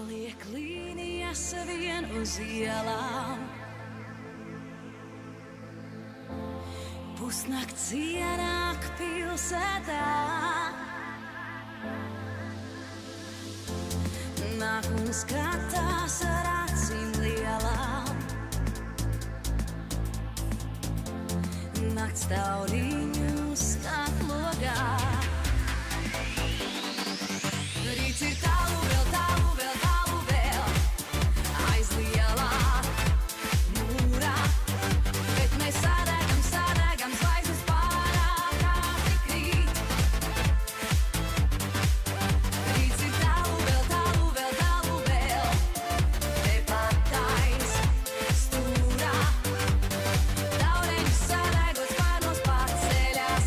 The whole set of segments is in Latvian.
Liek līnijas vien uz ielām, pusnakts ienāk pilsētā, nāk un skatās ar acīm lielām. Nakts tauriņu skat logā. Rīts ir tālu vēl, tālu vēl, tālu vēl, aiz lielā mūrā, bet mēs sādēgam, sādēgam, zvaigznes pārāk ātri krīt. Rīts ir tālu vēl, tālu vēl, tālu vēl, tepat aiz stūrā, taureņš sādēgot spārnos pārceļā.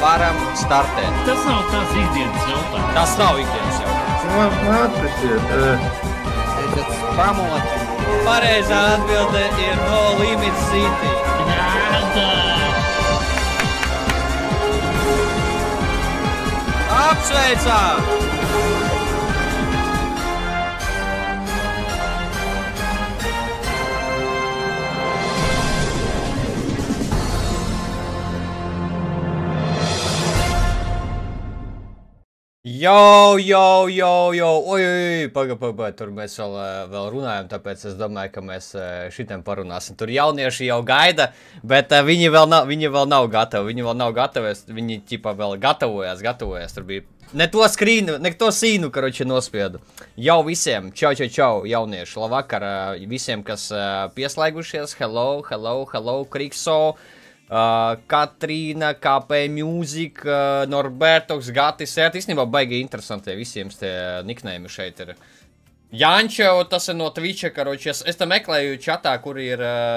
varam startēt. Tas nav tās ikdienas jautājums. Tas nav ikdienas jautājums. Atpūsiet. Pamot. Pareizā atbilde ir No Limit City. Jāda! Apsveicām! Oi, paga, tur mēs vēl runājam, tāpēc es domāju, ka mēs šitam parunāsim. Tur jaunieši jau gaida, bet viņi vēl nav gatavi, viņi ķipa vēl gatavojās, tur bija ne to skrīnu, ne to sīnu, karoči nospiedu. Jau visiem, čau, jaunieši, labvakar, visiem, kas pieslēgušies, hello, Krikso. Katrīna, KP Music, Norbertoks, Gatis, īstenībā baigi interesanti visiem tie niknējumi šeit ir. Jančo, tas ir no Twitcha, karoči, es te meklēju čatā, kur ir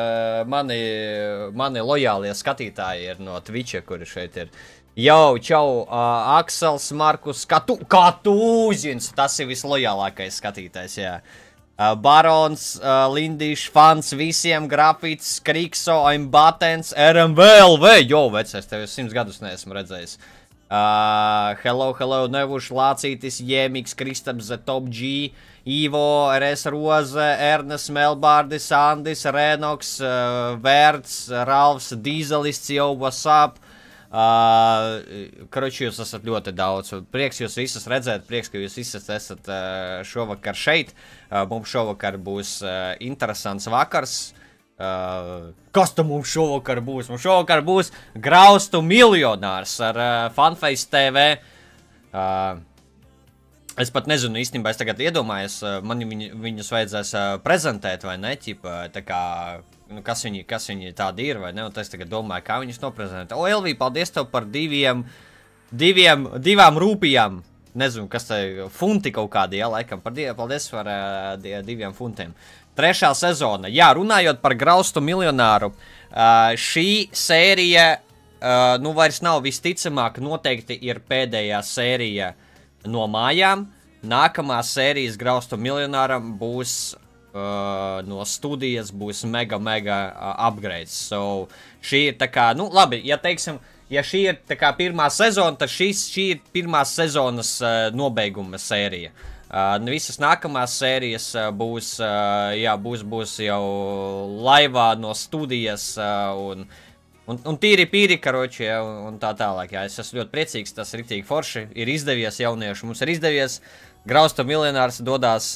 mani lojālie skatītāji ir no Twitcha, kuri šeit ir. Jau, čau, Aksels, Markus, Katūzins, tas ir vislojālākais skatītājs, jā. Barons, Lindiš, fans visiem, Grafits, Krikso, I'm Buttons, RMVLV, vecais, tev 100 gadus neesmu redzējis. Hello, Nevuš, Lācītis, Jēmiks, Kristaps, Top G, Ivo, RS Roze, Ernest, Melbārdis, Andis, Renoks, Vērts, Ralfs, Dīzelists, what's up? Karoči, jūs esat ļoti daudz. Prieks jūs visus redzēt, prieks, ka jūs visus esat šovakar šeit. Mums šovakar būs interesants vakars. Kas tu mums šovakar būs? Mums šovakar būs Graustu miljonārs ar Funface TV. Es pat nezinu, īstenībā es tagad iedomājos, man viņus vajadzēs prezentēt, vai ne? Ķipa, tā kā... Nu, kas viņi tādi ir, vai ne? Un es tagad domāju, kā viņus noprezentēt. Elvī, paldies tev par divām rūpijām. Nezinu, kas te funti kaut kādi, jā, laikam. Paldies par 2 funtiem. 3. sezona. Jā, runājot par Graustu miljonāru, šī sērija, nu, vairs nav visticamāk, noteikti ir pēdējā sērija no mājām. Nākamā sērijas Graustu miljonāram būs... no studijas būs mega upgrades. So, šī ir tā kā, nu labi, ja teiksim, ja šī ir tā kā pirmā sezona, tad šī ir pirmās sezonas nobeiguma sērija. Visas nākamās sērijas būs, būs jau laivā no studijas un tīri, karoči, ja, un tā tālāk. Jā, es esmu ļoti priecīgs, tas ir riktīgi forši, ir izdevies jaunieši, mums ir izdevies, Grausta miljonārs dodās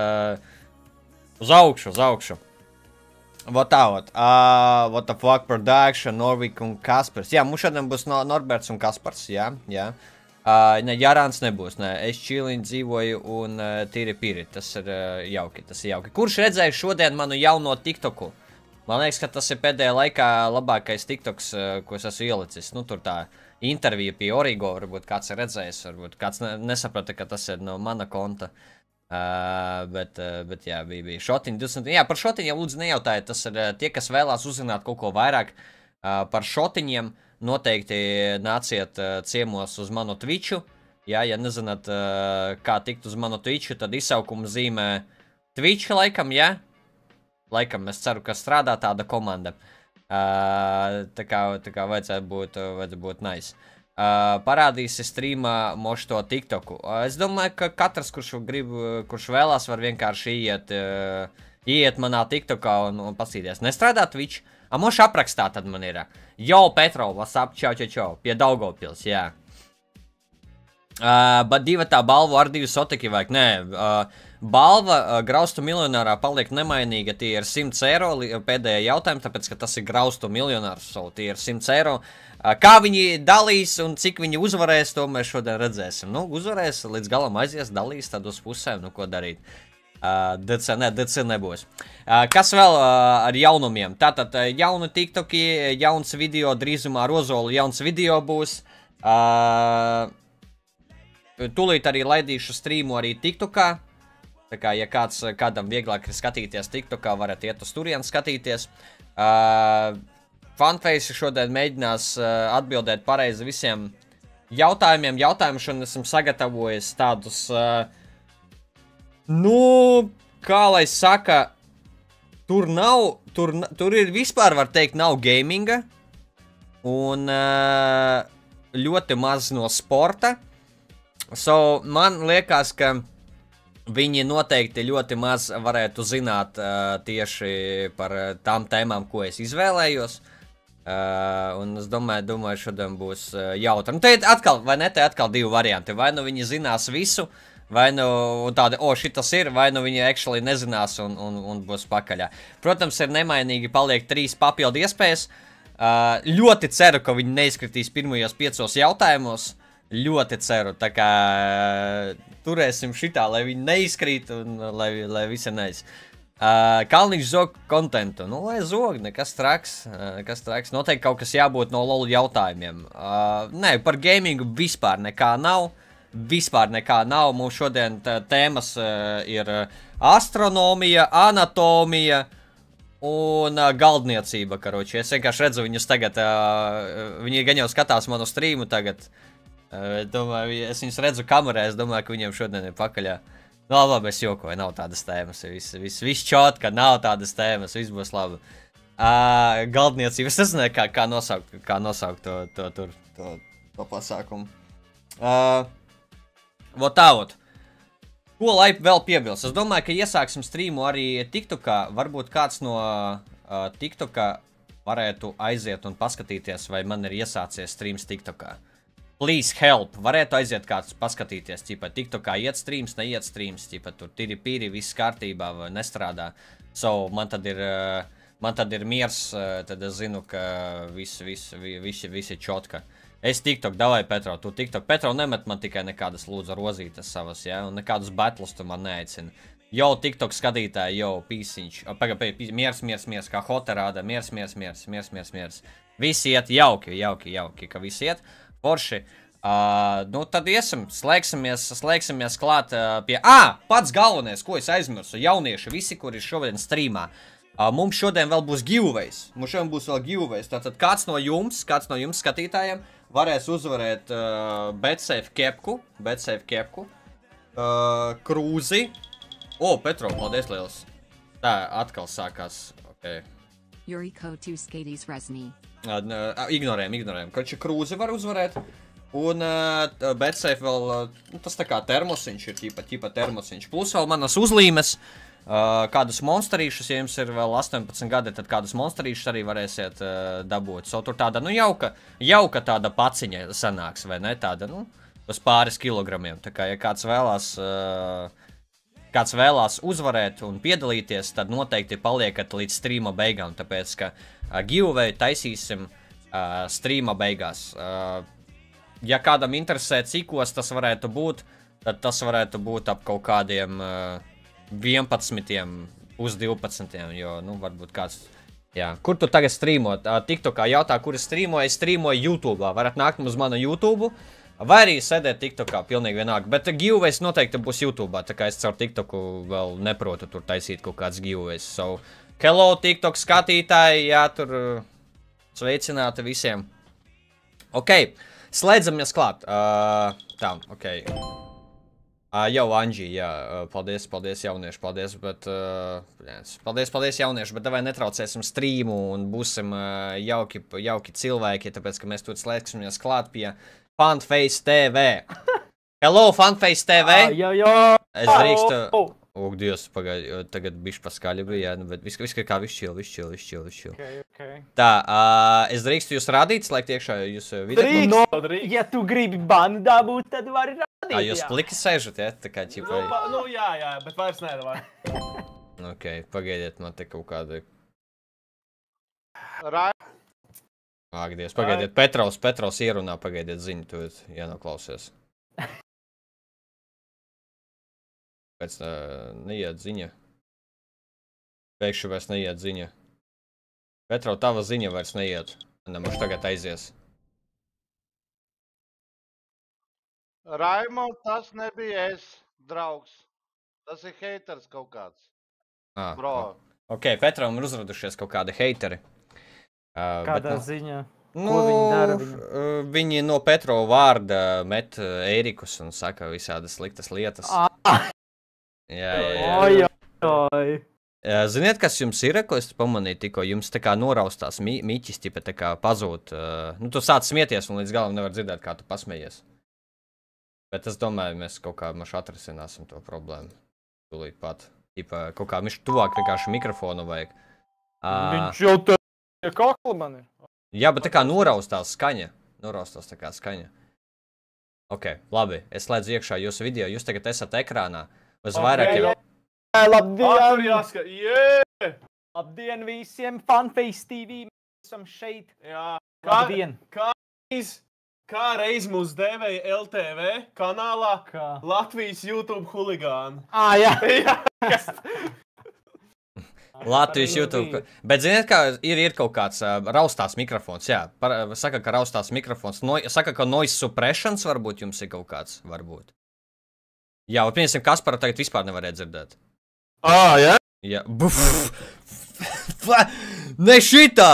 uz augšu. What the fuck production, Norvik un Kaspars. Jā, mums šodien būs Norberts un Kaspars, jā. Ne, Jarāns nebūs, ne. Es čīliņ dzīvoju un tīri, tas ir jauki. Kurš redzēja šodien manu jauno TikToku? Man liekas, ka tas ir pēdējā laikā labākais TikToks, ko es esmu ielicis. Nu, tur tā intervija pie Origo, varbūt kāds ir redzējis, varbūt kāds nesaprata, ka tas ir no mana konta. Bet jā, bija šotiņi 20. Jā, par šotiņiem lūdzu nejautājiet, tas ir tie, kas vēlās uzzināt kaut ko vairāk par šotiņiem, noteikti nāciet ciemos uz manu Twitchu. Jā, ja nezināt, kā tikt uz manu Twitchu, tad izsaukuma zīmē Twitch laikam, jā? Laikam, es ceru, ka strādā tāda komanda. Tā kā vajadzētu būt nice. Parādīsi streamā mošu to TikToku. Es domāju, ka katrs, kurš vēlās, var vienkārši iet manā TikTokā un pasīties. Nestrādā Twitch? Mošu aprakstā tad man ir. Jo, Petro, what's up? Čau. Pie Daugavpils, jā. Bet divatā balvu ar 2 soteki vajag. Nē, balva Graustu miljonārā paliek nemainīga. Tie ir 100 eiro pēdējā jautājuma, tāpēc, ka tas ir Graustu miljonārs. Tie ir 100 eiro. Kā viņi dalīs un cik viņi uzvarēs, to mēs šodien redzēsim. Nu, uzvarēs, līdz galam aizies, dalīs tad uz pusēm, nu ko darīt. DC nebūs. Kas vēl ar jaunumiem? Tātad jauni TikToki, jauns video, drīzumā Rozolu jauns video būs. Tūlīt arī laidīšu streamu arī TikTokā. Tā kā, ja kādam vieglāk ir skatīties TikTokā, varat iet uz turien skatīties. Funface šodien mēģinās atbildēt pareizi visiem jautājumus, un esam sagatavojis tādus, kā lai saka, tur ir vispār, var teikt, nav gaminga, un ļoti maz no sporta. So, man liekas, ka viņi noteikti ļoti maz varētu zināt tieši par tām tēmām, ko es izvēlējos. Un es domāju, šodien būs jautri. Nu, te atkal, vai ne, te atkal divi varianti. Vai nu viņi zinās visu, vai nu tādi, šitas ir, vai nu viņi actually nezinās un būs pakaļā. Protams, ir nemainīgi paliek 3 papildu iespējas. Ļoti ceru, ka viņi neizkritīs pirmajos 5 jautājumos. Ļoti ceru, tā kā turēsim šitā, lai viņi neizkrīt un lai visi neiz. Kalniņš zog kontentu. Nu, lai zog, nekas traks. Noteikti kaut kas jābūt no LOL jautājumiem. Nē, par gamingu vispār nekā nav. Mums šodien tēmas ir astronomija, anatomija un galdniecība, karoči. Es vienkārši redzu viņus tagad, viņi gan jau skatās manu streamu tagad. Domāju, es viņus redzu kamerā, es domāju, ka viņiem šodien ir pakaļā. Nu, labi, es jokoju, nav tādas tēmas, viss čot, ka nav tādas tēmas, viss būs labi. Galdniecība, es nezināju, kā nosaukt to pasākumu. Vot. Ko lai vēl piebilst? Es domāju, ka iesāksim streamu arī TikTokā. Varbūt kāds no TikTokā varētu aiziet un paskatīties, vai man ir iesācies streams TikTokā. Please help. Varētu aiziet kāds paskatīties, ķipa TikTokā iet streams, neiet streams, ķipa tur tiri-pīri, viss kārtībā vai nestrādā. So, man tad ir miers, tad es zinu, ka visi čotka. Es TikTok, davai Petro, tu TikTok. Petro nemet man tikai nekādas lūdzu rozītes savas, ja, un nekādus battles tu man neaicini. Jau TikTok skatītāji, jau pīsiņš, miers, kā Hota rāda, miers. Visi iet jauki, ka visi iet. Forši. Nu, tad iesim, slēgsimies klāt pie... Pats galvenais, ko es aizmirsu, jaunieši, visi, kuri ir šodien streamā. Mums šodien vēl būs giveaways. Tātad kāds no jums skatītājiem varēs uzvarēt BetSafe kepku, krūzi. Petro, paldies liels. Tā, atkal sākās. Okay. Yuriko 2 Skaties Resni. Ignorējam. Koči krūzi var uzvarēt. Un BetSafe vēl, tas tā kā termosiņš ir, ķipa termosiņš. Plus vēl manas uzlīmes. Kādus monsterīšus, ja jums ir vēl 18 gadi, tad kādus monsterīšus arī varēsiet dabūt. So, tur tāda, jauka tāda paciņa sanāks, vai ne? Tāda, uz pāris kilogramiem. Tā kā, ja kāds vēlās uzvarēt un piedalīties, tad noteikti paliekat līdz streama beigām, tāpēc, ka giveaway taisīsim streama beigās. Ja kādam interesē, cikos tas varētu būt, tad tas varētu būt ap kaut kādiem 11, uz 12, jo, varbūt kāds, jā. Kur tu tagad streamot? TikTokā jautā, kur es streamoju? Es streamoju YouTube'ā. Varat nākt uz manu YouTube'u, vai arī sēdēt TikTokā, pilnīgi vienāk. Bet giveaways noteikti būs YouTube'ā, tā kā es caur TikToku vēl neprotu tur taisīt kaut kāds giveaways. So, hello, TikTok skatītāji, jā, tur sveicināti visiem. Ok, slēdzamies klāt. Tā, ok. Jau Anģī, jā, paldies jaunieši, paldies, bet, paldies jaunieši, bet davai netraucēsim streamu un būsim jauki cilvēki, tāpēc, ka mēs tur slēgsimies klāt pie Funface TV. Hello, Funface TV! Es drīkstu... Dievs, pagaidi, tagad bišķi paskaļi bija, bet viss kā viss chill. Okay. Tā, es drīkstu jūs rādīt, slēgt iekšā jūsu video? Ja tu gribi banu dabūt, tad vari rādīt, Jūs pliki sēžat, ja? Tā kā ķipai... Jā, bet vairs nevar. Ok, pagaidiet, man te kaut kāda... Dievs, pagaidiet, Petros ierunā, pagaidiet ziņu, tu jānoklausies. Pēc neiet ziņa. Pēkšņi vairs neiet ziņa. Petro, tava ziņa vairs neiet. Mums tagad aizies. Raimond, tas nebija es, draugs. Tas ir heiters kaut kāds. Bro. Ok, Petram ir uzradušies kaut kādi heiteri. Kādā ziņā? Nu, Ko viņi dara viņam? viņi no Petro vārda met Ērikus un saka visādas sliktas lietas. Jā. Oi, oi. Ziniet, kas jums ir, ko es pamanīju tikko? Jums tā kā noraustās miķis, tipa tā kā pazūt. Nu, tu sāc smieties un līdz galam nevar dzirdēt, kā tu pasmējies. Bet es domāju, mēs kaut kā maši atrisināsim to problēmu. Tūlīt pat. Tipa kaut kā viņš tuvāk vienkārši mikrofonu vajag. Viņš jau te kakla man ir. Jā, bet tā kā noraustās skaņa. Noraustās tā kā skaņa. Ok, labi. Es slēdzu iekšā jūsu video. Jūs tagad esat ekrānā. Uz vairāk jau... Labdien! Tur jāskat, jē! Labdien visiem! Funface TV! Mēs esam šeit! Jā. Labdien! Kā reiz mūs dēvēja LTV kanālā Kā? Latvijas YouTube huligāni. Jā! Latvijas YouTube. Bet ziniet, kā ir kaut kāds raustās mikrofons, jā. Saka, ka raustās mikrofons. Saka, ka noise suppressions varbūt jums ir kaut kāds, varbūt. Jā, un piemēram, Kasparu tagad vispār nevarēja dzirdēt. Jā? Jā. Ne šitā!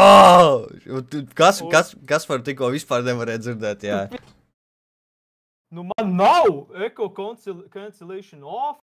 Kasparu tikko vispār nevarēja dzirdēt, jā. Nu man nav echo cancellation off.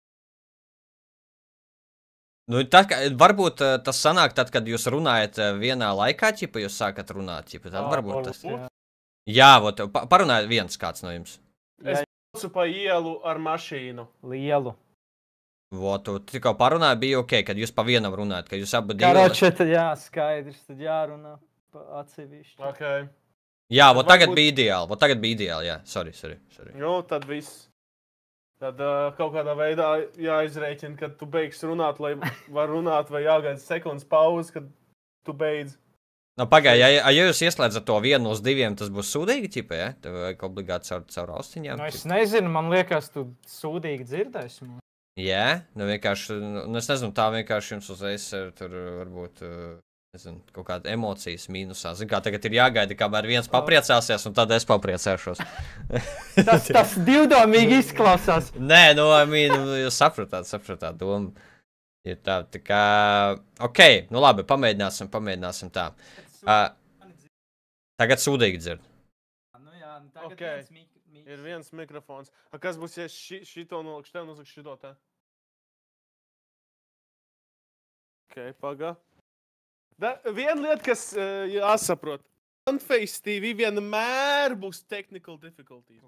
Nu, varbūt tas sanāk tad, kad jūs runājat vienā laikā, ķipa, jūs sākat runāt, ķipa, tad varbūt tas. Jā, parunājiet viens kāds no jums. Es braucu pa ielu ar mašīnu. Lielu. Tu tikko parunāji, bija ok, kad jūs pa vienam runājat, ka jūs abi divi... Karoče, tad jā, skaidrs, tad jārunā atsevišķi. Ok. Jā, tagad bija ideāli, jā, sorry. Nu, tad viss. Tad kaut kādā veidā jāizrēķina, kad tu beigsi runāt, lai var runāt, vai jāgaida sekundes pauzes, kad tu beidz. Nu, pagaid, ja jūs ieslēdzat to 1 uz 2, tas būs sūdīgi, ķipa, ja? Tev vajag obligāti caur austiņām. Nu, es nezinu, man liekas, tu sūdīgi dzirdēsi. Jā, nu vienkārši, es nezinu, tā vienkārši jums uzreiz tur varbūt, nezinu, kaut kāda emocijas mīnusā. Zin kā, tagad ir jāgaida, kamēr viens papriecāsies, un tad es papriecāšos. Tas divdomīgi izklausās. Nē, nu, jūs sapratāt domu. Ir tā kā, ok, nu labi, pamēģināsim tā. Tagad sūdīgi dzird. Nu jā, tagad Ok. Ir viens mikrofons. Kas būs, ja šito nolikšu tev, nolikšu šito te? Ok, paga. Viena lieta, kas jāsaprot. Funface TV vienmēr būs technical difficulties.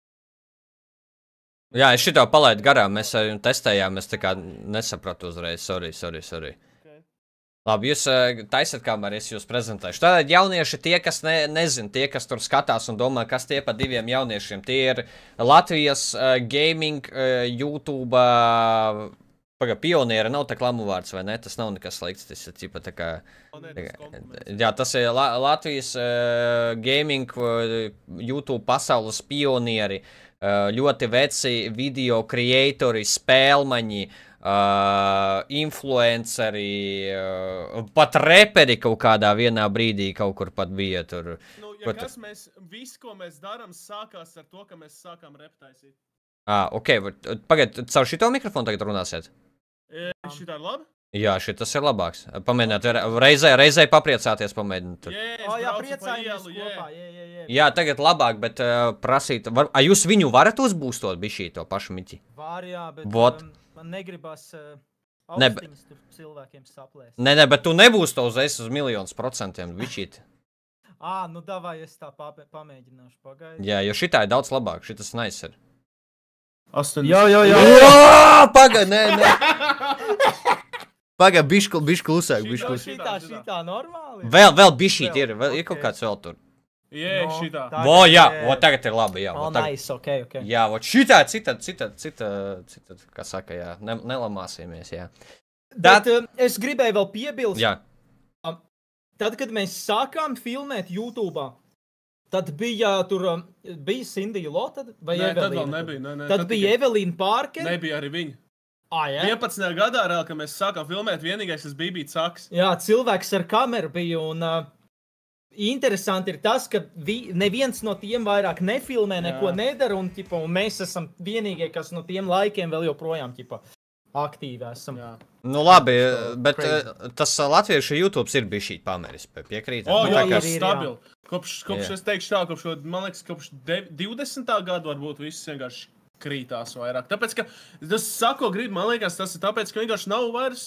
Jā, es šito palaidu garām, mēs testējām, es tā kā nesapratu uzreiz, sorry. Okay. Labi, jūs taisat, kamēr es jūs prezentēšu. Tātad jaunieši tie, kas nezin, tie, kas tur skatās un domā, kas tie pa diviem jauniešiem, tie ir Latvijas gaming YouTube pionieri, nav tā klamu vārds, vai ne? Tas nav nekas slikts, tas ir cipa tā kā... Jā, tas ir Latvijas gaming YouTube pasaules pionieri, ļoti veci video creatori, spēlmaņi, influenceri, pat reperi kaut kādā vienā brīdī kaut kur pat bija tur. Nu, ja kas viss, ko mēs darām, sākās ar to, ka mēs sākām reptaisīt. Ok, pagaid, caur šito mikrofonu tagad runāsiet? Šitā ir labi? Jā, šitas ir labāks. Pamēģināt, reizē papriecāties, pamēģināt. Jā, priecājamies kopā, Jā, tagad labāk, bet prasīt, jūs viņu varat uzbūstot bišķī to pašu miķi? Var, jā, bet man negribas austiņas tur cilvēkiem saplēst. Nē, bet tu nebūs to uzreiz uz 1,000% bišķīt. Nu davai, es tā pamēģināšu pagaidīt. Jā, jo šitā ir daudz labāk, šitas nice ir. 80. Jā. Pagaid, nē. Pagaid, bišķi klusāk, bišķi klusāk. Šitā normāli? Vēl bišķīt ir kaut kāds vēl tur. Jē, šitā. Jā, tagad ir labi, jā. Nice, ok. Jā, šitā, cita, kā saka, jā, nelamāsimies, jā. Bet es gribēju vēl piebilst. Jā. Tad, kad mēs sākām filmēt YouTube'ā, tad bija Cindy Lo, vai Evelīna? Tad vēl nebija. Tad bija Evelīna Pārke. Nebija arī viņa. Jā? 11. gadā, reāli, kad mēs sākām filmēt, vienīgais, kas bija Caks. Jā, cilvēks ar kameru bija, un interesanti ir tas, ka neviens no tiem vairāk nefilmē, neko nedara, un mēs esam vienīgie, kas no tiem laikiem vēl joprojām, aktīvi esam. Jā. Nu, labi, bet crazy. tas latviešu YouTube ir bijis šī pamēris, piekrīt. O, jā, ir, tas jā. stabili. Kopš Jā. es teikšu tā, man liekas, kopš 20. gada varbūt viss vienkārši krītās vairāk. Tāpēc, ka tas sako grib, man liekas, tas ir tāpēc, ka vienkārši nav vairs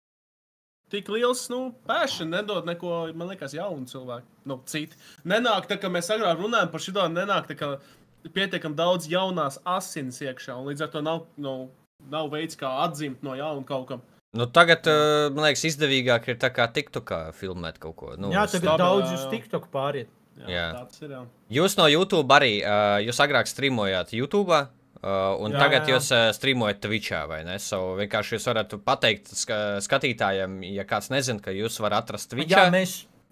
tik liels, passion, nedod neko, man liekas, jaunu cilvēku, citi. Nenāk tā, ka mēs agrāk runājam par šito, nenāk tā, ka pietiekam daudz jaunās asins iekšā, un līdz ar to nav veids, kā atzimt no jauna kaut kam. Nu, tagad, man liekas, izdevīgāk ir tā kā TikTokā filmēt kaut ko. Nu, Jā, tagad Stabi- daudz jā, uz jā. TikTok pāriet. Jā. Tāds ir, jā. Jūs no YouTube arī, jūs agrāk streamojāt YouTube, un Jā, tagad jā. jūs streamojat Twitchā, vai ne? Vienkārši jūs varat pateikt skatītājiem, ja kāds nezina, ka jūs varat atrast Twitchā. Jā,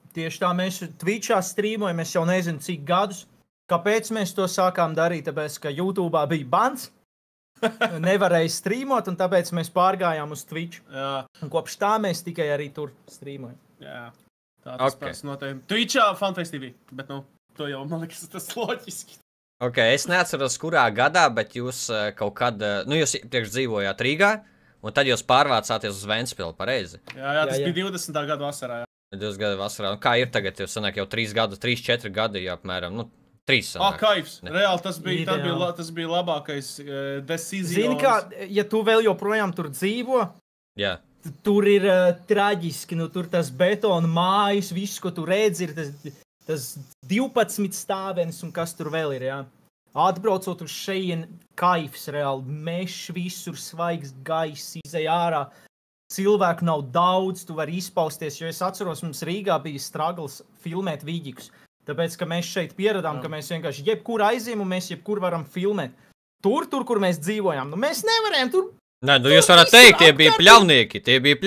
mēs Twitchā streamojam, es jau nezinu cik gadus. Kāpēc mēs to sākām darīt? Tāpēc, ka YouTube bija bans, nevarēja streamot, un tāpēc mēs pārgājām uz Twitch. Jā, Un kopš tā mēs tikai arī tur streamojam. jā. Tā tas Ok. pats noteikti. Twitchā FanFest TV, bet, to jau, man liekas, tas loģiski. Ok, es neatceros, kurā gadā, bet jūs kaut kad, jūs iepriekš dzīvojāt Rīgā, un tad jūs pārvācāties uz Ventspilu, pareizi? Jā, tas Jā, jā. bija 20. gada vasarā, jā. 2 gadu vasarā. Un kā ir tagad? Jūs sanāk jau 3-4 gadi, jā, apmēram, 3 sanāk. Kaifs. Ne. Reāli tas bija, Ideāli. tas bija labākais decisions. Zini, kā, ja tu vēl joprojām tur dzīvo, Jā. tur ir traģiski, tur tas betona mājas, viss, ko tu redzi, ir tas 12 stāvenis un kas tur vēl ir, jā. Atbraucot uz šeien, kaifs reāli, mešs visur, svaigs gaiss, izej ārā. Cilvēku nav daudz, tu vari izpausties, jo es atceros, mums Rīgā bija struggles filmēt vīģikus. Tāpēc, ka mēs šeit pieradām, ka mēs vienkārši jebkur aizjām un mēs jebkur varam filmēt. Tur, kur mēs dzīvojām, mēs nevarējām tur. Nē, jūs varat teikt, tie bija pļaunieki,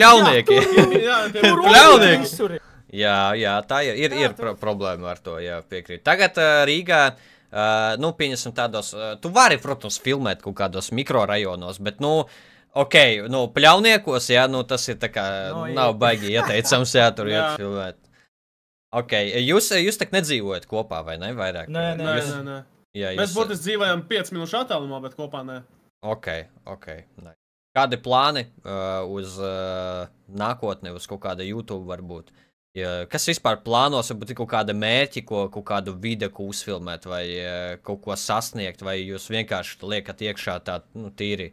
Jā, Tur Pļaunieki! visur ir. Jā, tā ir problēma ar to, jā, piekrīt. Tagad Rīgā, pieņasim tādos, tu vari, protams, filmēt kaut kādos mikrorajonos, bet, ok, pļauniekos, jā, tas ir tā kā, nav baigi ieteicams, jā, tur Jā. iet filmēt. Ok, jūs tak nedzīvojat kopā, vai ne, vairāk? Nē. Nē. Jā, Mēs būtiski dzīvojam 5 minūšu attālumā, bet kopā nē. Ok. Nice. Kādi plāni uz nākotni, uz kaut kāda YouTube varbūt? Kas vispār plānos, varbūt ir kaut kāda mērķi, kaut kādu video uzfilmēt vai kaut ko sasniegt, vai jūs vienkārši liekat iekšā tā, tīri?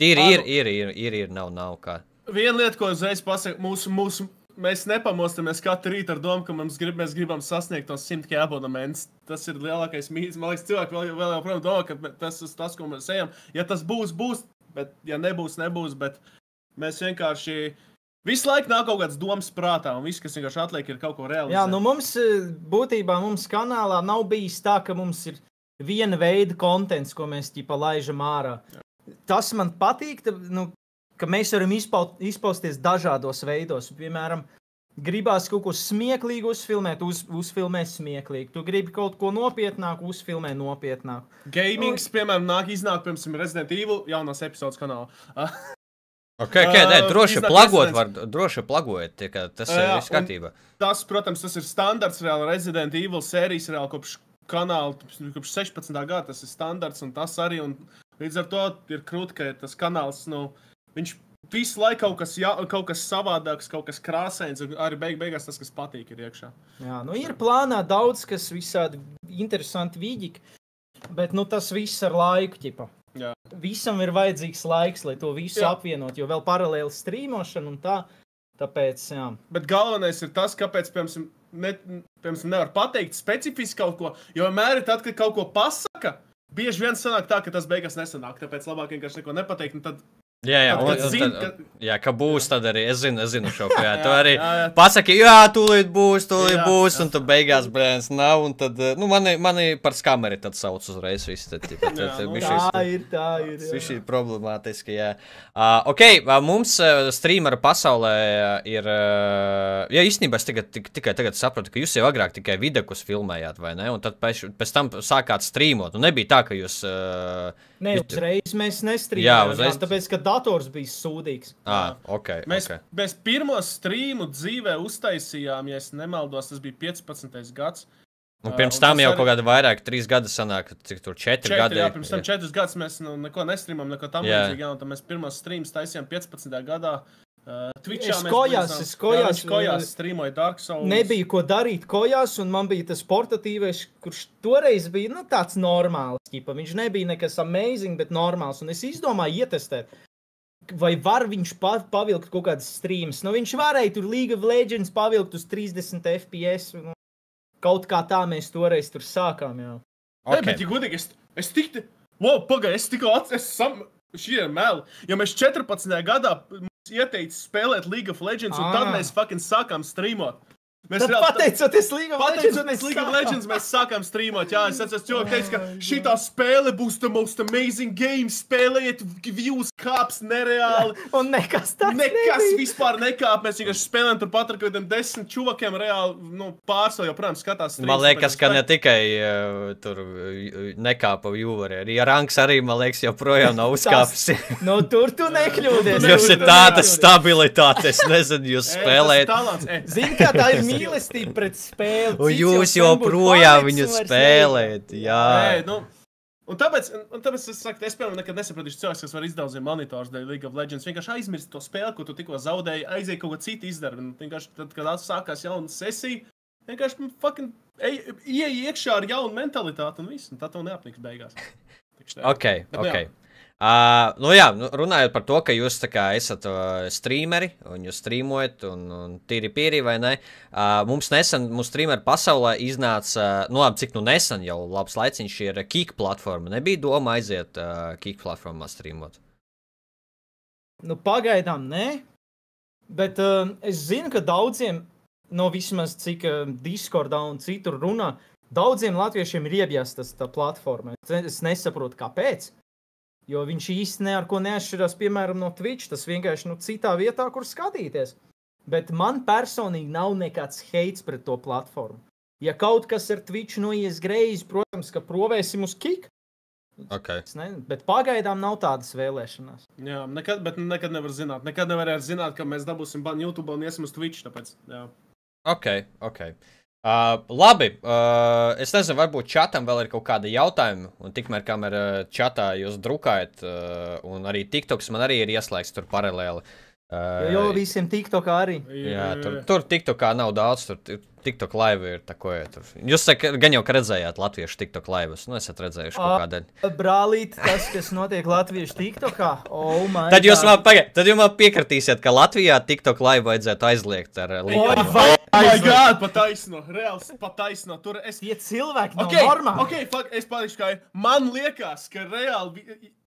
Ir, nav kā. Viena lieta, ko uzreiz pasaku, mēs nepamostamies katru rītu ar domu, ka mēs gribam sasniegt tos 100 abonementus. Tas ir lielākais mīts. Man liekas, cilvēki vēl joprojām domā, ka tas ir tas, ko mēs ejam. Ja tas būs, bet ja nebūs, bet mēs vienkārši visu laiku nāk kaut kāds domas prātā, un viss, kas vienkārši atliek, ir kaut ko realizēt. Jā, mums kanālā nav bijis tā, ka mums ir viena veida kontents, ko mēs ķipa laižam ārā. Tas man patīk, ka mēs varam izpausties dažādos veidos. Piemēram, gribās kaut ko smieklīgu uzfilmēt, uzfilmē smieklīgi. Tu gribi kaut ko nopietnāku, uzfilmē nopietnāku. Gamings, piemēram, iznāk, piemēram, Resident Evil jaunās epizodes kanālā. Droši iznāk plagot, Residents. droši plagojiet, tas ir Jā, viss kārtībā. Tas, protams, tas ir standarts reāli Resident Evil sērijas reāli kopš kanāla, kopš 16. gada tas ir standarts, un tas arī, un līdz ar to ir krūti, ka tas kanāls, viņš visu laiku kaut kas savādāks, kaut kas krāsains, un arī beigās tas, kas patīk, ir iekšā. Jā, ir plānā daudz, kas visādi interesanti vīģiki, bet tas viss ar laiku, ķipa. Jā. Visam ir vajadzīgs laiks, lai to visu Jā. apvienot, jo vēl paralēli strīmošana un tāpēc, jā. Bet galvenais ir tas, kāpēc, piemēram, nevar pateikt specifiski kaut ko, jo vienmēr ir tad, kad kaut ko pasaka, bieži vien sanāk tā, ka tas beigās nesanāk, tāpēc labāk vienkārši neko nepateikt, un tad Jā, Tad, kad zini, ka būs, tad arī es zinu šo, ka jā, tu arī jā. pasaki, tūlīt būs, un tu beigās brēns nav, un tad, mani par skameri tad sauc uzreiz visi, tad Tā ir. Viss ir problemātiski, jā. Ok, mums streameru pasaulē ir, īstenībā es tikai tagad sapratu, ka jūs jau agrāk tikai videkus filmējāt, vai ne, un tad pēc tam sākāt streamot, un nebija tā, ka jūs... Ne, uzreiz mēs Jā, nestrīmējām, uzreiz. tāpēc, ka dators bija sūdīgs. Ok. Mēs pirmo strīmu dzīvē uztaisījām, ja es nemaldos, tas bija 15. gads. Un pirms tam jau kaut kāda vairāk, 3 gadi sanāk, cik tur 4 gadi. Jā, pirms tam 4 gadus mēs neko nestreamam, neko tam līdzīgi, un tad mēs pirmos streams taisījām 15. gadā. Twitchā Es kojās, streamoju Dark Souls. nebija ko darīt kojās, un man bija tas portatīvais, kurš toreiz bija tāds normāls. Ķipa. Viņš nebija nekas amazing, bet normāls. Un es izdomāju ietestēt, vai var viņš pavilkt kaut kādas streams. Nu, viņš varēja tur League of Legends pavilkt uz 30 FPS. Un kaut kā tā mēs toreiz tur sākām, jā. Okay. Bet, ja godīgi, es tikti... Wow, pagaid, es tikko šī ir meli. Ja mēs 14. gadā mums ieteica spēlēt League of Legends, un tad mēs fucking sākām streamot. Tad pateicoties League of Legends, mēs sākām streamot. Jā, es atceros, cilvēki teica, ka šitā spēle būs the most amazing game. Spēlējiet, views kāps nereāli. Un nekas tāds Nekas vispār nekāp. Mēs vienkārši spēlējam turpat ar kādiem 10 čuvakiem reāli, pārstāv jau, protams, skatās streams. Man liekas, ka ne tikai tur nekāpa viewerī. Arī ranks arī, man liekas, joprojām nav uzkāpis. Nu, tur tu nekļūdies. Jūs ir tāda stabilitāte, es nezinu, jūs spēlējat. Zini, kā tā ir mīlestība pret spēli. Un jūs joprojām viņu spēlējat, jā. Un tāpēc es saku, es piemēram nekad nesapratīšu cilvēks, kas var izdaudzīt monitors dēļ League of Legends. Vienkārši aizmirst to spēli, ko tu tikko zaudēji, aiziet kaut ko citu izdara. Vienkārši tad, kad sākās jauna sesija, vienkārši fucking ieej iekšā ar jaunu mentalitāti un viss. Un tā tev neapniks beigās. Ok. Nu jā, runājot par to, ka jūs tā kā esat streameri un jūs streamojat un tīri vai ne, mums nesen, mūsu streameru pasaulē iznāca, nu labi, cik nesen jau labs laiciņš ir Kick platforma. Nebija doma aiziet Kick platformā streamot? Nu pagaidām nē, bet es zinu, ka daudziem, no vismaz cik Discordā un citur runā, daudziem latviešiem ir iebjās tā platforma. Es nesaprotu, kāpēc. Jo viņš īsti ne ar ko neatšķirās, piemēram, no Twitch. Tas vienkārši citā vietā, kur skatīties. Bet man personīgi nav nekāds heits pret to platformu. Ja kaut kas ar Twitch noies greizi, protams, ka provēsim uz Kick. Okay. Bet pagaidām nav tādas vēlēšanās. Jā, bet nekad nevar zināt. Nekad nevarēs zināt, ka mēs dabūsim ban YouTube un iesim uz Twitch, tāpēc, jā. Ok. Labi, es nezinu, varbūt čatam vēl ir kaut kādi jautājumi, un tikmēr, kamēr čatā jūs drukājat, un arī TikToks man arī ir ieslēgts tur paralēli. Jo visiem TikTokā arī. Jā, tur TikTokā nav daudz, tur TikTok live ir tako, tur. Jūs gan jau, ka redzējāt latviešu TikTok live'us, nu esat redzējuši kaut kādēļ. Brālīt, tas, kas notiek latviešu TikTokā, oh my Tad jūs man piekritīsiet, ka Latvijā TikTok live vajadzētu aizliegt ar līgumu. Oh my god, pataisno, reāls pataisno. Tur es... Tie cilvēki nav normāli. Ok, fuck, es palikšu kā ir. Man liekas, ka reāli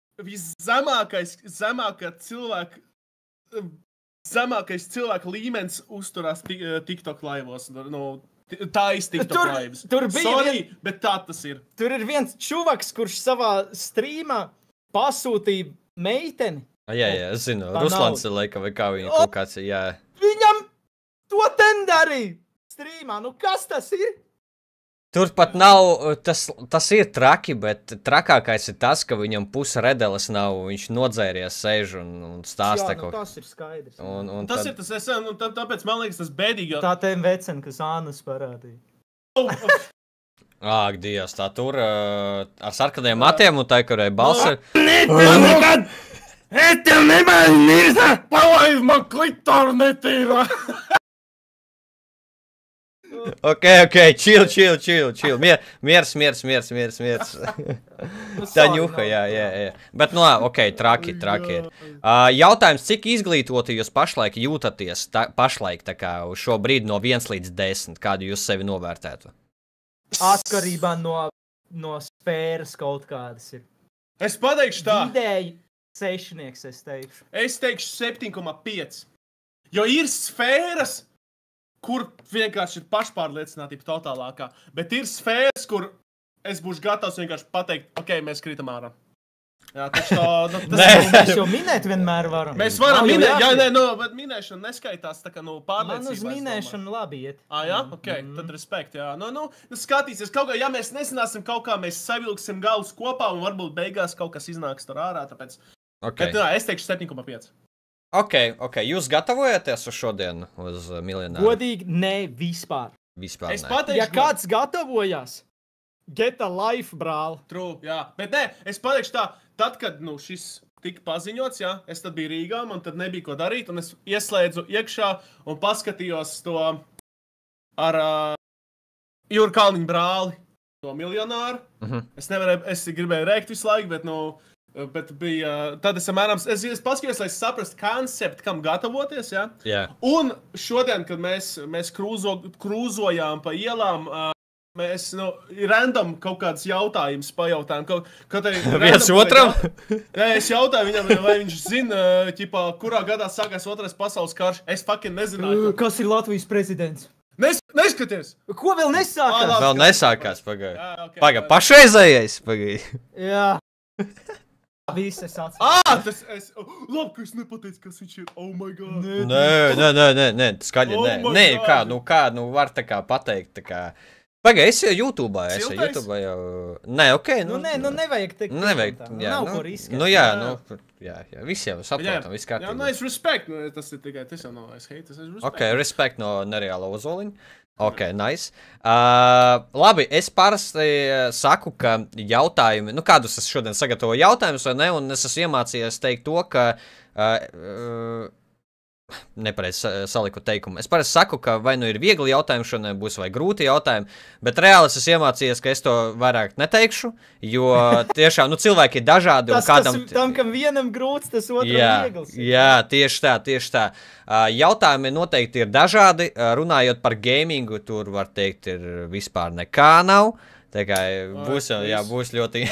zemākais cilvēku līmenis uzturās TikTok laivos. Tā ir TikTok laivas. Sorry, bet tā tas ir. Tur ir viens čuvaks, kurš savā streamā pasūtīja meiteni. Jā, es zinu. Ruslans ir laikam, vai kā viņa kaut kāds, jā. Viņam to ten darīja streamā. Nu kas tas ir? Tur pat nav, tas ir traki, bet trakākais ir tas, ka viņam puse redeles nav, viņš nodzēries, sēž un stāsta kaut. Jā, tas ir skaidrs. Tas ir tas, tāpēc man liekas tas bēdīgi. Tā tēm vecena, kas Ānas parādīja. Āk, Dievs, tā tur ar sarkaniem matiem un tā, kurai balsa. Es tev nemēļu mirza! Palaid man klitoru netīrā! Ok, chill. Miers. Tā ņuha, jā. Bet, nu, ok, traki ir. Jautājums, cik izglītoti jūs pašlaik jūtaties, pašlaik tā kā uz šo brīdi no 1 līdz 10, kādu jūs sevi novērtētu? Atkarībā no sfēras kaut kādas ir. Es pateikšu tā. Vidēji sešnieks, es teikšu. Es teikšu 7,5. Jo ir sfēras, kur vienkārši ir pašpārliecinātība totālākā. Bet ir sfēras, kur es būšu gatavs vienkārši pateikt, ok, mēs kritam ārā. Jā, taču mēs jau minēt vienmēr varam. Mēs varam minēt, bet minēšana neskaitās tā kā pārliecībā. Man uz minēšanu labi iet. Jā? Ok, tad respekt, jā. Skatīsies, kaut kā, ja mēs nesināsim kaut kā, mēs savilksim galus kopā un varbūt beigās kaut kas iznāks tur ārā, tāpēc. Okay. Bet es teikšu 7,5. Ok. Jūs gatavojaties uz šodienu, uz miljonāru? Godīgi, ne vispār. Vispār Es nē. pateikšu, Ja kāds gatavojās, get a life, brāl. True, jā. Bet nē, es pateikšu tā, tad, kad šis tika paziņots, jā, es tad biju Rīgā, man tad nebija ko darīt, un es ieslēdzu iekšā un paskatījos to ar Jūra Kalniņa brāli, to miljonāru. Es gribēju rēkt visu laiku, bet bija, tad es paskatījos, lai es saprastu konceptu, kam gatavoties, jā. Jā. Un šodien, kad mēs krūzojām pa ielām, mēs, random kaut kādas jautājumus pajautājām. Viens otram? Jā, es jautāju viņam, vai viņš zina, kurā gadā sākās Otrais pasaules karš. Es fucking nezināju. Kas ir Latvijas prezidents? Neskaties! Ko vēl nesākās? labi. Vēl nesākās, pagaid. Jā, ok. Pagaid, pašreizējais, pagaid. Jā. Viss es atceros. Labi, ka es nepateicu, kas viņš ir. Oh my god. Nē, skaļi, Oh nē. my Nē, God. var tā kā pateikt, tā kā. Pagaid, es jau YouTube'ā, Siltais? jau. Nē, ok, Nevajag teikt. Nevajag, jā, Nav ko riskēt. jā, visi jau saprotam, viss Jā, kārtībā. es respekt. Tas ir tikai, tas jau nav es hate, tas ir respekt. Ok, respekt no nereāla ozoliņa. Ok, nice. Labi, es parasti saku, ka jautājumi, kādus es šodien sagatavoju jautājumus, vai ne, un es esmu iemācījies teikt to, ka nepareizi saliku teikumu. Es parasti saku, ka vai nu ir viegli jautājumi šodien būs vai grūti jautājumi, bet reāli es iemācījies, ka es to vairāk neteikšu, jo tiešām, cilvēki ir dažādi un kādam... Tam, kam vienam grūts, tas otram viegls. Jā, tieši tā. Jautājumi noteikti ir dažādi. Runājot par gamingu, tur var teikt, ir vispār nekā nav. Tā kā būs jau, jā, būs ļoti,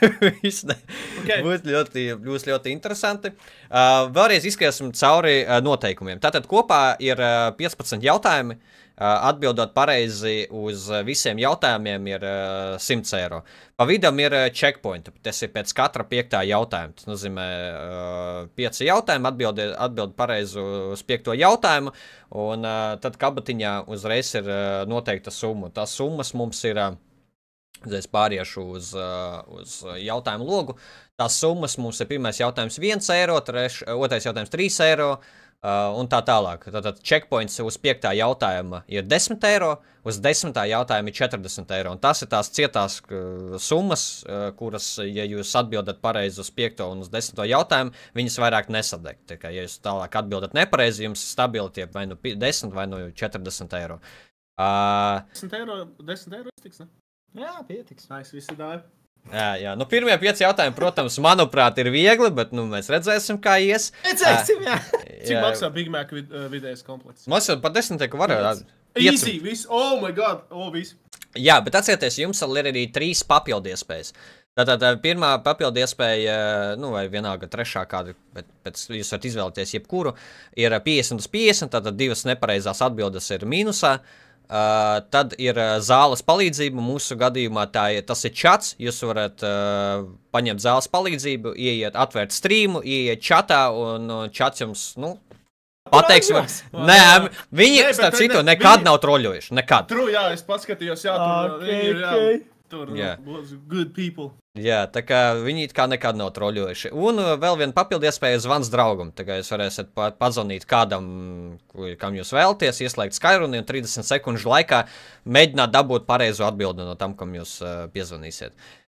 būs ļoti interesanti. Vēlreiz izskatīsim cauri noteikumiem. Tātad kopā ir 15 jautājumi. Atbildot pareizi uz visiem jautājumiem ir 100 eiro. Pa vidam ir checkpoint. Tas ir pēc katra 5. jautājuma. Tas nozīmē 5 jautājumi, atbild pareizi uz 5. jautājumu, un tad kabatiņā uzreiz ir noteikta summa. Tās summas mums ir... Es pāriešu uz jautājumu logu. Tās summas mums ir pirmais jautājums 1 eiro, otrais jautājums 3 eiro un tā tālāk. Tātad checkpoints uz 5. jautājuma ir 10 eiro, uz 10. jautājuma ir 40 eiro. Un tas ir tās cietās summas, kuras, ja jūs atbildat pareizi uz 5. un uz 10. jautājumu, viņas vairāk nesadegt. Tā kā, ja jūs tālāk atbildat nepareizi, jums stabili tie vai nu 10 vai nu 40 eiro. 10 eiro iztiks, ne? Jā, pietiks. Nice, visi dāvi. Jā. Pirmie 5 jautājumi, protams, manuprāt, ir viegli, bet mēs redzēsim, kā ies. Redzēsim, jā. Cik maksā Big Mac vidējais komplekts? Mums jau pat 10 teiku varētu. Easy, viss. Oh my god, viss. Jā, bet atcerieties, jums ir arī 3 papildu iespējas. Tātad pirmā papildu iespēja, vai vienalga trešā kāda, bet jūs varat izvēlēties jebkuru, ir 50 uz 50, tātad 2 nepareizās atbildes ir mīnusā. Tad ir zāles palīdzība. Mūsu gadījumā tas ir čats. Jūs varat paņemt zāles palīdzību, ieiet, atvērt streamu, ieiet čatā, un čats jums, pateiks, nē, viņi, starp citu, nekad nav troļojuši. Nekad. True, jā, es paskatījos, jā, tur viņi ir, tur good people. Jā, tā kā viņi kā nekad nav troļojuši. Un vēl viena papildu iespēja zvans draugam. Tā kā jūs varēsiet pazvanīt kādam, kam jūs vēlaties, ieslēgt Skyruni un 30 sekundžu laikā mēģināt dabūt pareizo atbildi no tam, kam jūs piezvanīsiet.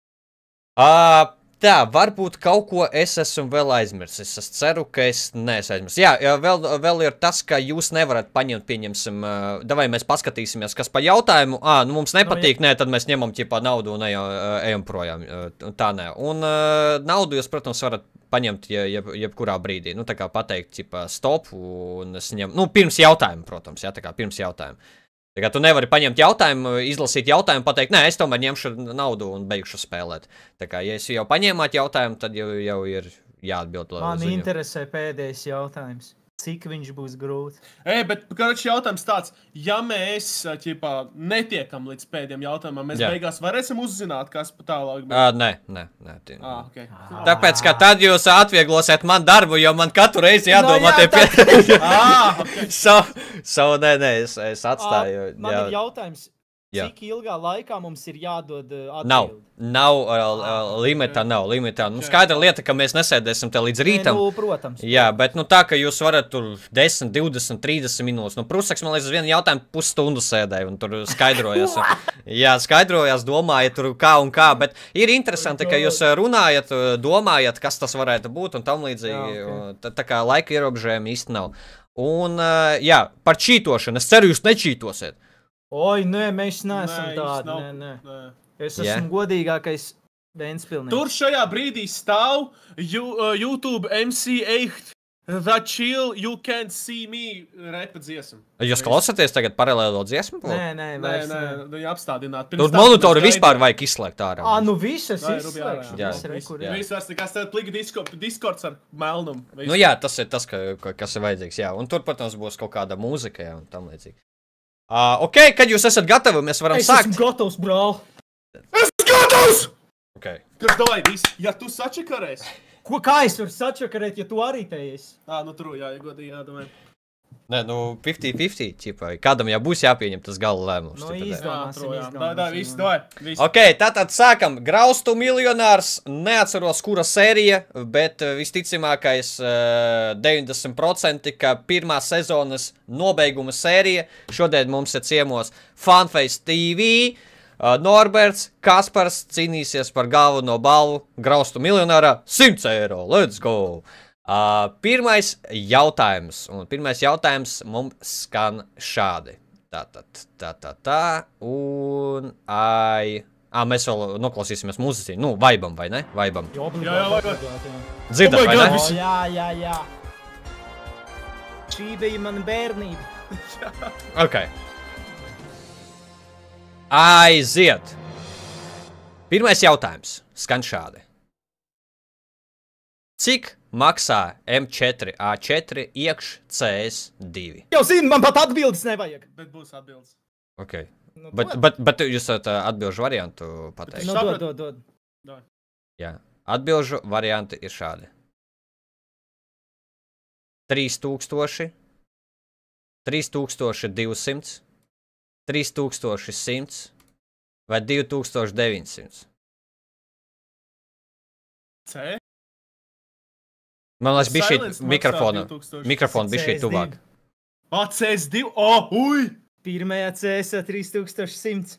Tā, varbūt kaut ko es esmu vēl aizmirsis. Es ceru, ka es neesmu aizmirsis. Jā, vēl ir tas, ka jūs nevarat paņemt, pieņemsim, davai mēs paskatīsimies, kas pa jautājumu. Mums nepatīk, nē, tad mēs ņemam ķipā naudu un ejam projām. Tā nē. Un naudu jūs, protams, varat paņemt jebkurā brīdī. Tā kā pateikt, ķipā, stop, un es ņemu, pirms jautājumu, protams, jā, tā kā pirms jautājumu. Tā kā tu nevari paņemt jautājumu, izlasīt jautājumu, pateikt, nē, es tomēr ņemšu naudu un beigšu spēlēt. Tā kā, ja es jau paņēmāt jautājumu, tad jau ir jāatbild. Man interesē pēdējais jautājums. Cik viņš būs grūts? Bet, karači, jautājums tāds, ja mēs, ķipā, netiekam līdz pēdējiem jautājumam, mēs beigās varēsim uzzināt, kas tālāk būs? Nē. Okay. Tāpēc, ka tad jūs atvieglosiet man darbu, jo man katru reizi jādomā tie pēdējie. Okay. Nē, es atstāju. Man ir jautājums. Jā. cik ilgā laikā mums ir jādod Nav. atbildi? Nav limitā, nav limitā. Nu, skaidra lieta, ka mēs nesēdēsim te līdz rītam. Nu, protams. Jā, bet nu, tā, ka jūs varat tur 10, 20, 30 minūtes. Nu, Prusaks, man liekas, uz vienu jautājumu pusstundu sēdēja un tur skaidrojās. Jā, skaidrojās, domāja tur kā un kā. Bet ir interesanti, ka jūs runājat, domājat, kas tas varētu būt un tam līdzīgi. Jā, Tā kā laika ierobežojumi īsti nav. Un, jā, par čītošanu. Es ceru, jūs nečītosiet. Oi, nē, mēs neesam Nē, tādi. nav. Nē. Es Jā. esmu godīgākais Ventspilnieks. Tur šajā brīdī stāv YouTube MC8. The chill, you can't see me. Repa dziesma. Jūs klausāties tagad paralēlo dziesmu? Nē, vairs Nē, nē. viņi apstādināti. Tur monitoru vispār vajag izslēgt ārā. Nu visas Vai, izslēgšu. jā. Jā. Viss vairs nekas tāds plīgi Discords ar melnumu. Nu jā, tas ir tas, kas ir vajadzīgs, jā. Un tur, protams, būs kaut kāda mūzika, jā, un tam līdzīgi. Ok, kad jūs esat gatavi, mēs varam Es sākt. esmu gatavs, brāl. Gatavs! Okay. Kas davai, ja tu sačakarēs? Kā es varu sačakarēt, ja tu arī te esi? Nu tur, jā, godīgi jādomā. Nē, nu 50-50, ķipa, kādam jau būs jāpieņem tas gala lēmums. Nu, ķipa, izdomāsim. Viss, davai, viss. Ok, tātad sākam. Graustu miljonārs, neatceros, kura sērija, bet visticamākais 90%, ka pirmā sezonas nobeiguma sērija. Šodien mums ir ciemos Funface TV. Norberts Kaspars cīnīsies par galveno balvu Graustu miljonārā 100 eiro. Let's go! Pirmais jautājums. Un pirmais jautājums mums skan šādi. Tā. Un mēs vēl noklausīsimies mūziķi. Nu, vaibam, vai ne? Vaibam. Jā, vai. Dzirdat, Oh my vai God, ne? visi- Jā. Šī bija mana bērnība. Ok. Aiziet! Pirmais jautājums skan šādi. Cik maksā M4A4 iekš CS2? Jau zinu, man pat atbildes nevajag. Bet būs atbildes. Ok. Nu, Bet jūs esat atbilžu variantu pateikt? Nu, dod. Jā. Atbilžu varianti ir šādi. 3000, 3200, 3100 vai 2900. C? Man liekas, bija šī Silence maksā mikrofona bija šī CS2. tuvāk. CS2? Ui! Pirmajā CS 3100.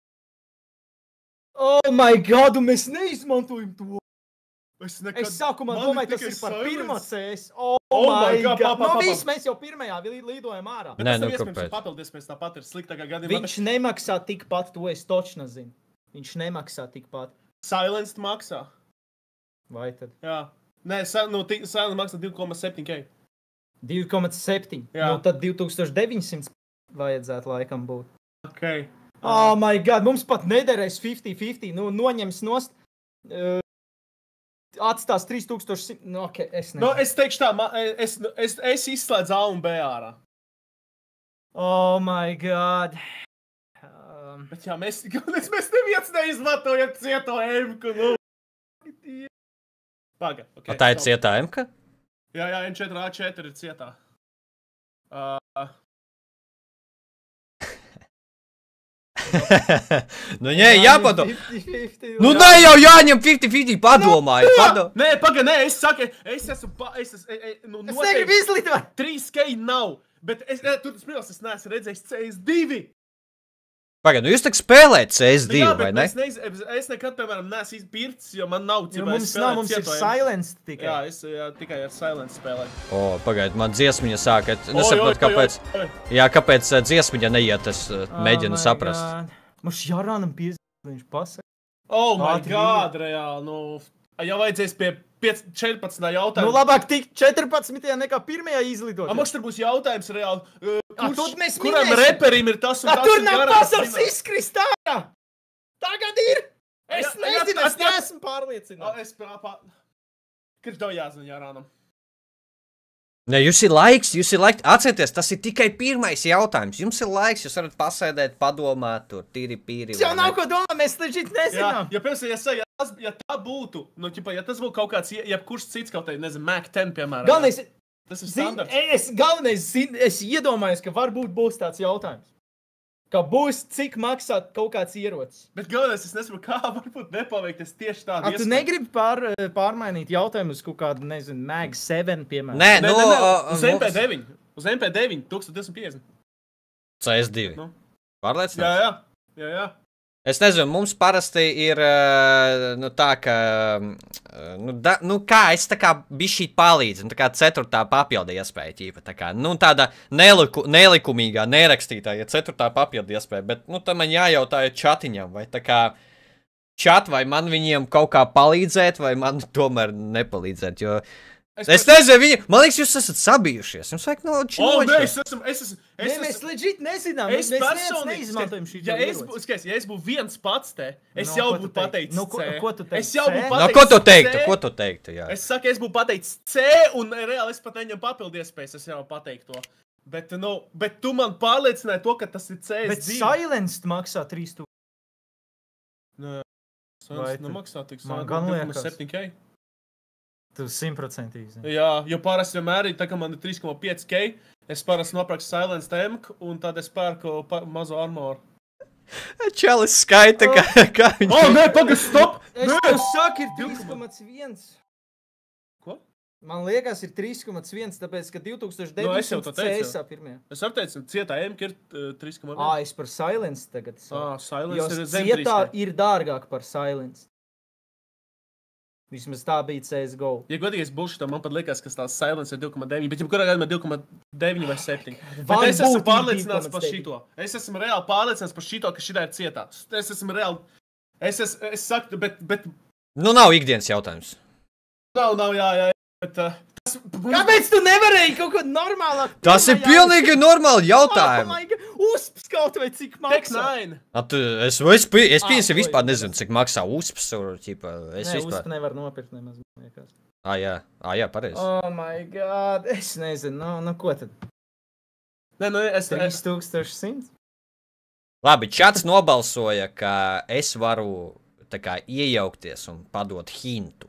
Oh my god, un mēs neizmantojam to. Es sākumā domāju, tas ir par pirmo CS. Oh my god. Nu viss, mēs jau pirmajā lidojam ārā. Nē, nu kāpēc? Papildies, mēs tāpat ir sliktākā gadījumā. Viņš nemaksā tikpat, to es točno zinu. Viņš nemaksā tikpat. Silenced maksā. Vai tad? Jā. Nē, Silence maksā 2,7k. 2,7. Jā. Nu tad 2900 vajadzētu laikam būt. Ok. Oh my god, mums pat nederēs 50-50. Nu, noņems nost. Atstās 3100. Nu, ok, es nezinu. Nu, es teikšu tā, es izslēdzu A un B ārā. Oh my god. Bet jā, mēs neviens neizmantojam cieto M-ku, nu. Paga, ok. Tā ir cietā M-ka? Jā, M4A4 ir cietā. Nu, nē, jāpadomā. 50-50. Nu, nē, jau jāņem 50-50, padomājiet. Nē, paga, nē, es saku, es esmu, nu, Es negribu izlidot. 3K nav, bet tur tas spēles es neesmu redzējis CS2. Pagaid, nu jūs tak spēlēt CS2, Jā, vai bet ne? es nekad, piemēram, neesmu izpircis, jo man nav Jo cipā. mums nav, mums ir silence tikai. Jā, es tikai ar silence spēlēju. O, pagaid, man dziesmiņa sāk. Nesaprotu, kāpēc. Jā, kāpēc dziesmiņa neiet, es mēģinu saprast. Mums Jāranam piezīmē, viņš pasaka. Oh my Ātri god, reāli, nu. Ja vajadzēs pie 14. jautājumu. Nu labāk tik 14. nekā pirmajā izlidot. Mums tur būs jautājums reāli. Tur mēs Kuram minēsim. reperim ir tas un tas? Tur un nav garāks pasaules zināt? izkrist ārā! Tagad ir! Es Jā, nezinu, jā, es jā. neesmu pārliecināts. Es prāpā. Kurš tev jāzina, Jārānam? Nē, jūs ir laiks. Atcerieties, tas ir tikai pirmais jautājums. Jums ir laiks, jūs varat pasēdēt, padomāt, tur tīri pīri. Es jau nav ko domāt, mēs leģit nezinām. Ja, piemēram, ja tā būtu, nu, ķipa, ja tas būtu kaut kāds, jebkurš cits kaut kāds, nezinu, Mac 10, piemēram. Galvenais, Tas ir zin, standarts. galvenais es iedomājos, ka varbūt būs tāds jautājums. Ka būs, cik maksā kaut kāds ierocis. Bet galvenais, es nesaprotu, kā varbūt nepaveikt, es tieši tādu Tu negribi pārmainīt jautājumu uz kaut kādu, nezinu, Mag 7, piemēram? Nē, Nē, nu, uz MP9. Uz MP9, 1250. CS2. Nu. Pārliecināts? Jā. Es nezinu, mums parasti ir, nu tā, ka, kā es tā kā bišķīt palīdzu, tā kā 4. papildu iespēja ķīpa, tā kā, nu tāda nelikumīgā, nerakstītā, ja 4. papildu iespēja, bet, nu tā man jājautā čatiņam, vai tā kā čat, vai man viņiem kaut kā palīdzēt, vai man tomēr nepalīdzēt, jo es nezinu, man liekas, jūs esat sabijušies. Jums vajag no činoģi. Nē, mēs legit nezinām. Es mēs personīgi neizmantojam šī ja es būtu viens pats te, es jau būtu pateicis C. Ko tu teiksi? Es jau būtu No, pateicis ko tu teiktu, jā. Es saku, es būtu pateicis C, un reāli es pat neņemu papildu iespējas, es jau pateiktu to. Bet, nu, bet tu man pārliecināji to, ka tas ir CS2. Bet Silenced maksā 3000. Nē, Vai Silenced tu- nemaksā tik man gan liekas. 7K. Tu 100% zini. Jā, jo parasti vienmēr ir, tā kā man ir 3,5K, es parasti nopērku Silenced M, un tad es pērku mazo armoru. Čalis skaita, kā viņš... Nē, pagaid, stop! Es tev saku, ir 3,1. Ko? Man liekas, ir 3,1, tāpēc, ka 2009 Nu, es jau to teicu. CS pirmie. Es apteicu, cietā M ir 3,1. Es par Silence tagad saku. Silenced Jo ir zem cietā 3K. ir dārgāk par Silence. Vismaz tā bija CSGO. Ja godīgais būšu, tad man pat liekas, ka tās Silence ir 2,9, bet jebkurā gadījumā 2,9 vai 7. Bet Varbūt es esmu ir pārliecināts par 2,9. šito. Es esmu reāli pārliecināts par šito, ka šitā ir cietā. Es esmu reāli... Es saku, bet... Nu, nav ikdienas jautājums. Nav, jā, bet... Kāpēc tu nevarēji kaut ko normālāk? Tas ir pilnīgi normāli jautājumi. Uzps kaut vai cik maksā. Tech9. Es pieņemu vispār nezinu, cik maksā uzps. Es Nē, vispār... uzps nevar nopirkt nemaz. Man liekas. Jā, pareizi. Oh my god, es nezinu, nu ko tad? Nē, nu, es... 3100? Labi, čats nobalsoja, ka es varu tā kā iejaukties un padot hintu.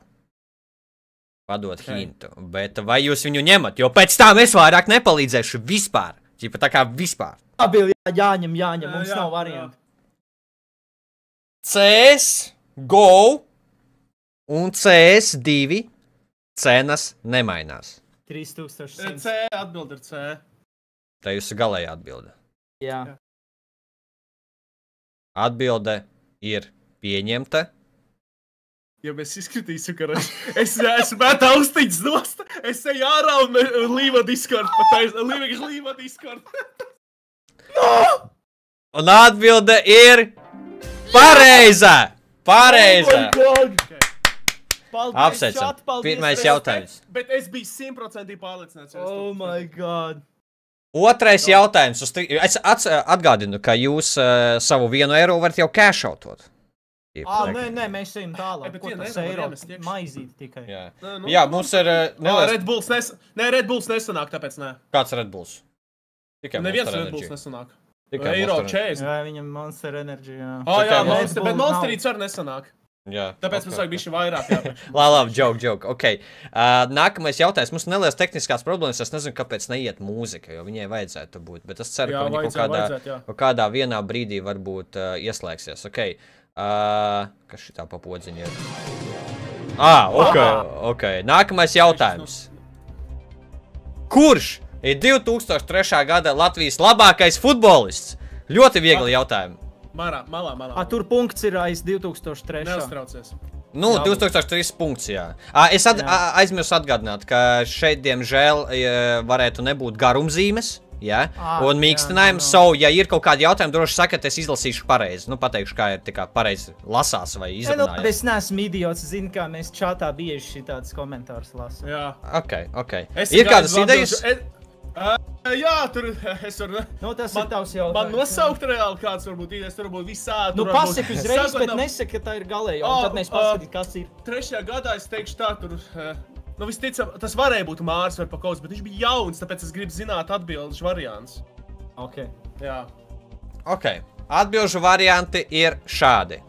Hintu. Bet vai jūs viņu ņemat? Jo pēc tam es vairāk nepalīdzēšu vispār. Ķipa tā kā vispār. Labi, jāņem, mums nav variantu. CS, GO un CS2 cenas nemainās. 3100. C, atbild ir C. Tā jūsu galējā atbilde. Jā. Atbilde ir pieņemta. Ja mēs izskatīsim, ka es metu austiņas nost, es eju ārā un līva Discord pateicu. Līva Discord. Un atbilde ir pareiza! Pareiza! Apsveicam. Pirmais jautājums. Bet es biju 100% pārliecināts. Oh my god. Otrais jautājums. Es atgādinu, ka jūs savu 1 eiro varat jau cashoutot. Nē, mēs ejam tālāk. Bet Ko vienu tas eiro eiro? iemet iekšā. Maizīt tikai. Jā, mums ir neliels... Red Bulls nesanāk, tāpēc nē. Kāds Red Bulls? Tikai Neviens Monster Red Bulls Energy. nesanāk. Tikai Eiro Monster 40. Jā, viņam Monster Energy, jā. Jā, Red Bull bet nav. Monsterīts arī nesanāk. Jā. Tāpēc mums vajag bišķi vairāk jāpēc. Labi, joke. Ok. Nākamais jautājums. Mums neliels tehniskās problēmas. Es nezinu, kāpēc neiet mūzika, jo viņai vajadzētu būt. Bet es ceru, ka viņi kaut kādā vienā brīdī varbūt ieslēgsies. Ok. Kas šitā pa podziņa ir? Ok. Nākamais jautājums. Kurš ir 2003. gada Latvijas labākais futbolists? Ļoti viegli jautājumi. Malā. Tur punkts ir aiz 2003. Neuztraucies. Nu, 2003 punkts, jā. Es aizmirsu atgādināt, ka šeit, diemžēl, varētu nebūt garumzīmes, jā, un mīkstinājums. Ja ir kaut kādi jautājumi, droši sakat, es izlasīšu pareizi. Nu, pateikšu, kā ir tikā pareizi lasās vai izrunājās. Es neesmu idiots, zinu, kā mēs čatā bieži šitādas komentārus lasām. Jā. Ok. Ir kādas idejas? Jā, tur es varu... Nu, tas ir tavs jautājums. Man nosaukt reāli kāds varbūt idejas, tur varbūt visādi. Nu, pasaka uzreiz, bet nesaka, ka tā ir galēja, un tad mēs paskatīt, kas ir. 3. gadā es teikšu tā, tur... Nu, visticam, tas varēja būt Māris vai Pakauts, bet viņš bija jauns, tāpēc es gribu zināt atbildes variants. Ok. Jā. Ok. Atbilžu varianti ir šādi.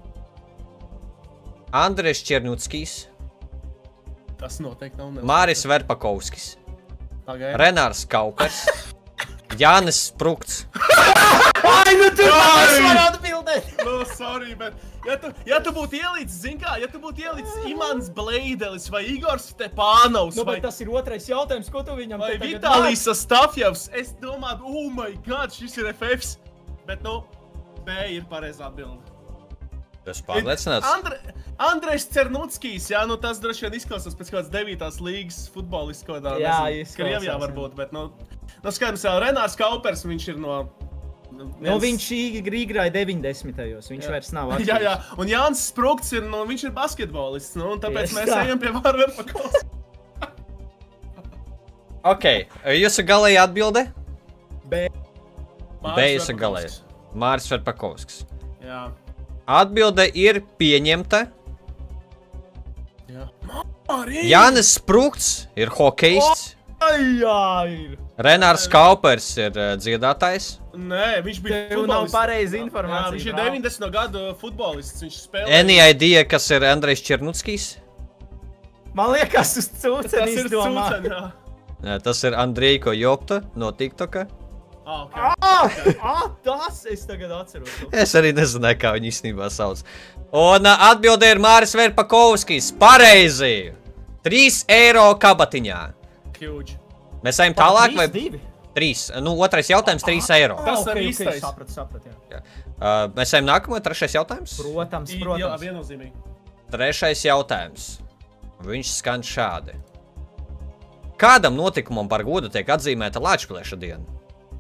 Andrejs Černuckis, Tas noteikti nav Māris Verpakovskis, Pagaid. Renārs Kaupers, Jānis Sprukts. Ai, nu es varu atbildēt! No, sorry, bet ja tu būtu ielīdz, zin kā, ja tu būtu ielīdz Imants Bleidelis vai Igors Stepānovs Nu, vai, bet tas ir otrais jautājums, ko tu viņam vai te tagad Vitālijs Astafjevs, es domāju, oh my god, šis ir FFs. Bet, nu, B ir pareizā atbilde. Tas pārliecināts. Andrejs Cernuckijs, jā, nu tas droši vien izklausās pēc kādas 9. līgas futbolists kaut kādā, Jā, nezinu, izklausās, Krievijā jā. varbūt, bet, nu skaidrs jau, Renārs Kaupers, viņš ir no... Nu, viņš īgrāja 90. Viņš vairs nav Jā, jā, un Jānis Sprugts ir, nu, viņš ir basketbolists, nu, un tāpēc Tieši mēs tā. ejam pie Vārverpakovs. Ok, jūsu galējā atbilde? B. B jūsu galējā. Māris Verpakovskis. Jā, Atbilde ir pieņemta. jā. Arī! Jānis Sprugts ir hokejists. Jā, ir. Renārs Kaupers ir dziedātājs. Nē, viņš bija Tev nav futbolists. pareiza Jā, informācija. viņš ir brāl. 90. gadu futbolists, viņš spēlē. Any idea, kas ir Andrejs Černuckijs? Man liekas, uz cūceni Tas ir izdomā. Cūcen, jā. Tas ir Andrejko Jopta no TikToka. Okay. Tas es tagad atceros. Es arī nezināju, kā viņu īstenībā sauc. Un atbilde ir Māris Verpakovskis. Pareizi! 3 eiro kabatiņā. Huge. Mēs ejam tālāk vai? 2? 3. Nu, otrais jautājums 3 eiro. Tas arī īstais. Sapratu, jā. Mēs ejam nākamo, trešais jautājums. Protams, Jā, protams. viennozīmīgi. Trešais jautājums. Viņš skan šādi. Kādam notikumam par godu tiek atzīmēta Lāčplēša diena?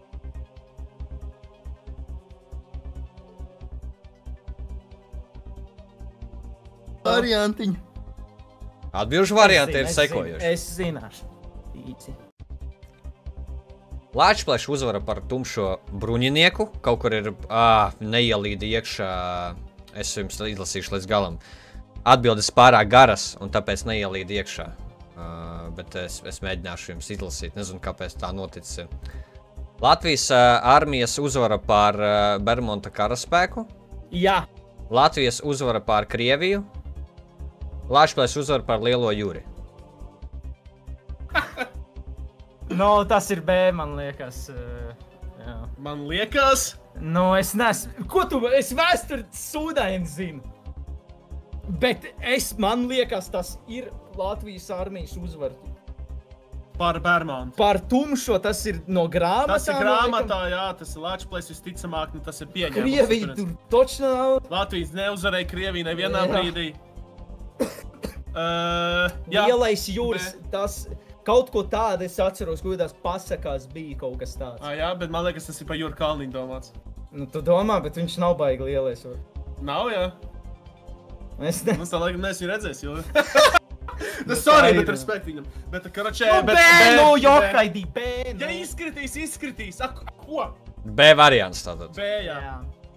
Variantiņi. Atbilžu varianti ir sekojuši. Es zināšu. Īci. Lāčplēša uzvara par tumšo bruņinieku. Kaut kur ir neielīda iekšā. Es jums izlasīšu līdz galam. Atbildes pārāk garas un tāpēc neielīda iekšā. Bet es mēģināšu jums izlasīt. Nezinu, kāpēc tā noticis. Latvijas armijas uzvara pār Bermonta karaspēku. Jā. Latvijas uzvara pār Krieviju. Lāčplēša uzvara pār Lielo jūri. Nu, tas ir B, man liekas. Jā. Man liekas, Nu, es neesmu. Ko tu? Es vēsturi sūdaini zinu. Bet man liekas, tas ir Latvijas armijas uzvara. par Bermontu. Par tumšo tas ir no grāmatām. Tas ir grāmatā, jā, tas ir Lāčplēs visticamāk, nu tas ir pieņemts. Krievija tur točno nav. Latvijas neuzvarēja Krieviju nevienā Jā. brīdī. Jā. Lielais jūras, tas kaut ko tādu es atceros, ko tās pasakās bija kaut kas tāds. Jā, bet man liekas, tas ir pa Jūru Kalniņu domāts. Nu, tu domā, bet viņš nav baigi lielais. Nav, jā. Es ne... Nu, tā laikam neesmu redzējis, jo... Sorry, bet respekt viņam. Bet, karačē, Nu, B, nu, Johaidī, B, nu. Ja izskritīs. Ko? B variants tātad. B, jā. Jā.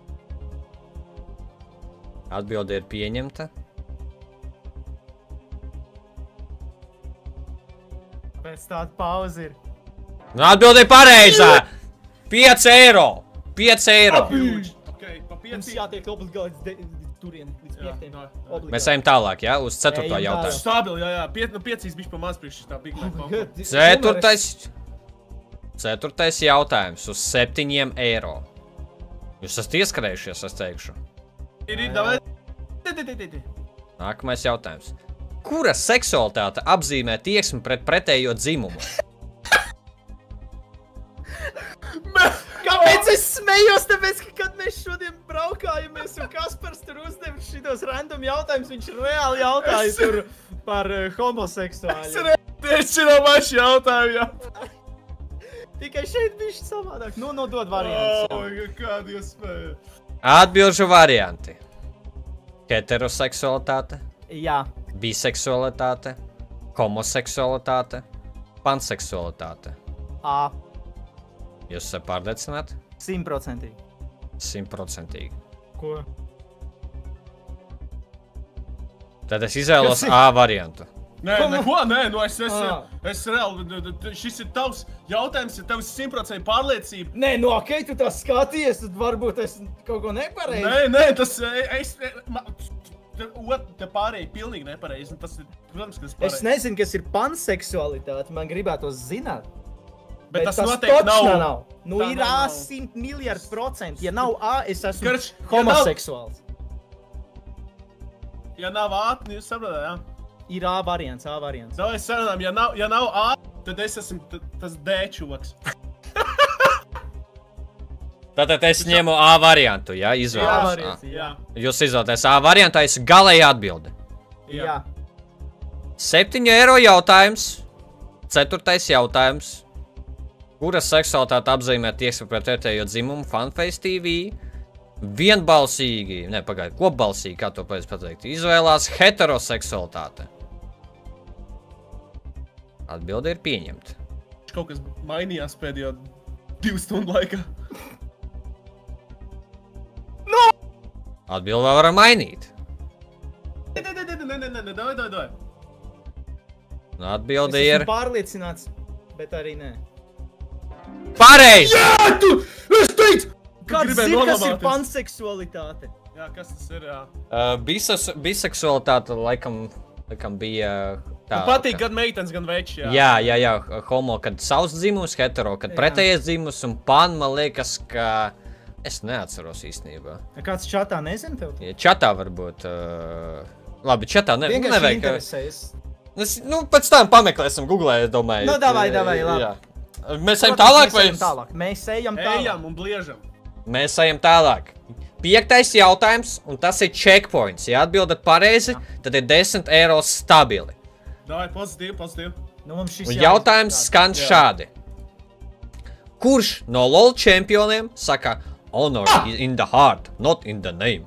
Atbilde ir pieņemta. Pēc tāda pauze ir. Nu, atbilde ir pareizā! 5 eiro! 5 eiro! Ok, pa Mums 5. jātiek obligāti līdz turien, līdz Jā, 5. jā. Obligāti. Mēs ejam tālāk, jā? Uz 4. Ejam jautājumu. Stabili, jā. 5 bišķi pa maz priekš tā Big Mac kombo. Ceturtais jautājums uz 7 eiro. Jūs esat ieskrējušies, es teikšu. Ir, davai. Nākamais jautājums. Kura seksualitāte apzīmē tieksmi pret pretējo dzimumu? Kāpēc es smējos? Tāpēc, ka kad mēs šodien braukājamies un Kaspars tur uzdev šitos random jautājumus, viņš reāli jautāja tur par homoseksuāļiem. Tieši no maši jautājumu, jā. Tikai šeit bišķi savādāk. Nu, dod variants. Kādu jūs spējat? Atbilžu varianti. Heteroseksualitāte, Jā. biseksualitāte, homoseksualitāte, panseksualitāte. A. Jūs esat pārliecināti? 100%. 100%. Ko? Tad es izvēlos Kas ir? A variantu. Nē, neko, nē, nu es Ah. reāli, šis ir tavs jautājums, ir tavs 100% pārliecība. Nē, no ok, tu tā skaties, tad varbūt es kaut ko nepareizi. Nē, tas, te pārējie pilnīgi nepareizi, un tas ir, protams, ka tas Es pareizi. nezinu, kas ir panseksualitāte, man gribētos zināt. Bet tas noteikti nav. Nu, Tā ir nav. 100 miljardi %. Ja nav A, es esmu Karč, ja homoseksuāls. Ja nav ātri, jūs saprotat, jā? Ir A variants, A variants. Davai sarunām, ja nav ātri, tad es esmu tas D čuvaks. Tātad es ņemu A variantu, ja? A Izvēlos. variants, jā. Jūs izvēlaties A variantu, es galēji atbildi. Jā. 7 eiro jautājums. 4. jautājums. Kura seksualitāte apzīmē tieksme pret pretējo dzimumu Funface TV? Vienbalsīgi, ne, pagaidi, kopbalsīgi, kā to pateikt, izvēlās heteroseksualitāte. Atbilde ir pieņemta. Kaut kas mainījās pēdējo 2 stundu laikā. Atbilde vēl varam mainīt. Nē, davai. Nu, atbilde Es ir esmu pārliecināts, bet arī nē. pareizi! Es teicu! Kāds gribēji zina, kas ir nolamāties. panseksualitāte? Jā, kas tas ir, jā. Biseksualitāte laikam bija tā. Man patīk gan meitenes, gan veči, jā. Jā, homo, kad savs dzimums, hetero, kad pretējais dzimums, un pan, man liekas, ka es neatceros īstenībā. Kāds čatā nezina tev? Ja čatā varbūt, labi, čatā Vienkārši nevajag. interesējas. Nu, pēc tam pameklēsim Googlē, es domāju. Nu, davai, labi. Jā. Mēs ejam tālāk, vai? Mēs ejam tālāk. Ejam un bliežam. Mēs ejam tālāk. 5. jautājums, un tas ir checkpoints. Ja atbildat pareizi, tad ir 10 eiro stabili. Davai, pozitīvi. Nu, mums šis Un jautājums skan šādi. Kurš no LoL čempioniem saka honor is in the heart, not in the name?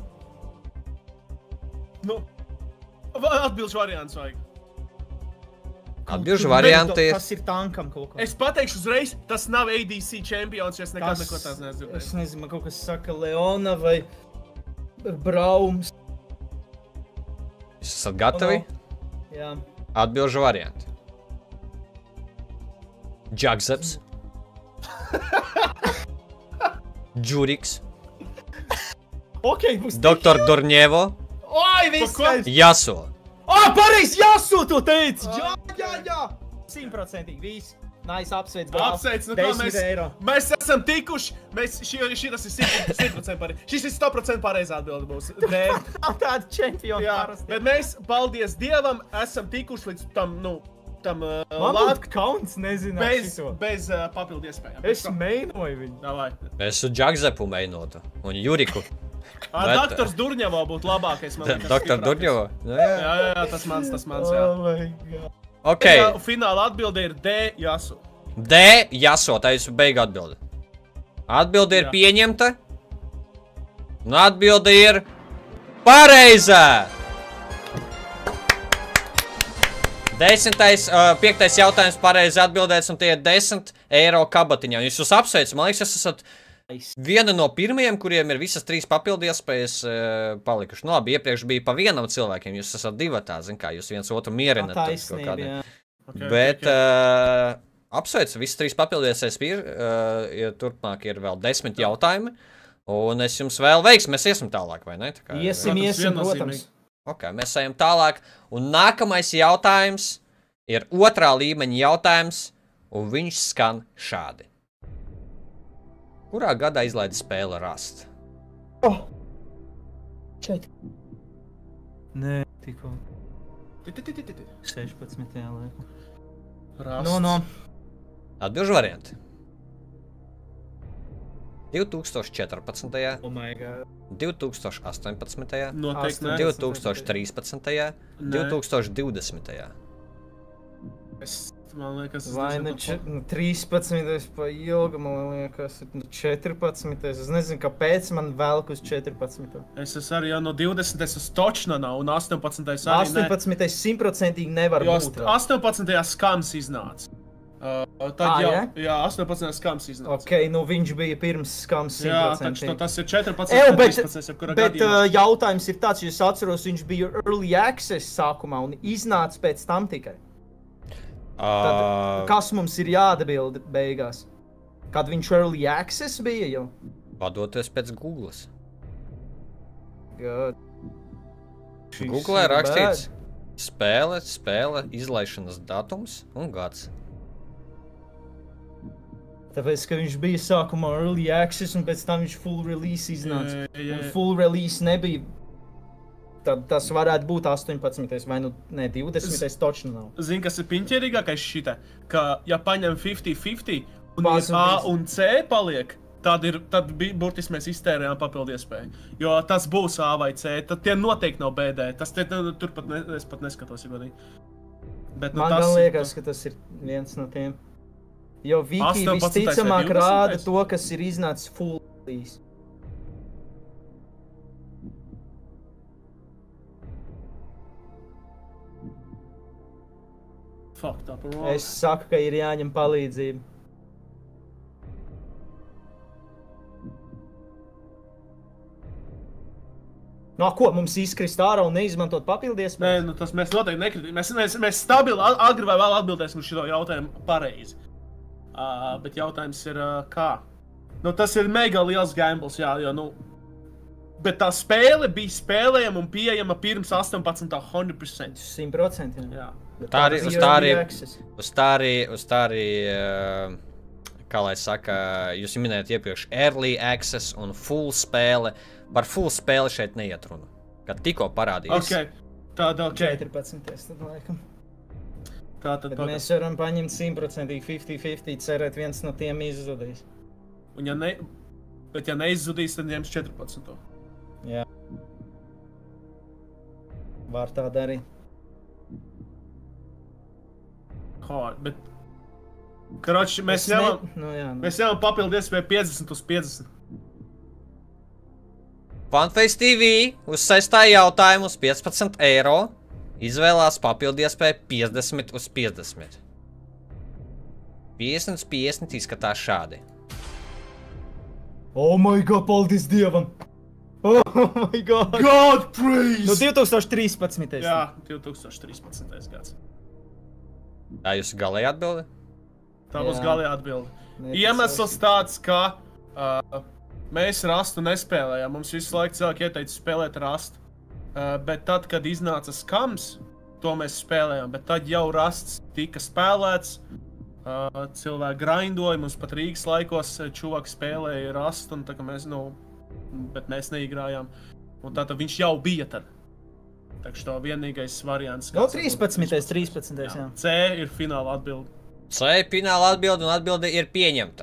Nu, atbilžu variants vajag. Atbilžu varianti ir. Tas ir tankam kaut ko. Es pateikšu uzreiz, tas nav ADC čempions, jo es nekad neko tās neesmu Es dzirdējis. nezinu, man kaut kas saka Leona vai Braums. Jūs esat gatavi? Jā. Atbilžu varianti. Jagzeps. Džuriks. Ok, būs. Dr. Dorņevo. Oi, viss ko? skaidrs. Jaso. Pareizi, jāsūt to teici. Jā. 100% viss. Nice, apsveic. Apsveic, nu kā 10 eiro. mēs esam tikuši, šitas ir 100% pareizi. Šis ir 100% pareizi atbildi būs. Nav tāda čempiona Jā, parasti. bet mēs, paldies Dievam, esam tikuši līdz tam, Man būtu kauns nezināt šito. bez papildu iespējām. Es meinoju viņu. Davai. Es uz Jagzepu meinotu. Un Juriku. Bet- Doktors Durņevo būtu labākais, man liekas. Dr. Dorņevo. Jā, tas mans, jā. Oh my god. Ok. Fināla atbilde ir D, Jasu. D. Jaso. Tā ir beiga atbilde. Atbilde ir Jā. pieņemta. Un atbilde ir pareizā. 5. jautājums pareizi atbildēts, un tie ir 10 eiro kabatiņā. Jūs apsveicat, man liekas, jūs esat viena no pirmajiem, kuriem ir visas 3 papildu iespējas palikuši. Nu labi, iepriekš bija pa vienam cilvēkiem, jūs esat divatā, zin kā, jūs viens otru mierinat. Taisnība, jā. Bet apsveicu, visas 3 papildu iespējas ir, turpmāk ir vēl 10 jautājumi, un es jums vēl veiksim, mēs iesim tālāk, vai ne? Tā kā- Iesim, viennozīmīgi. protams. Ok, mēs ejam tālāk, un nākamais jautājums ir 2. līmeņa jautājums, un viņš skan šādi. Kurā gadā izlaida spēle Rust? Čet. Nē, tikko 16. laikā. Rasts. No. Atbilžu varianti. 2014. Oh my god. 2018. Noteikti ne. 2013. 2020. Man liekas, tas Vai ne 13. pa ilgu, man liekas, 14. Es nezinu, kāpēc man velk uz 14. Es esmu arī jau no 20. Es esmu točna nav, un 18. arī ne. 18. 100% nevar Jo būt. vēl. 18. skams iznāca. Tad jau, jā, 18. skams iznāca. Ok, nu viņš bija pirms skams 100%. Jā, taču tas ir 14. Ew, bet 13. jebkurā bet gadījumā. jautājums ir tāds, jo es atceros, viņš bija Early Access sākumā un iznāca pēc tam tikai. Tad, kas mums ir jāatbild beigās? Kad viņš Early Access bija jau? Vadoties pēc Googles. God. Google ir rakstīts spēle, izlaišanas datums un gads. Tāpēc, ka viņš bija sākumā early access un pēc tam viņš full release iznāca. Jā. Un full release nebija. Tad tas varētu būt 18. vai nu ne 20. Točno nav. Zini, kas ir piņķerīgākais šitā? Ka, ja paņem 50-50 un Bāz ir un A viss. un C paliek, tad burtiski mēs iztērējām papildu iespēju. Jo tas būs A vai C, tad tie noteikti nav BD. Tas tur pat es pat neskatos, ja godīgi. Bet, Man gan liekas, ka tas ir viens no tiem. Jo Viki 18. vai visticamāk 20. rāda to, kas ir iznācis full release. Fucked up wrong. Es saku, ka ir jāņem palīdzība. No ko, mums izkrist ārā un neizmantot papildies? Nē, nu tas mēs noteikti nekritām. Mēs stabili agri vai vēl atbildēsim uz šo jautājumu pareizi. Bet jautājums ir, kā? Nu, tas ir mega liels gambles, jā, jo, nu... Bet tā spēle bija spēlējama un pieejama pirms 18. 100%. 100%. Jā. Bet Tā arī, bija uz tā arī, early access. uz tā arī, kā lai saka, jūs minējāt iepriekš early access un full spēle. Par full spēli šeit neiet runa. Kad tikko parādījās. Ok, tāda ok. 14. tad laikam. Tātad Bet mēs varam paņemt 100% 50-50, cerēt viens no tiem izzudīs. Un bet ja neizzudīs, tad ņems 14. Jā. Var tā darīt. Bet... Karoči, mēs ņemam... Nu, jā, nu. Mēs ņemam papildu iespēju 50 uz 50. Funface TV uz 6. jautājumu uz 15 eiro izvēlās papildu iespēju 50 uz 50. 50 uz 50 izskatās šādi. Oh my god, paldies Dievam! Oh my god! God praise! Nu, 2013. Jā, 2013. gads. Tā jūs galēji atbildi? Tā būs Jā. galējā atbilde. Ne, Iemesls tāds, ka mēs rastu nespēlējām. Mums visu laiku cilvēki ieteica spēlēt rastu. Bet tad, kad iznāca skams, to mēs spēlējām. Bet tad jau rasts tika spēlēts. Cilvēki grindoja, mums pat Rīgas laikos čuvaki spēlēja rastu. Un tā kā mēs, bet mēs neigrājām. Un tātad viņš jau bija tad. Tā kā šo vienīgais variants. No 13. Jā. C ir fināla atbilde. C fināla atbilde un atbilde ir pieņemta.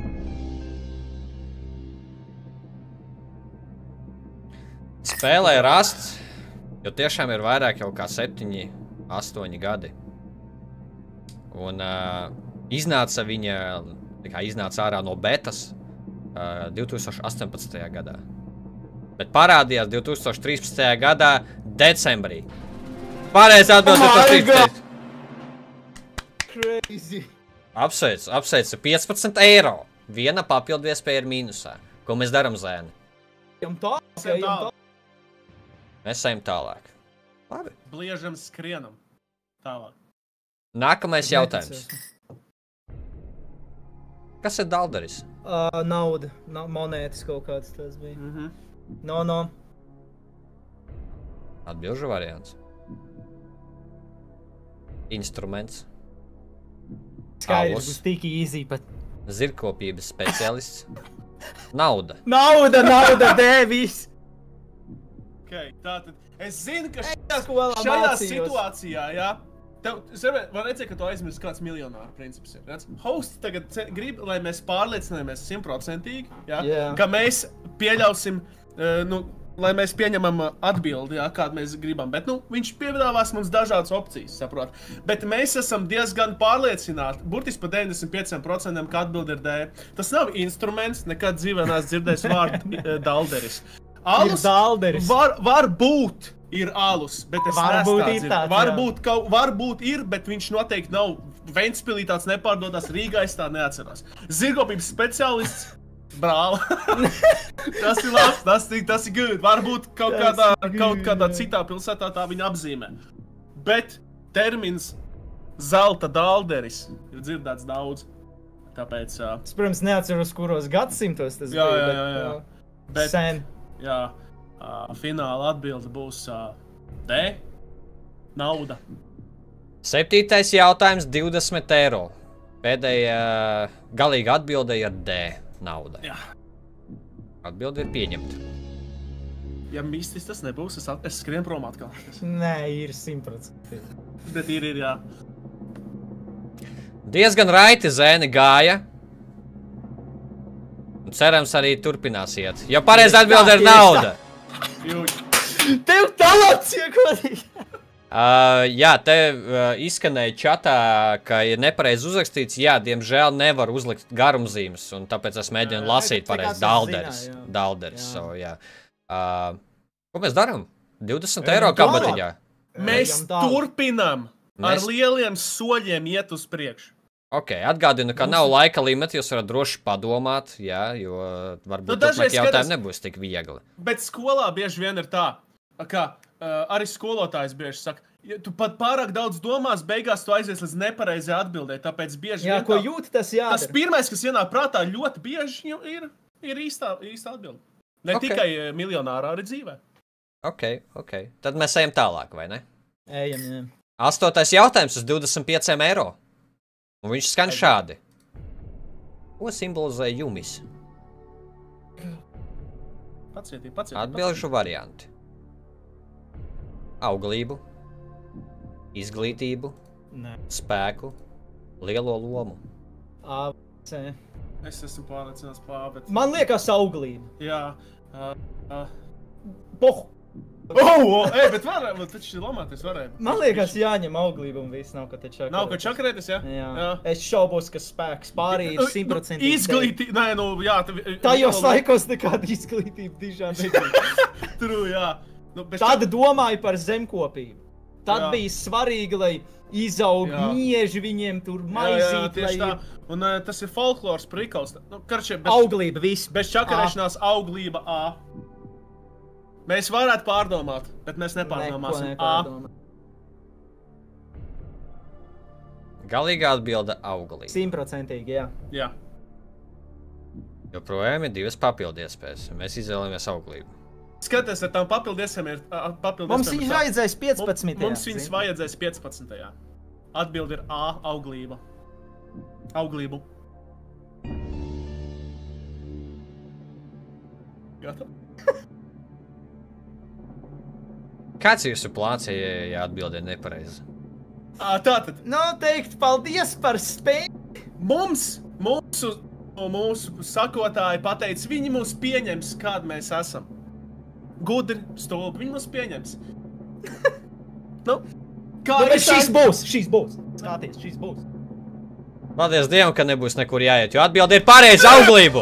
Spēlē rasts, jo tiešām ir vairāk jau kā 7, 8 gadi. Un iznāca viņa, iznāca ārā no betas 2018. gadā. Bet parādījās 2013. gadā decembrī. Pareizi atbild 2013. Crazy! Apsveicu 15 eiro. Viena papildu iespēja ir mīnusā. Ko mēs darām, zēni? Ejam tā, ejam tā. Mēs ejam tālāk. Labi. Bliežam skrienam. Tālāk. Nākamais jautājums. Kas ir daldaris? Nauda, monētas kaut kāds tas bija. No. Atbilžu variants. Instruments. Skaidrs, būs tik easy pat. Zirgkopības speciālists. Nauda. Nauda, dēvis! Okay, tātad, es zinu, ka Skolā šajā mācījos. situācijā, jā, var redzēt, ka tu aizmirsti kāds miljonāru princips ir. Redz? Hosts tagad grib, lai mēs pārliecināmies 100%, jā, Jā. ka mēs pieļausim, lai mēs pieņemam atbildi, jā, kādu mēs gribam. Bet, viņš piedāvās mums dažādas opcijas, saprot. Bet mēs esam diezgan pārliecināti, burtiski pa 95%, ka atbildi ir D. Tas nav instruments, nekad dzīvē neesmu dzirdējis vārdu dalderis. Alus dalderis. Varbūt ir alus, bet es Varbūt neesmu ir tā tāds, dzirdējis. Varbūt ir, bet viņš noteikti nav. Ventspilī tāds nepārdodas, Rīgā es tā neatceros. Zirgkopības speciālists. Brāl. Tas ir labs, tas ir good. Varbūt kaut kādā citā pilsētā tā viņa apzīmē. Bet termins zelta dalderis ir dzirdēts daudz. Tāpēc... Es, protams, neatceros, kuros gadsimtos tas bija. Jā. Bet, sen. jā, fināla atbilde būs D. Nauda. 7. jautājums 20 eiro. Pēdējā galīga atbilde ir D. Nauda. Jā. Atbilde ir pieņemta. Ja mistis tas nebūs, es skrienu prom atkal. Nē, ir 100%. Bet ir, jā. Diezgan raiti Zēni gāja. Un cerams arī turpinās iet. Jo pareizi atbilde ir nauda. Tev talants iekodīgi! Jā, te izskanēja čatā, ka ir nepareizi uzrakstīts. Jā, diemžēl nevar uzlikt garumzīmes, un tāpēc es mēģinu lasīt pareizi. Dalderis. So, jā. Ko mēs darām? 20 eiro kabatiņā. Mēs turpinām ar lieliem soļiem iet uz priekšu. Ok, atgādinu, ka nav laika limita, jūs varat droši padomāt, jā, jo varbūt turpmāk jautājumi nebūs tik viegli. Bet skolā bieži vien ir tā, ka arī skolotājs bieži saka, ja tu pat pārāk daudz domās, beigās tu aizies līdz nepareizai atbildē, tāpēc bieži Jā, vien ko jūt, tas jādara. Tas pirmais, kas ienāk prātā, ļoti bieži ir īstā atbilde. Ne tikai miljonārā, arī dzīvē. Ok. Tad mēs ejam tālāk, vai ne? Ejam, jā. 8. jautājums uz 25 eiro. Un viņš skan šādi. Ko simbolizē jumis? Pacietīgi. Atbilžu varianti. Auglību, izglītību, spēku, lielo lomu. ABC. Es esmu pārliecināts bet... Man liekas auglība. Jā. Pohu. Bet taču lomāties varēja. Man liekas jāņem auglība un viss nav, ka te čakarētis. Nav, ka čakarētis, jā? Jā. Es šaubos, ka spēks pārī ir 100%. Izglītība, nē, nu, jā. Tajos laikos nekāda izglītība dižā nebija. True, jā. Tad domāju par zemkopību. Tad bija svarīgi, lai izaug mieži viņiem tur maizīt. Jā, tieši tā. Un tas ir folklors prikals. Auglība, viss. Bez čakarēšanās auglība A. Mēs varētu pārdomāt, bet mēs nepārdomāsim. Galīgā atbilde auglība. 100%, jā. Jā. Joprojām ir divas papildu iespējas. Mēs izvēlamies auglību. Skaties, ar tām papildu iespējām ir Mums viņas vajadzēs 15. Mums viņas vajadzēs 15. Atbilde ir A, auglība. Auglību. Gatav? Kāds ir jūsu plāns, ja atbildē nepareizi? Tātad. Teikt paldies par spēju. Mūsu sakotāji pateica, viņi mūs pieņems, kādi mēs esam. Gudri, stulbi, viņi mūs pieņems. Šīs būs. Skaties, šīs būs. Paldies Dievam, ka nebūs nekur jāiet, jo atbilde ir pareizi auglību.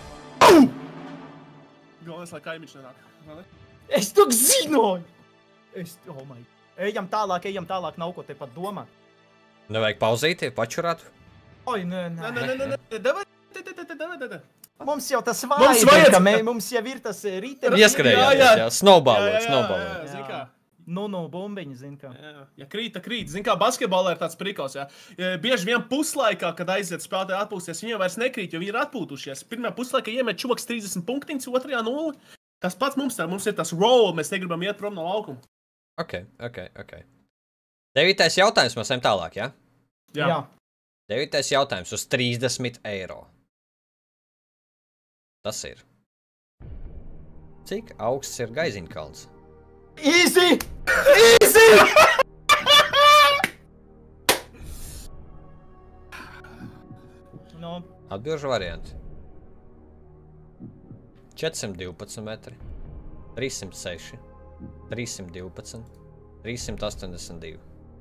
Galvenais, lai kaimiņš nenāk. Es to zinoju. Ejam tālāk, nav ko te pat domāt. Nevajag pauzīt, pačurāt. Oi, nē. Davai. Mums jau tas vajag, mums jau ir tas ritenis. Ieskrējāt, snowballot. Zin kā. Bombiņi, zin kā. Ja krīt. Zin kā, basketbolā ir tāds prikals, jā. Bieži vien puslaikā, kad aiziet spēlētāji atpūsties, viņi jau vairs nekrīt, jo viņi ir atpūtušies. Pirmajā puslaikā iemet čuvaks 30 punktiņus, otrajā 0. Tas pats mums ir tas roll, mēs negribam iet prom no laukuma. Ok. 9. jautājums, mēs ejam tālāk, jā? Jā. 9. jautājums uz 30 eiro. Tas ir. Cik augsts ir Gaiziņkalns? Easy! Atbilžu varianti. 412 metri, 306, 312, 382.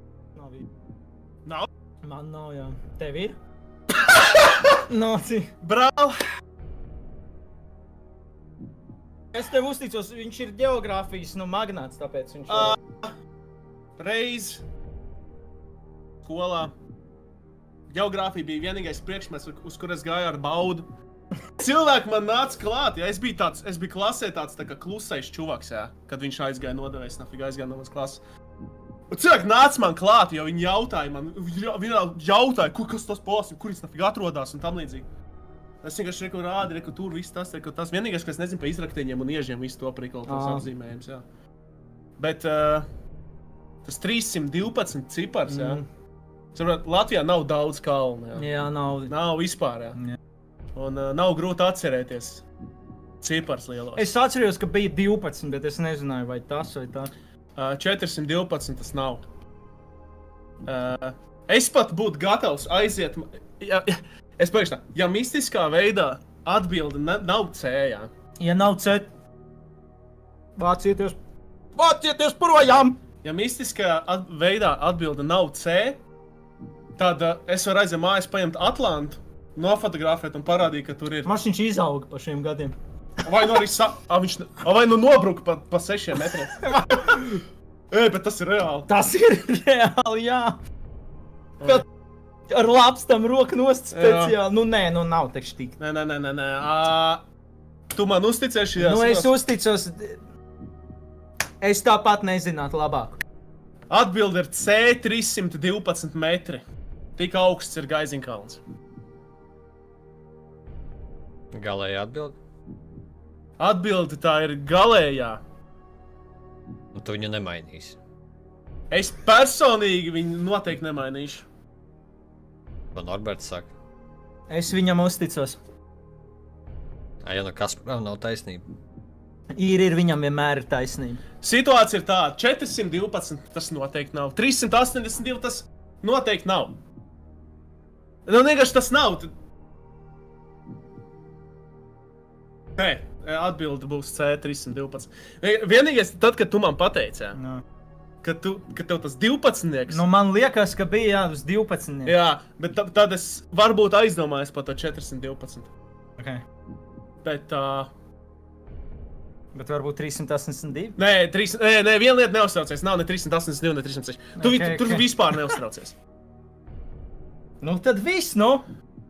Nav? Man nav, jā. Tev ir? Bravo! Es tev uzticos, viņš ir geogrāfijas magnāts, tāpēc viņš Reiz skolā geogrāfija bija vienīgais priekšmets, uz kur es gāju ar baudu. Cilvēki man nāca klāt, ja es biju klasē tāds tā kā klusējs čuvaks, jā, kad viņš aizgāja nodevējs, aizgāja no manas klases. Un cilvēki nāca man klāt, jo viņi jautāja, kas tas posms, kur viņš atrodās un tam līdzīgi. Es vienkārši reku rādi, reku tur, viss tas, reku tas. Vienīgais, ka es nezinu pa izrakteņiem un iežiem visu to prikolu, tos apzīmējums, jā. Bet tas 312 cipars, jā. Saprāt, Latvijā nav daudz kalnu. Jā. Jā, nav. Nav vispār, jā. Jā. Un nav grūti atcerēties cipars lielos. Es atceros, ka bija 12, bet es nezināju, vai tas vai tā. 412 tas nav. Es pat būtu gatavs aiziet... Es paikšu tā, ja mistiskā veidā atbilde nav C, jā. Ja nav C, vācieties projām! Ja mistiskā veidā atbilde nav C, tad es varu aiziet mājās paņemt Atlantu, nofotografēt un parādīt, ka tur ir. Mašīns izauga pa šiem gadiem. Vai nu arī vai nu nobruka pa 6 metriem. Bet tas ir reāli. Tas ir reāli, jā. Kad ar lapstam roku nost speciāli. Nu nē, nu nav tekš tik. Nē. Tu man uzticēši? Nu es uzticos. Es tāpat nezinātu labāk. Atbilde ir C312 metri. Tik augsts ir Gaiziņkalns. Galēja atbildi. Atbilde tā ir galējā. Un tu viņu nemainīsi. Es personīgi viņu noteikti nemainīšu. Ko Norberts saka? Es viņam uzticos. Ja nu Kasparam nav taisnība. Ir, viņam vienmēr ir taisnība. Situācija ir tāda, 412 tas noteikti nav. 382 tas noteikti nav. Nu, vienkārši tas nav. Nē, atbilde būs C312. Vienīgais, tad, kad tu man pateici, No. ka tev tas 12. Nu man liekas, ka bija jā, uz 12. Jā, bet tad es varbūt aizdomājos par to 412. Okay. Bet Bet varbūt 382? Nē, viena lieta neuztraucies. Nav ne 382, ne 306. Tu vispār neuztraucies. Nu tad viss, nu.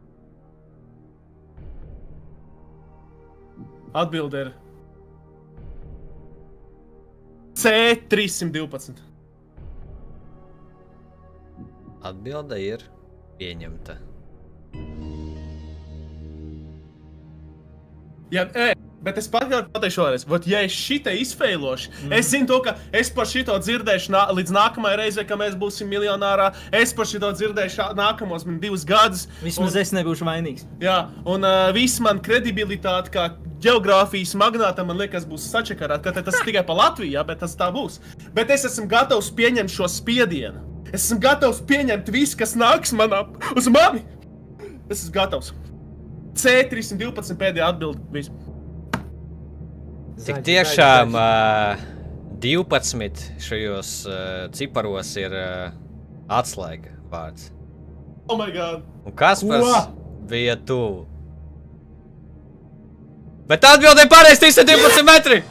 Atbilde ir C312. Atbilde ir pieņemta. Jā, bet es pateikšu vēlreiz, ja es šitā izfeilošu, es zinu to, ka es par šito dzirdēšu līdz nākamajai reizei, ka mēs būsim miljonārā, es par šito dzirdēšu nākamos 2 gadus. Vismaz es nebūšu vainīgs. Jā, un viss man kredibilitāte kā ģeogrāfijas magnātam, man liekas, būs sačakarāt, ka tas tikai pa Latviju, jā, bet tas tā būs. Bet es esmu gatavs pieņemt šo spiedienu. Es esmu gatavs pieņemt visu, kas nāks uz mani. Es esmu gatavs. C312 pēdējā atbilde. Visu. Tik tiešām 12 šajos ciparos ir atslēga vārds. Oh my god. Un Kaspars bija tuvu. Bet atbildē pareizi 312 metri!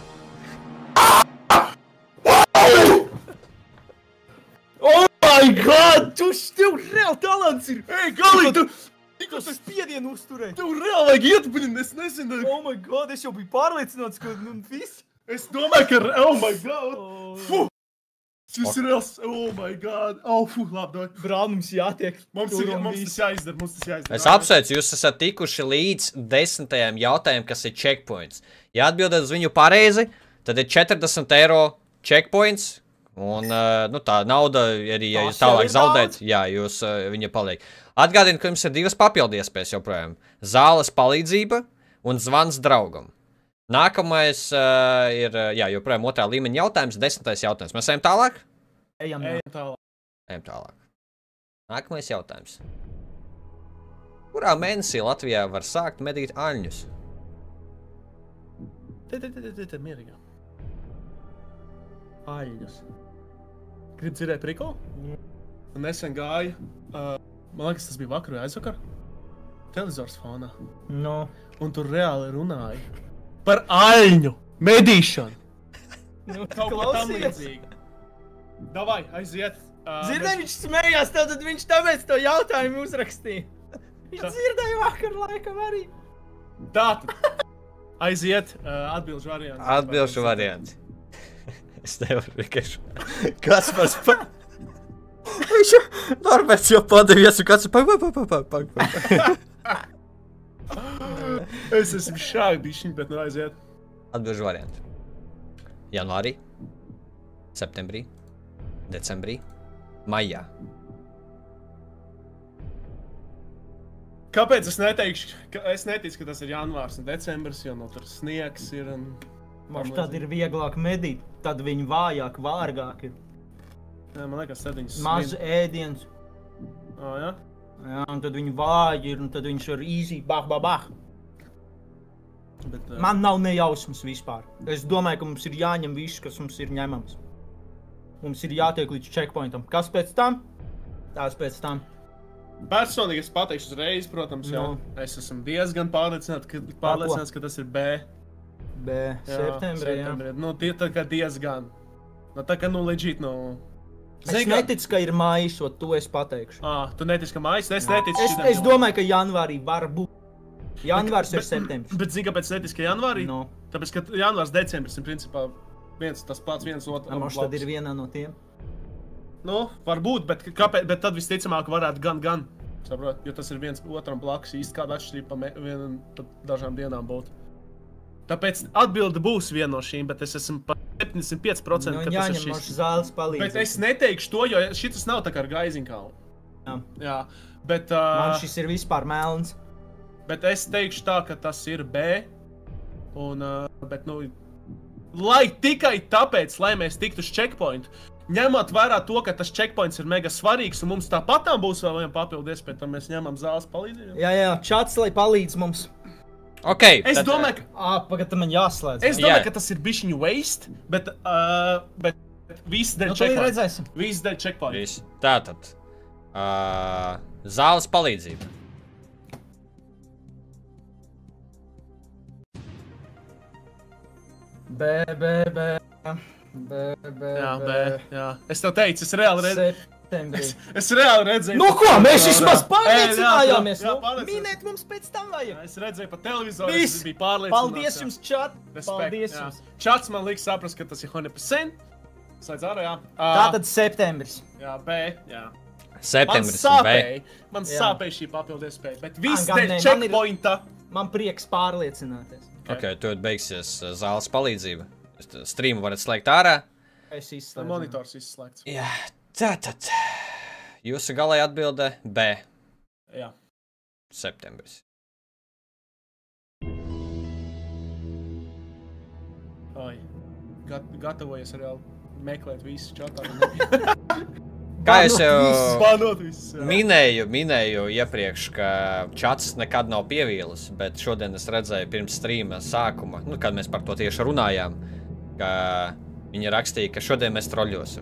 Oh my god! Tev reāli talants ir! Ei, galīgi, tu Tas spiedienu uzturēt! tev reāli vajag iet, bet es nezinu. Oh my god, es jau biju pārliecināts, ka viss! Es domāju, ka, oh my god. Fuh! Tas ir reāls, oh my god. Labi, dod. Brāl, mums jātiek. Mums tas jāizdara. Es apsveicu, jūs esat tikuši līdz 10. jautājumam, kas ir checkpoints. Ja atbildat uz viņu pareizi, tad ir 40 eiro checkpoints. Un tā nauda, arī, ja jūs tālāk zaudēt, jā, jūs viņa paliek. Atgādinu, ka jums ir 2 papildu iespējas joprojām. Zāles palīdzība un zvans draugam. Nākamais ir, jā, joprojām 2. līmeņa jautājums, 10. jautājums. Mēs ejam tālāk? Ejam tālāk. Ejam tālāk. Nākamais jautājums. Kurā mēnesī Latvijā var sākt medīt aļņus? Te, mierīgā. Aļņus. Gribu dzirdēt priko? Nesen gāja, man liekas, tas bija vakar vai aizvakar, televizors fonā. No. Un tur reāli runāja par aļņu medīšanu. Nu, Kaut ko tam līdzīgi. Davai, aiziet. Dzirdēju, viņš smējās, tad viņš tāpēc to jautājumu uzrakstīja. Viņš dzirdēja vakar laikam arī. Tātad, aiziet atbilžu varianti. Atbilžu varianti. Es nevaru vienkārši. Kaspars Viņš Norberts jau padevies un Kaspars Es esmu šāk bišķiņ, bet nu aiziet. Atbilžu varianti. Janvārī, septembrī, decembrī, maijā. Kāpēc es neteikšu? Es neticu, ka tas ir janvārs un decembris, jo tur sniegs ir un... Mums tad ir vieglāk medīt, tad viņi vājāk, vārgāk ir. Jā, man liekas, tad viņas... Maz ēdiens. Jā? Jā, un tad viņi vāji ir, un tad viņš var easy, bah. Bet, Man nav nejausmas vispār. Es domāju, ka mums ir jāņem viss, kas mums ir ņemams. Mums ir jātiek līdz checkpointam. Kas pēc tam? Tās pēc tam. Personīgi es pateikšu uzreiz, protams, jau. Es esmu diezgan pārliecināts, ka tas ir B. B. Septembrī, jā. Nu, tie tā kā diezgan. Nu, tā kā, legit, Es neticu, ka ir mājas, to es pateikšu. Tu netici, ka mājas? Es neticu šitam. Es domāju, ka janvārī var būt. Janvārs ir septembris. Bet zini, kāpēc netici, ka janvārī? No. Tāpēc, ka janvārs, decembris ir principā tas pats viens otram. Mums tad ir vienā no tiem. Nu, varbūt, bet tad visticamāk varētu gan. Saprot, jo tas ir viens otram blakus īsti kāda atšķirība pa dažām dienām būtu. Tāpēc atbilde būs viena no šīm, bet es esmu par 75%, ka tas ir jāņem šis. mums zāles palīdzību. Bet es neteikšu to, jo šitas nav tā kā ar Gaiziņkalnu. Jā, bet... Man šis ir vispār melns. Bet es teikšu tā, ka tas ir B. Un, bet, lai tikai tāpēc, lai mēs tiktu uz checkpointu, ņemot vērā to, ka tas checkpoints ir mega svarīgs, un mums tāpatām būs vēl viena papildu iespēja, tad mēs ņemam zāles palīdzību. Jā, čats, lai palīdz mums. Ok. Es domāju, ka... Pagad, man jāslēdz. Es domāju, ka tas ir bišķiņu waste, bet viss dēļ checkpoint. Redzēsim. Viss dēļ checkpoint. Viss. Tātad. Zāles palīdzība. B. Jā, B. Jā. Es tev teicu, es reāli redzēju. Septembrī. Es reāli redzēju. Nu ko, mēs vismaz pārliecinājāmies. Jā, pārliecinājāmies. Minēt mums pēc tam vajag. Es redzēju pa televizoru, es biju pārliecināts. Paldies jums, čat. Paldies jums. Čats man liek saprast, ka tas ir 100%. Slēdz ārā, jā. Tātad septembris. Jā, B, jā. Septembris un B. Man sāpēja šī papildu iespēja, bet viss dēļ checkpointa. Man prieks pārliecināties. Ok, tad beigsies zāles palīdzība. Streamu varat slēgt ārā. Es izslēdzu. Monitors izslēgts. Jā, tātad. Jūsu galēja atbilde B. Jā. Septembris. Oi. Gatavojies reāli meklēt visu čatā. Kā es jau Banot visus. minēju iepriekš, ka čats nekad nav pievīlis, bet šodien es redzēju pirms streama sākuma, kad mēs par to tieši runājām, ka viņi rakstīja, ka šodien mēs troļļosim.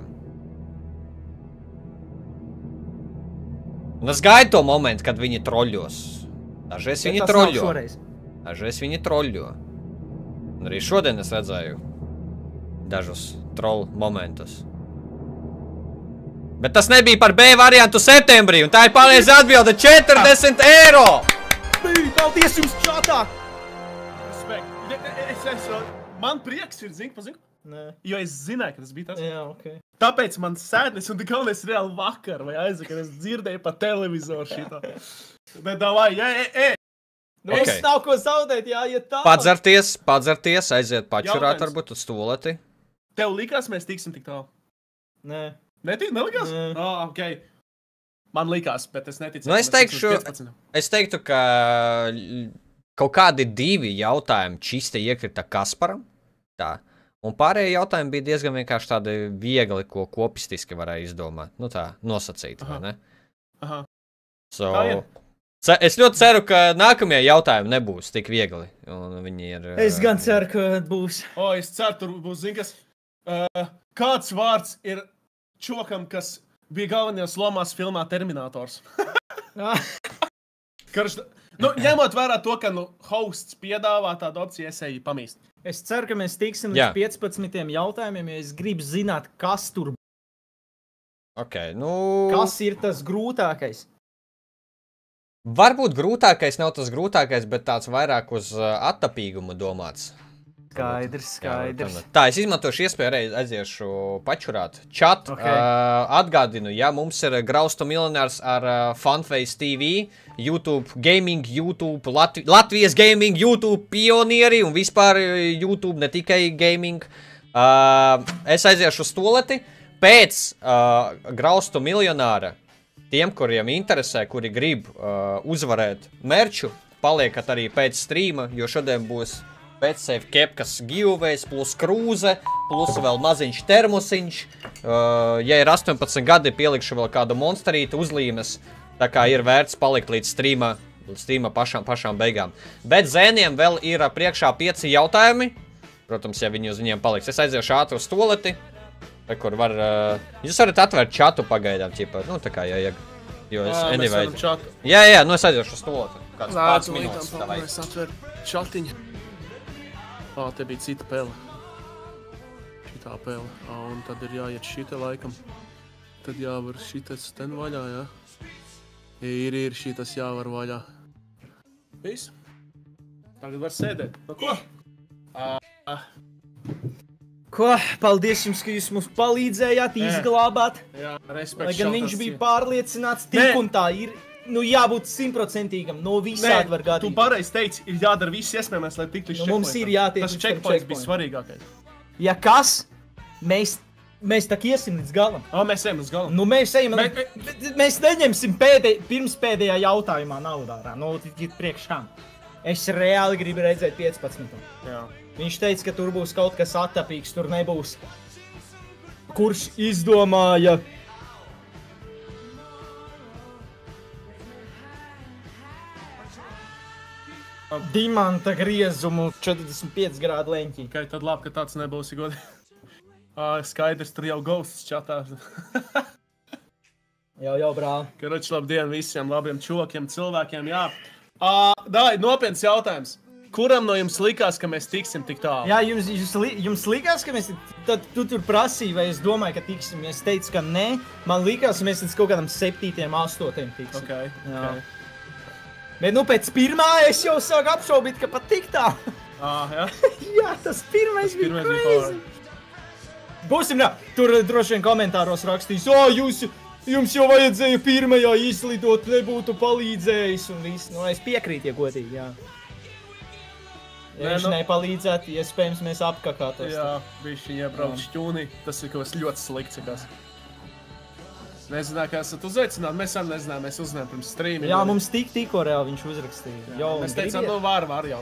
Un es gaidu to momentu, kad viņi troļļos. Dažreiz viņi troļļo. Dažreiz viņi troļļo. Un arī šodien es redzēju dažus troll momentus. Bet tas nebija par B variantu septembrī, un tā ir pareiza atbilde 40 eiro! Paldies jums čatā! Respekt. Man prieks ir, zinu? Nē. Jo es zināju, ka tas bija tas. Jā, ok. Tāpēc man sēdnes, un galvenais reāli vakar, vai aizvien, kad es dzirdēju pa televizoru šito. Bet davai, Es nav ko zaudēt, jāiet tā. Padzerties, aiziet pačurāt Jautājums. varbūt uz stoleti. Tev likās, mēs tiksim tik tālu? Nē. Nelikās? Nē. Ok. Man likās, bet es neticu. Nu, es teiktu, ka kaut kādi 2 jautājumi čiste iekrita Kasparam. Tā. Un pārējie jautājumi bija diezgan vienkārši tādi viegli, ko kopistiski varēja izdomāt. Nu tā, nosacīt, vai ne? Aha. So, Tā ir. es ļoti ceru, ka nākamie jautājumi nebūs tik viegli. Un viņi ir... Es gan ceru, ka būs. Es ceru, tur būs, zin kas, kāds vārds ir čokam, kas bija galvenajās lomās filmā Terminators. Ņemot vērā to, ka hosts piedāvā tādu opciju, es eju pamīst. Es ceru, ka mēs tiksim līdz 15 jautājumiem, jo es gribu zināt, kas tur būs. Okay, nu... Kas ir tas grūtākais? Varbūt grūtākais nav tas grūtākais, bet tāds vairāk uz attapīgumu domāts. Skaidrs. Tā, es izmantošu iespēju aiziešu pačurāt. Čat, atgādinu, ja mums ir Graustu miljonārs ar Funface TV, YouTube Gaming, YouTube, Latvijas Gaming, YouTube pionieri un vispār YouTube, ne tikai Gaming. Es aiziešu uz stoleti. Pēc Graustu miljonāra tiem, kuriem interesē, kuri grib uzvarēt merču, paliekat arī pēc streama, jo šodien būs pēcsēv kepkas giveaways, plus krūze, plus vēl maziņš termosiņš. Ja ir 18 gadi, pielikšu vēl kādu monsterītu uzlīmes, tā kā ir vērts palikt līdz streama pašām beigām. Bet zēniem vēl ir priekšā 5 jautājumi. Protams, ja viņi uz viņiem paliks. Es aiziešu ātri uz toleti, kur var... Jūs varat atvērt čatu pagaidām, ķipa. Nu, tā kā, ja jo es anyway... Jā, nu es aiziešu uz toleti. Kāds pāris minūtes. Mēs atvērt čatiņu. Te bija cita pele. Šitā pele. Un tad ir jāiet šita laikam. Tad jāvar šitas ten vaļā, jā. Ir šitas jāvar vaļā. Viss. Tagad var sēdēt. No ko? Ko? Paldies jums, ka jūs mums palīdzējāt izglābāt. Jā, respekts. Lai gan viņš bija pārliecināts, tik un tā ir. Nu, jābūt 100%. No visādi var gadīt. Tu pareizi teici, ir jādara viss iespējamais, lai tiktu līdz checkpointam. Mums ir jātiek Tas checkpoints bija svarīgākais. Ja kas, mēs tak iesim līdz galam. Mēs ejam līdz galam. Nu, mēs ejam, mēs neņemsim pirms pēdējā jautājumā naudā. Nu, priekš kam. Es reāli gribu redzēt 15. Jā. Viņš teica, ka tur būs kaut kas attapīgs, tur nebūs. Kurš izdomāja... Dimanta griezumu 45 grādu leņķī. Okay, tad labi, ka tāds nebūs, godi. Skaidrs, tur jau ghosts čatā. Jau, brāl. Karoči, labdien visiem labiem čokiem, cilvēkiem, jā. Dai, nopietns jautājums. Kuram no jums likās, ka mēs tiksim tik tālu? Jā, jums likās, ka mēs... Tad tu tur prasīji, vai es domāju, ka tiksim. Es teicu, ka nē. Man likās, ka mēs līdz kaut kādam 7, 8 tiksim. Okay. Bet nu pēc pirmā es jau sāku apšaubīt, ka pat tik tā. Jā? Jā, tas pirmais bija crazy. Būsim, jā, tur droši vien komentāros rakstīs, jums jau vajadzēja pirmajā izlidot, nebūtu palīdzējis un viss. Nu, es piekrītu, ja godīgi, jā. Ja viņš nepalīdzētu, iespējams mēs apkakātos. Jā, bišķi iebrauc šķūnī, tas ir kaut kas ļoti slikts, kas. Nezināju, kā esat uzaicināti, mēs arī nezinājām, mēs uzzinājām pirms streaming. Jā, mums tikko reāli viņš uzrakstīja. Jā, mēs teicām, nu var jau.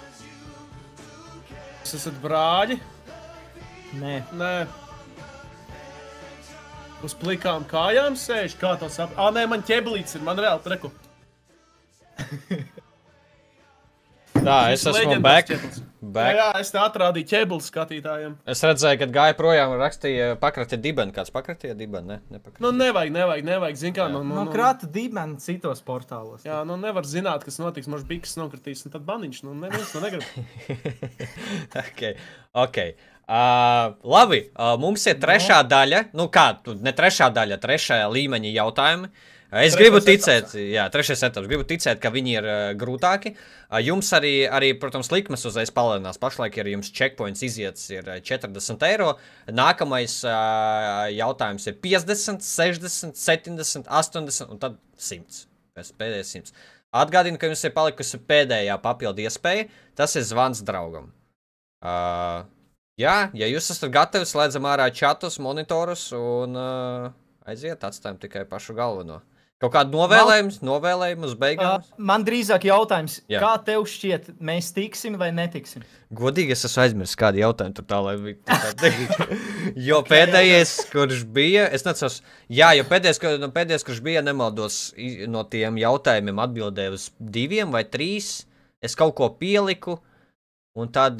Jūs esat brāļi? Nē. Uz plikām kājām sēž, kā to sap... Nē, man ķeblīts ir, man reāli treku. Tā, es esmu back. Jā, es te atrādīju ķebli skatītājiem. Es redzēju, kad gāja projām un rakstīja pakratie dibeni. Kāds pakratie dibeni? Nepakratie. Nu, nevajag, zin kā. Nu, krata dibeni citos portālos. Jā, nu nevar zināt, kas notiks, mums biks nokritīs, un tad baniņš, nu neviens to negrib. Ok. Labi, mums ir trešā daļa, nu kā, ne trešā daļa, trešā līmeņa jautājumi. Es gribu ticēt, trešais etaps, gribu ticēt, ka viņi ir grūtāki. Jums arī, protams, likmes uzreiz palielinās. Pašlaik ir jums checkpoints iziets ir 40 eiro. Nākamais jautājums ir 50, 60, 70, 80 un tad 100. Pēdējais 100. Atgādinu, ka jums ir palikusi pēdējā papildu iespēja. Tas ir zvans draugam. Ja jūs esat gatavi, slēdzam ārā čatus, monitorus un aiziet, atstājam tikai pašu galveno. Kaut kādu novēlējumu uz beigām? Man drīzāk jautājums, kā tev šķiet, mēs tiksim vai netiksim? Godīgi es esmu aizmirsis kādu jautājumu tur tā, lai jo pēdējais, kurš bija, es necos, jo pēdējais, kurš bija, nemaldos no tiem jautājumiem atbildēja uz 2 vai 3, es kaut ko pieliku, un tad,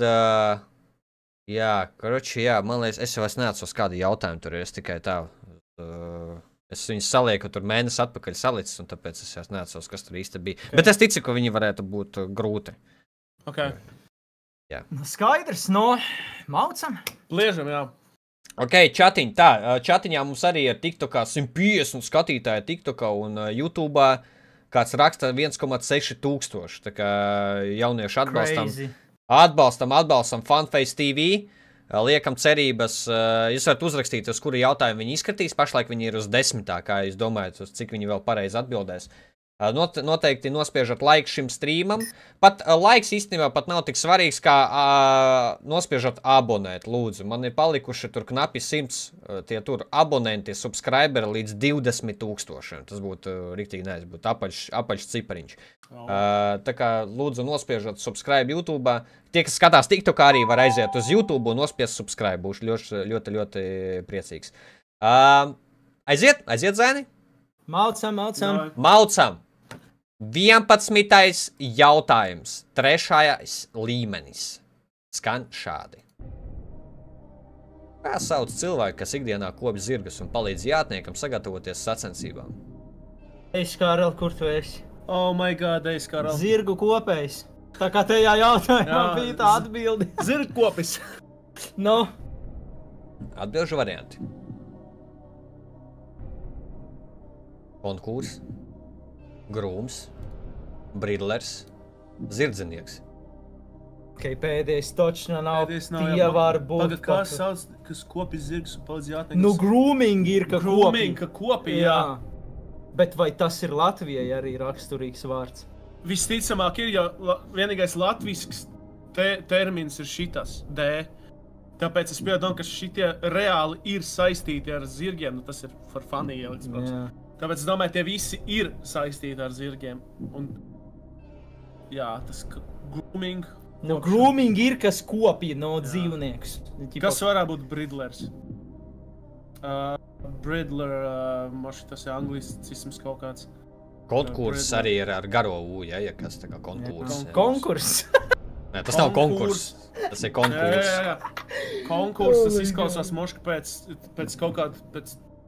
man liekas, es jau neatceros kādu jautājumu tur, es tikai tā, es viņus salieku tur mēnesi atpakaļ salicis, un tāpēc es jau neatceros, kas tur īsti bija. Bet es ticu, ka viņi varētu būt grūti. Ok. Jā. Skaidrs, maucam. Liežam, jā. Ok, čatiņi, tā. Čatiņā mums arī ir TikTokā 150 skatītāji TikTokā un YouTube'ā kāds raksta 1,6 tūkstoši. Tā kā jaunieši atbalstam Funface TV. Liekam cerības, jūs varat uzrakstīt, uz kuru jautājumu viņi izskatīs. Pašlaik viņi ir uz 10, kā jūs domājat, uz cik viņi vēl pareizi atbildēs. Noteikti nospiežat laiku šim streamam. Pat laiks īstenībā pat nav tik svarīgs, kā nospiežat abonēt, lūdzu. Man ir palikuši tur knapi 100 tie tur abonenti, subscriberi līdz 20,000. Tas būtu riktīgi neaiz, būtu apaļš cipariņš. Tā kā lūdzu nospiežat subscribe YouTube. Tie, kas skatās TikTokā, arī var aiziet uz YouTube un nospiest subscribe. Būšu ļoti, ļoti priecīgs. Aiziet, Zēni? Maucam. 11. jautājums. 3. līmenis. Skan šādi. Kā sauc cilvēku, kas ikdienā kopj zirgus un palīdz jātniekam sagatavoties sacensībām? Eis, Karel, kur tu esi? Oh my god, Eis, Karel. Zirgu kopējs. Tā kā tajā jautājumā bija tā atbildi. Zirgu kopis. No. Atbilžu varianti. Konkurs, grūms, bridlers, zirdzinieks. Pēdējais točno nav. Tie var būt. Kā sauc, kas kopis zirgus un palīdz jātniekam? Nu, grooming ir, ka Grooming, ka kopi, jā. Bet vai tas ir Latvijai arī raksturīgs vārds? Visticamāk ir, jo vienīgais latvisks termins ir šitas, D. Tāpēc es piedomu, ka šitie reāli ir saistīti ar zirgiem, nu tas ir for funny ielikts, protams. Tāpēc es domāju, tie visi ir saistīti ar zirgiem. Un, jā, tas grooming. Nu, grooming ir, kas kopja no dzīvniekus. Kas varētu būt bridlers? Bridler, tas ir anglicisms kaut kāds. Konkurs arī ir ar garo U, ja kas tā kā konkurs. Konkurs. Nē, tas nav konkurs. Tas ir konkurs. Jā. Konkurs, tas izklausās moška pēc kaut kāda,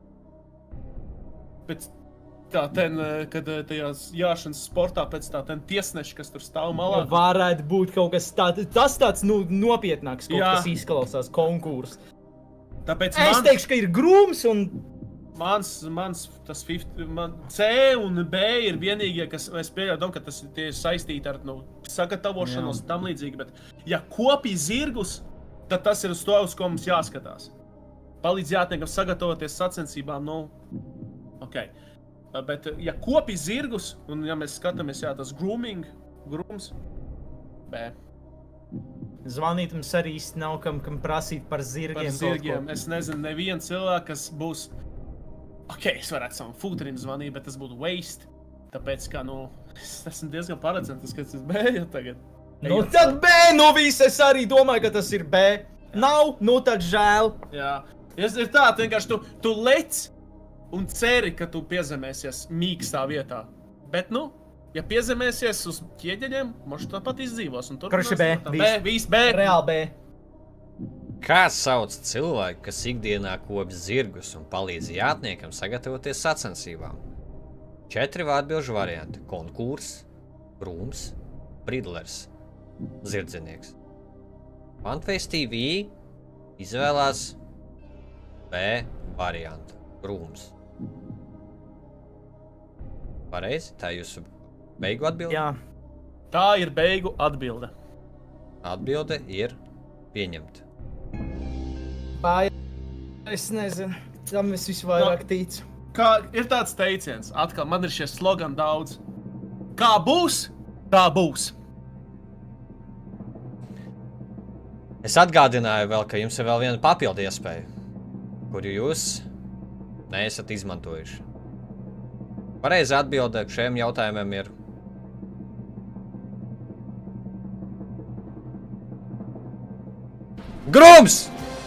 pēc tā ten, kad tajās jāšanas sportā pēc tā ten tiesneši, kas tur stāv malā. Varētu būt kaut kas tāds, tas tāds nopietnāks, kaut kas izklausās konkurs. Tāpēc es teikšu, ka ir grūms un... Mans tas C un B ir vienīgie, kas es pieļauju, ka tas ir saistīti ar sagatavošanos un tam līdzīgi, bet ja kopī zirgus, tad tas ir uz to, uz ko mums jāskatās. Palīdz jātniekam sagatavoties sacensībām, ok. Bet ja kopī zirgus, un ja mēs skatāmies, tas grooms, B. Zvanīt mums arī īsti nav kam prasīt par zirgiem. Par zirgiem. Es nezinu, nevienu cilvēku, kas būs... Ok, es varētu savam fūterim zvanīt, bet tas būtu waste. Tāpēc, kā, es esmu diezgan paredzams, ka tas ir B jau tagad. Tad B, viss es arī domāju, ka tas ir B. Nav, tad žēl. Jā. Ir tā, vienkārši tu lec un ceri, ka tu piezemēsies mīkstā vietā. Bet, ja piezemēsies uz ķieģeļiem, moši tāpat izdzīvos. Kroši B. Viss B. Reāli B. Kā sauc cilvēku, kas ikdienā kopj zirgus un palīdz jātniekam sagatavoties sacensībām? 4 atbilžu varianti. Konkurs, grūms, bridlers, zirdzinieks. Fanface TV izvēlās B variantu. Grūms. Pareizi? Tā jūsu beigu atbilde? Jā. Tā ir beigu atbilde. Atbilde ir pieņemta. Es nezinu. Tam es visvairāk ticu. Kā ir tāds teiciens, atkal man ir šie slogani daudz. Kā būs, tā būs. Es atgādināju vēl, ka jums ir vēl viena papildu iespēja, kuru jūs neesat izmantojuši. Pareizi atbilde šiem jautājumiem ir grūms!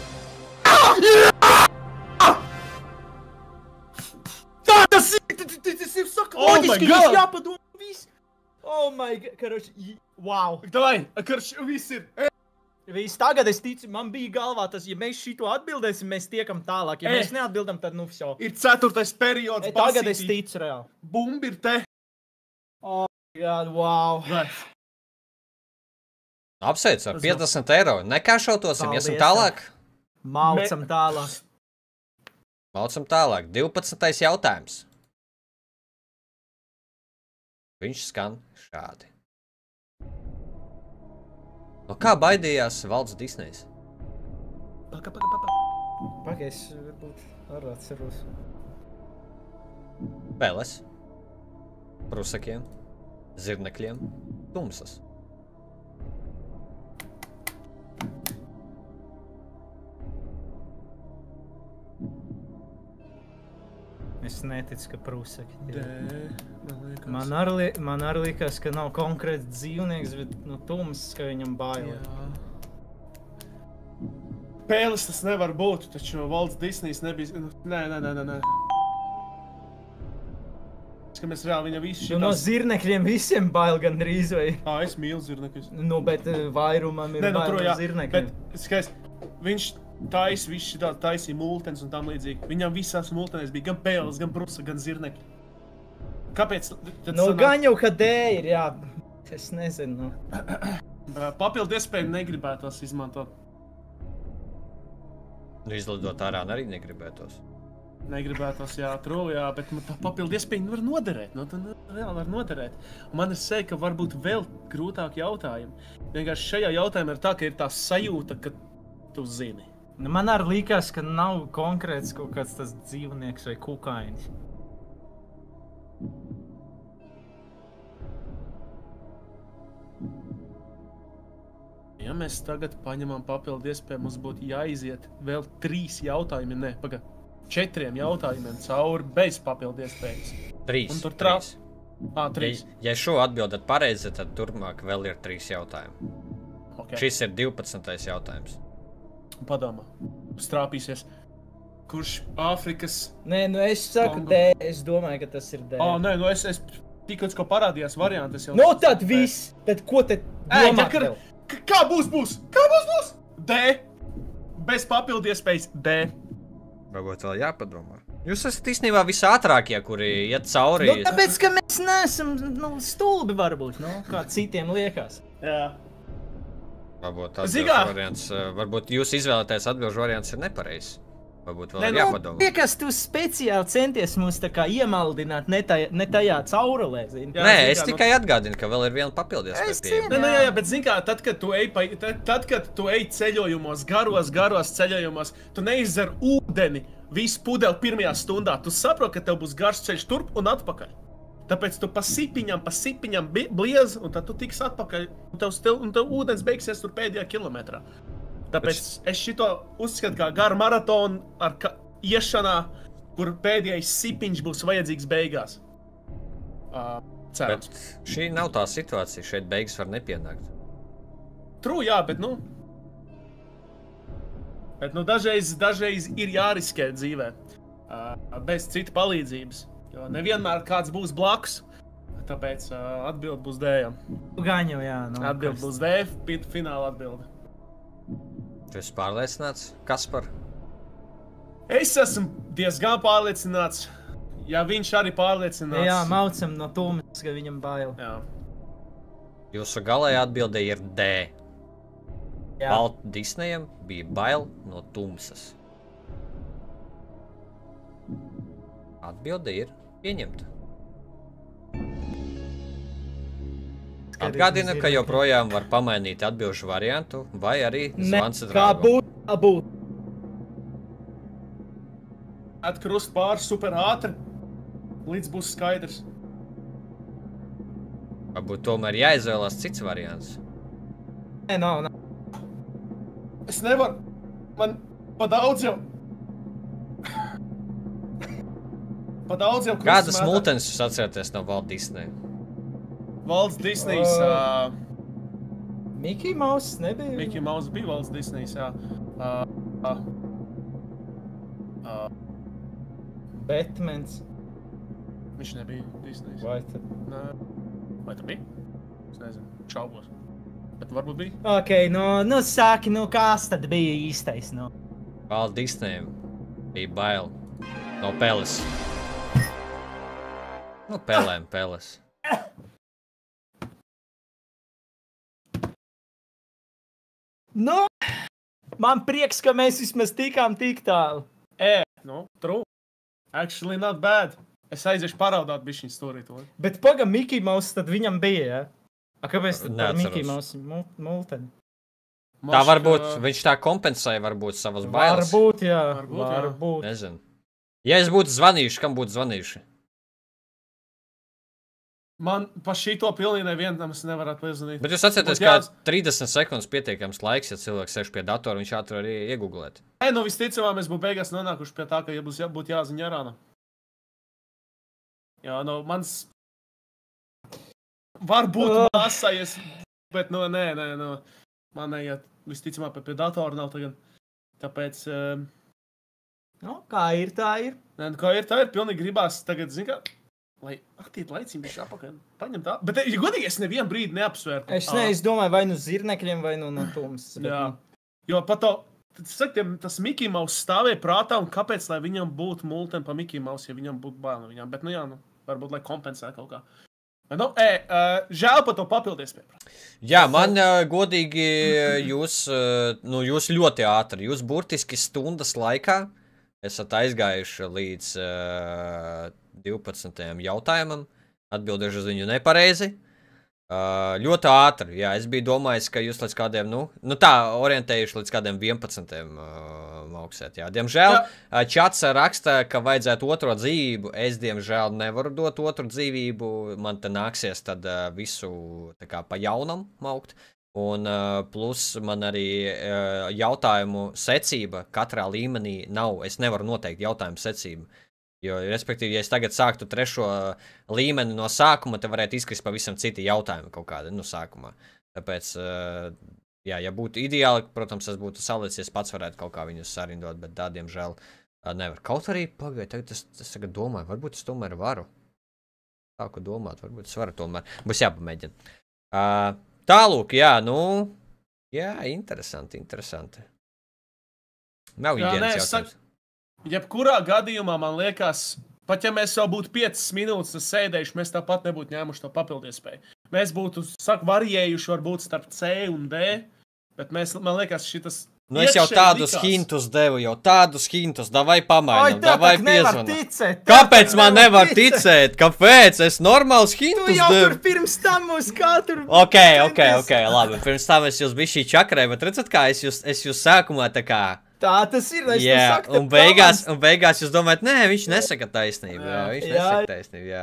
Tas ir saka, loģiski, jūs jāpadomā viss. Oh my god, karoči, wow. Davai, karoči, viss ir. Viss tagad es ticu, man bija galvā tas, ja mēs šito atbildēsim, mēs tiekam tālāk. Ja mēs neatbildam, tad visu. Ir 4. periods, tagad es ticu reāli. Bumbi ir te. Oh my god, wow. Apsveicu ar 50 eiro. Nekāšautosim, iesim tālāk. Maucam tālāk. Maucam tālāk. 12. jautājums. Viņš skan šādi. No kā baidījās Valds Disnejs? Pagaid, es varbūt arī atceros. Peles. Prusakiem, zirnekļiem, tumsas. Es neticu, ka prūsaki. D, man liekas. Man arī liekas, ka nav konkrēts dzīvnieks, bet nu, tums, ka viņam bail. Jā. Pēles tas nevar būt, taču Valds Disneys nebija... Nē. Ka mēs reāli viņa visu Nu, no zirnekļiem visiem bail gandrīz, vai? Es mīlu zirnekļus. Nu, bet vairumam ir bail no zirnekļiem. Bet, skaist, viņš taisīja multenes un tam līdzīgi. Viņam visās multenēs bija gan pēles, gan prusa, gan zirnekļi. Kāpēc? Nu, gan jau, ka D ir, jā. Es nezinu. Papildu iespēju negribētos izmantot. Nu, izlidot ārā arī negribētos. Negribētos, jā, true, jā, bet tā papildu iespēja var noderēt. Nu, tā reāli var noderēt. Un man ir seja, ka varbūt vēl grūtāk jautājumi. Vienkārši šajā jautājumā ir tā, ka ir tā sajūta, ka tu zini. Nu, man arī likās, ka nav konkrēts kaut kāds tas dzīvnieks vai kukainis. Ja mēs tagad paņemam papildu iespēju, mums būtu jāiziet vēl 3 jautājumi, ne, 4 jautājumiem cauri bez papildu iespējas. 3. Un tur 3. 3. Ja šo atbildat pareizi, tad turpmāk vēl ir 3 jautājumi. Okay. Šis ir 12. jautājums. Padomā, strāpīsies. Kurš Āfrikas... Nē, nu es saku D, es domāju, ka tas ir D. Nē, nu es tikko parādījās varianti, es jau... Nu, tad viss! Tad ko te domāt vēl? Kā būs? Kā būs? D. Bez papildu iespējas D. Varbūt vēl jāpadomā. Jūs esat īstenībā visātrākie, kuri iet cauri. Nu, tāpēc, ka mēs neesam, stulbi varbūt, kā citiem liekas. Jā. Varbūt jūs izvēlētais atbilžu variants ir nepareizs. Varbūt vēl ir jāpadomā. Liekas, tu speciāli centies mūs tā kā iemaldināt ne tajā caurulē, zini. Nē, es tikai atgādinu, ka vēl ir viena papildu iespēja pieejama. Jā, bet zini kā, tad, kad tu ej ceļojumos, garos ceļojumos, tu neizzer ūdeni visu pudeli pirmajā stundā. Tu saproti, ka tev būs garš ceļš turp un atpakaļ. Tāpēc tu pa sipiņam bliez, un tad tu tiks atpakaļ, un tev ūdens beigsies tur pēdējā kilometrā. Tāpēc es šito uzskatu kā garu maratonu ar iešanā, kur pēdējais sipiņš būs vajadzīgs beigās. Cerams. Bet šī nav tā situācija, šeit beigas var nepienākt. True, jā, bet dažreiz ir jāriskē dzīvē. Bez cita palīdzības. Jo nevienmēr kāds būs blakus, tāpēc atbilde būs D. Gan jau, jā. Atbilde būs D, fināla atbilde. Tu esi pārliecināts, Kaspar? Es esmu diezgan pārliecināts. Ja viņš arī pārliecināts. Jā, maucam no tumas, ka viņam bail. Jā. Jūsu galējā atbilde ir D. Jā. Walt Disneyam bija bail no tumsas. Atbilde ir pieņemta. Atgādina, ka joprojām var pamainīt atbilžu variantu, vai arī zvans draugu. Kā būt? Atkrust pāri super ātri, līdz būs skaidrs. Varbūt tomēr jāizvēlās cits variants. Nē, nav. Es nevaru. Man pa daudz jau. Kādas multenes jūs atceraties no Walt Disneya? Valds Disneys. Mickey Mouse nebija? Mickey Mouse bija Valds Disneys, jā. Batmans. Viņš nebija Disneys. Vai tad? Nē. Vai tu bija? Es nezinu, šaubos. Bet varbūt bija. Ok, sāki, kas tad bija īstais, Walt Disneyam bija bail no peles. No pelēm peles. Man prieks, ka mēs vismaz tikām tik tālu. True. Actually not bad. Es aiziešu paraudāt bišķiņu stūrīt. Bet pagam Mickey Mouse tad viņam bija, jā? Kāpēc tad par Neatceros. Mickey Mouse multeni? Tā varbūt, viņš tā kompensēja varbūt savas bailes. Varbūt, jā. Varbūt. Nezinu. Ja es būtu zvanījuši, kam būtu zvanījuši? Man pa šito pilnīgi nevienam es nevarētu piezvanīt. Bet jūs atcerieties, ka 30 sekundes pietiekams laiks, ja cilvēks sēž pie datora, viņš ātri arī iegooglēt. Nu visticamāk, mēs būtu beigās nonākuši pie tā, ka būtu jāziņa Arāna. Jā, nu, mans... Varbūt māsājies, bet, nu, nē, nu, man neiet visticamāk pie datora nav tagad. Tāpēc... Nu, kā ir, tā ir. Nē, kā ir, tā ir, pilnīgi gribās tagad, zin kā, lai attiet laicīm bišķi apakaļ, paņem tā. Bet, ja godīgi, es nevienu brīdi neapsvērtu. Es domāju, vai nu zirnekļiem, vai nu no tums. Jā, jo pat to... Tas Mickey Mouse stāvēja prātā, un kāpēc, lai viņam būtu multem pa Mickey Mouse, ja viņam būtu bail no viņām. Bet, nu jā, nu, varbūt, lai kompensē kaut kā. Nu, žēl par to papildies pieprāt. Jā, man godīgi jūs ļoti ātri, jūs burtiski stundas laikā esat aizgājuši līdz 12. jautājumam, atbildēšu uz viņu nepareizi. Ļoti ātri, jā, es biju domājis, ka jūs līdz kādiem, nu tā, orientējuši līdz kādiem 11. Augsēt, jā. Diemžēl, čats raksta, ka vajadzētu otro dzīvību, es diemžēl nevaru dot otru dzīvību, man te nāksies tad visu tā kā pa jaunam maukt, un plus man arī jautājumu secība katrā līmenī nav, es nevaru noteikt jautājumu secību. Jo, respektīvi, ja es tagad sāktu 3. līmeni no sākuma, te varētu izkrist pavisam citi jautājumi kaut kādi, sākumā. Tāpēc, jā, ja būtu ideāli, protams, tas būtu salicis, es pats varētu kaut kā viņus sarindot, bet tā, diemžēl, nevar. Kaut arī, tagad es tagad domāju, varbūt es tomēr varu. Sāku domāt, varbūt es varu tomēr. Būs jāpamēģina. Tālūk, jā, jā, interesanti. Nav ikdienas jautājums. Jebkurā gadījumā, man liekas, pat ja mēs jau būtu 5 minūtes sēdējuši, mēs tāpat nebūtu ņēmuši to papildiespēju. Mēs būtu, variējuši varbūt starp C un D, bet man liekas, šitas... Nu, es jau tādus hintus devu, davai pamainam, davai piezvanam. Kāpēc man nevar ticēt? Kāpēc? Es normāls hintus devu. Tu jau tur pirms tam uz katru... Ok, labi, pirms tam es jūs bišķī čakarēju, bet redzat kā, es jūs sākumā tā kā... Tā tas ir, lai es jā, saku, un beigās jūs domājat, nē, viņš nesaka taisnību, jā.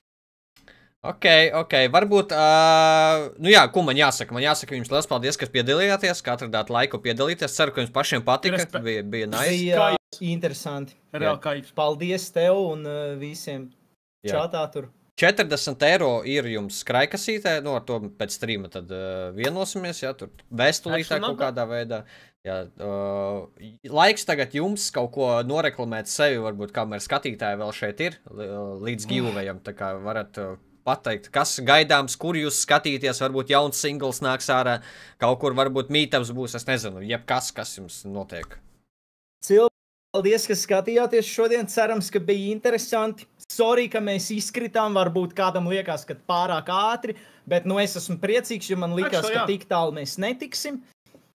Ok, varbūt, nu jā, ko man jāsaka? Man jāsaka jums liels paldies, kas piedalījāties, ka atradāt laiku piedalīties. Ceru, ka jums pašiem patika, bija nice. Bija interesanti. Reāli kaifs. Paldies tev un visiem čatā tur. 40 eiro ir jums skraikasītē, ar to pēc streama tad vienosimies, jā, tur vēstulītē kaut kādā veidā. Jā, laiks tagad jums kaut ko noreklamēt sevi, varbūt kamēr skatītāji vēl šeit ir, līdz giveawayam, tā kā varat pateikt, kas gaidāms, kur jūs skatīties, varbūt jauns singles nāks ārā, kaut kur varbūt meetups būs, es nezinu, jebkas, kas jums notiek. Paldies, ka skatījāties šodien, cerams, ka bija interesanti. Sorry, ka mēs izkritām, varbūt kādam liekas, ka pārāk ātri, bet es esmu priecīgs, jo man likās, ka tik tālu mēs netiksim.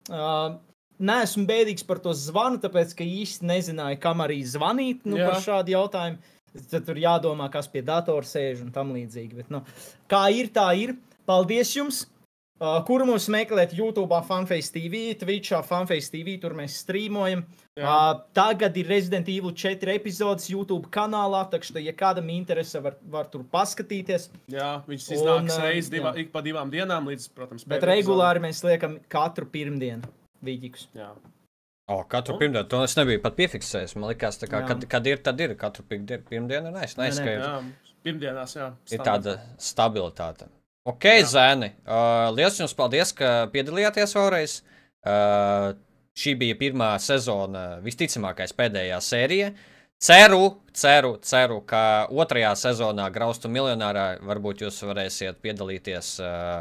Neesmu bēdīgs par to zvanu, tāpēc, ka īsti nezināju, kam arī zvanīt par šādu jautājumu. Tad tur jādomā, kas pie datora sēž un tam līdzīgi. Bet, kā ir, tā ir. Paldies jums! Kuru mums meklēt YouTube'ā Funface TV, Twitch'ā Funface TV, tur mēs streamojam. Tagad ir Resident Evil 4 epizodes YouTube kanālā, tā ka, ja kādam interese, var tur paskatīties. Jā, viņš iznāks reiz ik pa 2 dienām līdz, protams, bet regulāri mēs liekam katru pirmdienu vīģikus. Jā. Katru pirmdienu, to es nebiju pat piefiksējis. Man likās, tā kā, kad ir, tad ir. Katru pirmdienu ir Jā, pirmdienās, jā. Ir tāda stabilitāte. Ok, zēni, liels jums paldies, ka piedalījāties vēlreiz. Šī bija pirmā sezona, visticamākais pēdējā sērija. Ceru, ka 2. sezonā Graustu miljonārā varbūt jūs varēsiet piedalīties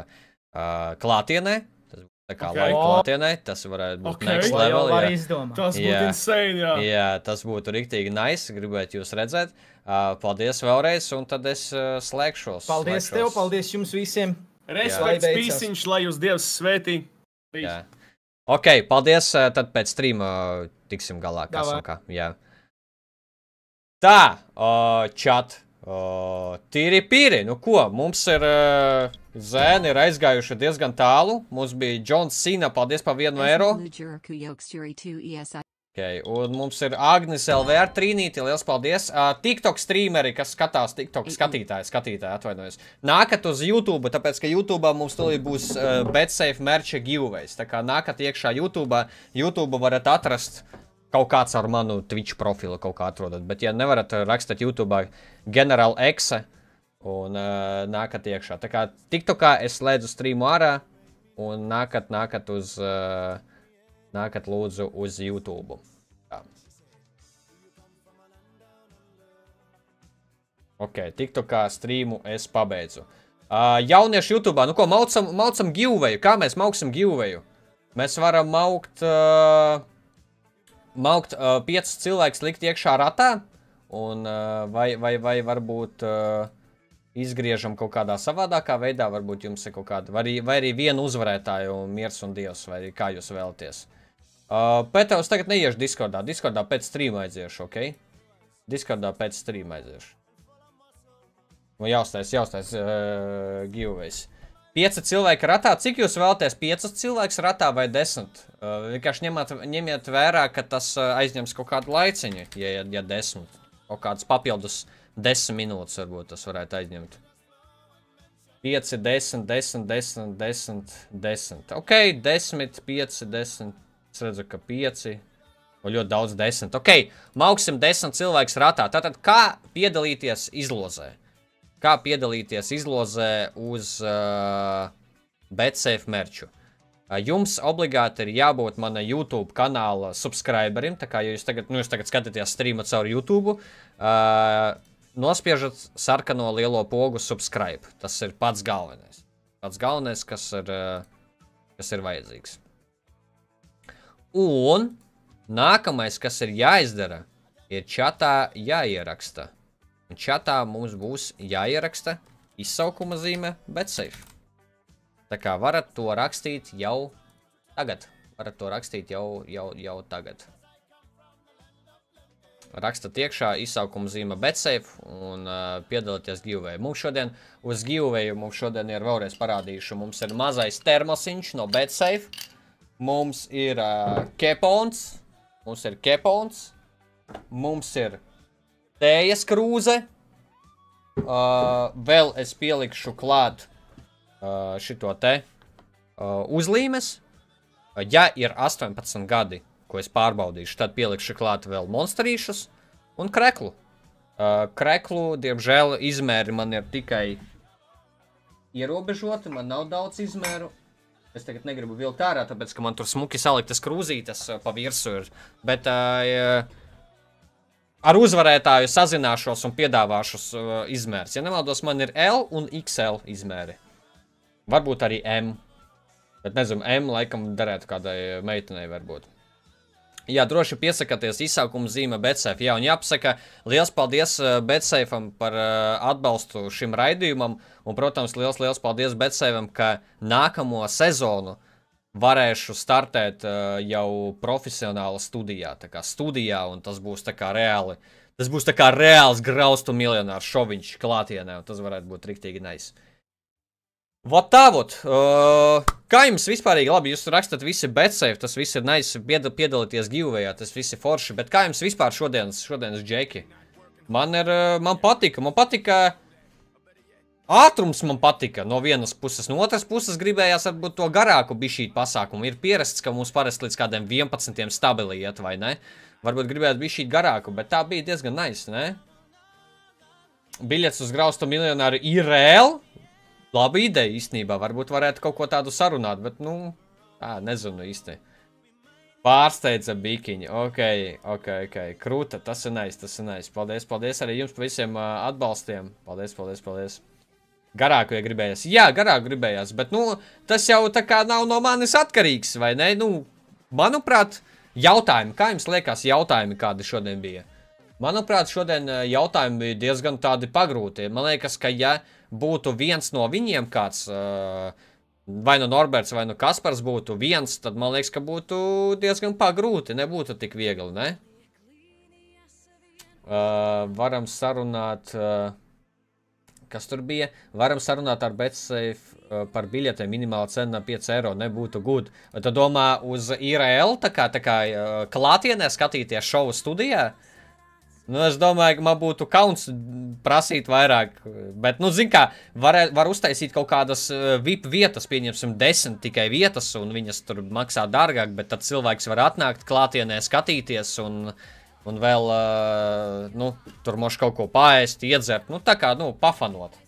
klātienē. Tā kā laika klātienē, tas varētu būt next level. Tas būtu insane, jā, tas būtu riktīgi nice, gribētu jūs redzēt. Paldies vēlreiz, un tad es slēgšos. Paldies tev, paldies jums visiem. Respekts, pīsiņš, lai jūs Dievs svētī. Jā. Ok, paldies, tad pēc streama tiksim galā, kas un kā. Jā. Tā, čat. Tīri pīri, nu ko, mums ir zēni ir aizgājuši diezgan tālu. Mums bija Johns Cena, paldies par 1 eiro. Okay, un mums ir Agnes LV ar Trīnīti, liels paldies. TikTok streameri, kas skatās, TikTok skatītāji atvainojas. Nākat uz YouTube, tāpēc, ka YouTube'ā mums tūlīt būs BetSafe mercha giveaways. Tā kā nākat iekšā YouTube'ā, YouTube varat atrast kaut kāds ar manu Twitch profilu kaut kā atrodat. Bet, ja nevarat, rakstat YouTube'ā General Exe un nākat iekšā. Tā kā TikTokā es slēdzu streamu ārā un nākat uz... Nākat lūdzu uz YouTube. Tā. Ok, TikTokā streamu es pabeidzu. Jaunieši YouTube'ā, nu ko, maucam giveawayu. Kā mēs mauksim giveawayu? Mēs varam maukt 5 cilvēks likt iekšā ratā, un vai varbūt izgriežam kaut kādā savādākā veidā, varbūt jums ir kaut kāda, vai arī vienu uzvarētāju miers un dievs, vai arī kā jūs vēlaties. Pētevs tagad neiešu Discordā. Discordā pēc streama aiziešu, ok? Discordā pēc streama aiziešu. Jāuztais giveaways. 5 cilvēki ratā. Cik jūs vēlaties? 5 cilvēks ratā vai 10? Vienkārši ņemiet vērā, ka tas aizņems kaut kādu laiciņu, ja 10. Kaut kāds papildus 10 minūtes varbūt tas varētu aizņemt. 5, 10, 10, 10, 10, 10. Ok, 10, 5, 10. Es redzu, ka 5. Un ļoti daudz 10. Ok, mauksim 10 cilvēks ratā. Tātad, kā piedalīties izlozē? Kā piedalīties izlozē uz BetSafe merču? Jums obligāti ir jābūt mana YouTube kanāla subscriberim. Tā kā jūs tagad skatāties streamu caur YouTube, nospiežat sarkano lielo pogu subscribe. Tas ir pats galvenais. Pats galvenais, kas ir vajadzīgs. Un nākamais, kas ir jāizdara, ir čatā jāieraksta. Un čatā mums būs jāieraksta izsaukuma zīme BetSafe. Tā kā varat to rakstīt jau tagad. Tagad. Rakstat iekšā izsaukuma zīme BetSafe un piedalieties giveaway. Mums šodien ir vēlreiz parādījuši. Mums ir mazais termosiņš no BetSafe. Mums ir kepons, mums ir tējas krūze, vēl es pielikšu klāt šito te uzlīmes. Ja ir 18 gadi, ko es pārbaudīšu, tad pielikšu klāt vēl monsterīšus un kreklu. Kreklu, diemžēl, izmēri man ir tikai ierobežoti, man nav daudz izmēru. Es tagad negribu vilkt ārā, tāpēc, ka man tur smuki saliktas krūzītes pa virsu ir. Bet ar uzvarētāju sazināšos un piedāvāšos izmērs. Ja nemaldos, man ir L un XL izmēri. Varbūt arī M. Bet nezinu, M laikam derētu kādai meitenei varbūt. Jā, droši piesakāties izsaukuma zīme BetSafe. Jā, un jāpasaka, liels paldies BetSafeam par atbalstu šim raidījumam. Un, protams, liels paldies BetSafeam, ka nākamo sezonu varēšu startēt jau profesionāla studijā. Tā kā studijā, un tas būs tā kā reāli. Tas būs tā kā reāls graustu miljonārs šoviņš klātienē, un tas varētu būt riktīgi nice. Vot tā vot. Kā jums vispārīgi, labi, jūs rakstat visi BetSafe, tas viss ir nice, piedalīties giveawayā, tas viss ir forši, bet kā jums vispār šodienas džeki? Man patika, ātrums man patika no vienas puses, no otras puses gribējās varbūt to garāku bišķīt pasākumu. Ir pierasts, ka mums parasti līdz kādiem 11 stabili iet, vai ne? Varbūt gribētu bišķīt garāku, bet tā bija diezgan nice, ne? Biļets uz graustu miljonāru ir reāli. Laba ideja īstenībā, varbūt varētu kaut ko tādu sarunāt, bet, nezinu īsti. Pārsteidza bikiņi, ok, krūta, tas ir nice. Paldies arī jums par visiem atbalstiem. Paldies. Garāku, ja gribējās. Jā, garāku gribējās, bet, tas jau tā kā nav no manis atkarīgs, vai ne? Manuprāt, jautājumi, kā jums liekas jautājumi, kādi šodien bija? Manuprāt, šodien jautājumi bija diezgan tādi pagrūti. Man liekas, ka ja būtu viens no viņiem kāds, vai nu Norberts, vai nu Kaspars būtu viens, tad man liekas, ka būtu diezgan pagrūti, nebūtu tik viegli, ne? Varam sarunāt, kas tur bija? Varam sarunāt ar BetSafe par biļetēm minimāla cena 5 eiro nebūtu good. Vai tu domā uz IRL, tā kā klātienē skatīties šovu studijā? Nu, es domāju, ka man būtu kauns prasīt vairāk, bet, nu, zin kā, var uztaisīt kaut kādas VIP vietas, pieņemsim 10 tikai vietas, un viņas tur maksā dārgāk, bet tad cilvēks var atnākt klātienē skatīties, un vēl, nu, tur moš kaut ko paēst, iedzert, nu, tā kā, nu, pafanot.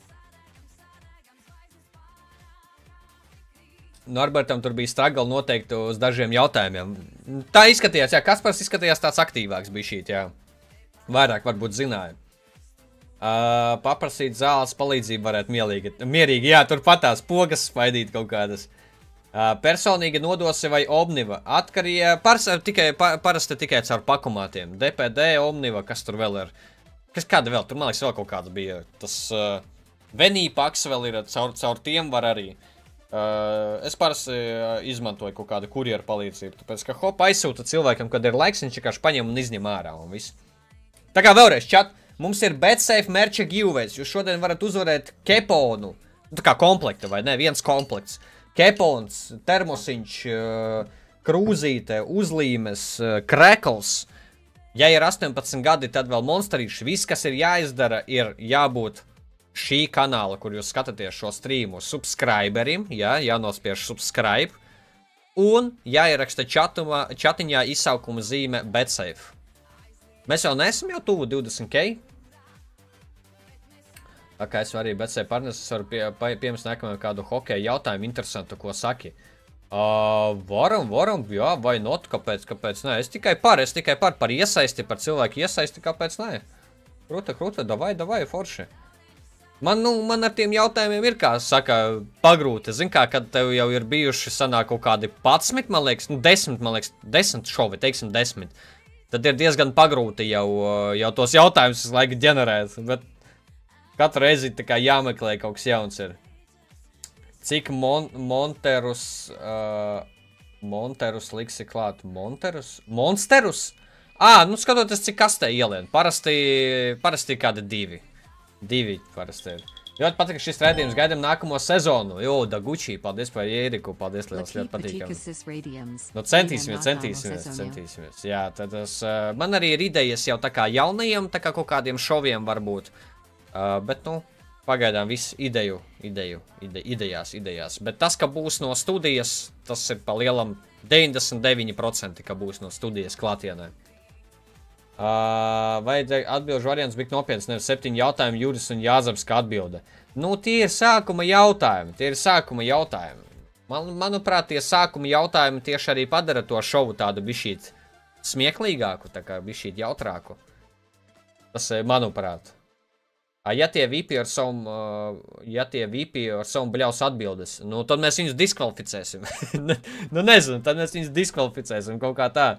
Norbertam tur bija struggle noteikti uz dažiem jautājumiem. Tā izskatījās, jā, Kaspars izskatījās tāds aktīvāks bija šīt, jā. Vairāk varbūt zināja. Paprasīt zāles palīdzību varētu mierīgi, jā, tur patās pogas spaidīt kaut kādas. Personīgi nodosi vai Omniva? Atkarīja, parasti tikai caur pakumātiem. DPD, Omniva, kas tur vēl ir? Kāda vēl? Tur, man liekas, vēl kaut kāds bija. Tas Venīpaks vēl ir, caur tiem var arī. Es parasti izmantoju kaut kādu kurjeru palīdzību, tāpēc, ka hop aizsūta cilvēkam, kad ir laiks, viņš vienkārši paņem un izņem ārā un viss. Tā kā vēlreiz, čat, mums ir BetSafe merča giveaways. Jūs šodien varat uzvarēt keponu. Tā kā komplekta, vai ne? Viens komplekts. Kepons, termosiņš, krūzīte, uzlīmes, krekls. Ja ir 18 gadi, tad vēl monsterīši. Viss, kas ir jāizdara, ir jābūt šī kanāla, kur jūs skatāties šo streamu, subscriberim. Jā, jānospiež subscribe. Un jāieraksta čatiņā izsaukuma zīme BetSafe. Mēs jau neesam jau tuvu 20k. Tā kā es arī BetSafe partners, es varu piemēst nākamajam kādu hokeja jautājumu interesantu, ko saki. Varam, jā, vai not, kāpēc nē. Es tikai par iesaisti, par cilvēku iesaisti, kāpēc nē. Kruta, davai, forši. Man ar tiem jautājumiem ir, kā saka, pagrūti. Zin kā, kad tev jau ir bijuši sanāk kaut kādi 11, man liekas, nu 10, man liekas, 10 šovi, teiksim 10. Tad ir diezgan pagrūti jau tos jautājumus laiku ģenerēt, bet katru reizi tā kā jāmeklē kaut kas jauns ir. Cik monterus liksi klāt? Monsterus? Nu skatoties, cik kastē ielien. Parasti kādi 2. 2 parasti ir. Ļoti patīk, ka šis raidījums gaidām nākamo sezonu. Jo, Daguči, paldies par Ieriku, paldies liels, ļoti patīkami. Nu, centīsimies. Jā, tad man arī ir idejas jau tā kā jaunajiem, tā kā kaut kādiem šoviem varbūt. Bet, nu, pagaidām viss idejās. Bet tas, ka būs no studijas, tas ir pa lielam 99%, ka būs no studijas klātienē. Vai atbilžu variants bija nopietns, nevis 7 jautājumi, Juris un Jāzeps kā atbilde. Nu, tie ir sākuma jautājumi, Manuprāt, tie sākuma jautājumi tieši arī padara to šovu tādu bišķīt smieklīgāku, tā kā bišķīt jautrāku. Tas, manuprāt. Ja tie VP ar savu bļaus atbildes, nu, tad mēs viņus diskvalificēsim. Nu, nezinu, tad mēs viņus diskvalificēsim kaut kā tā.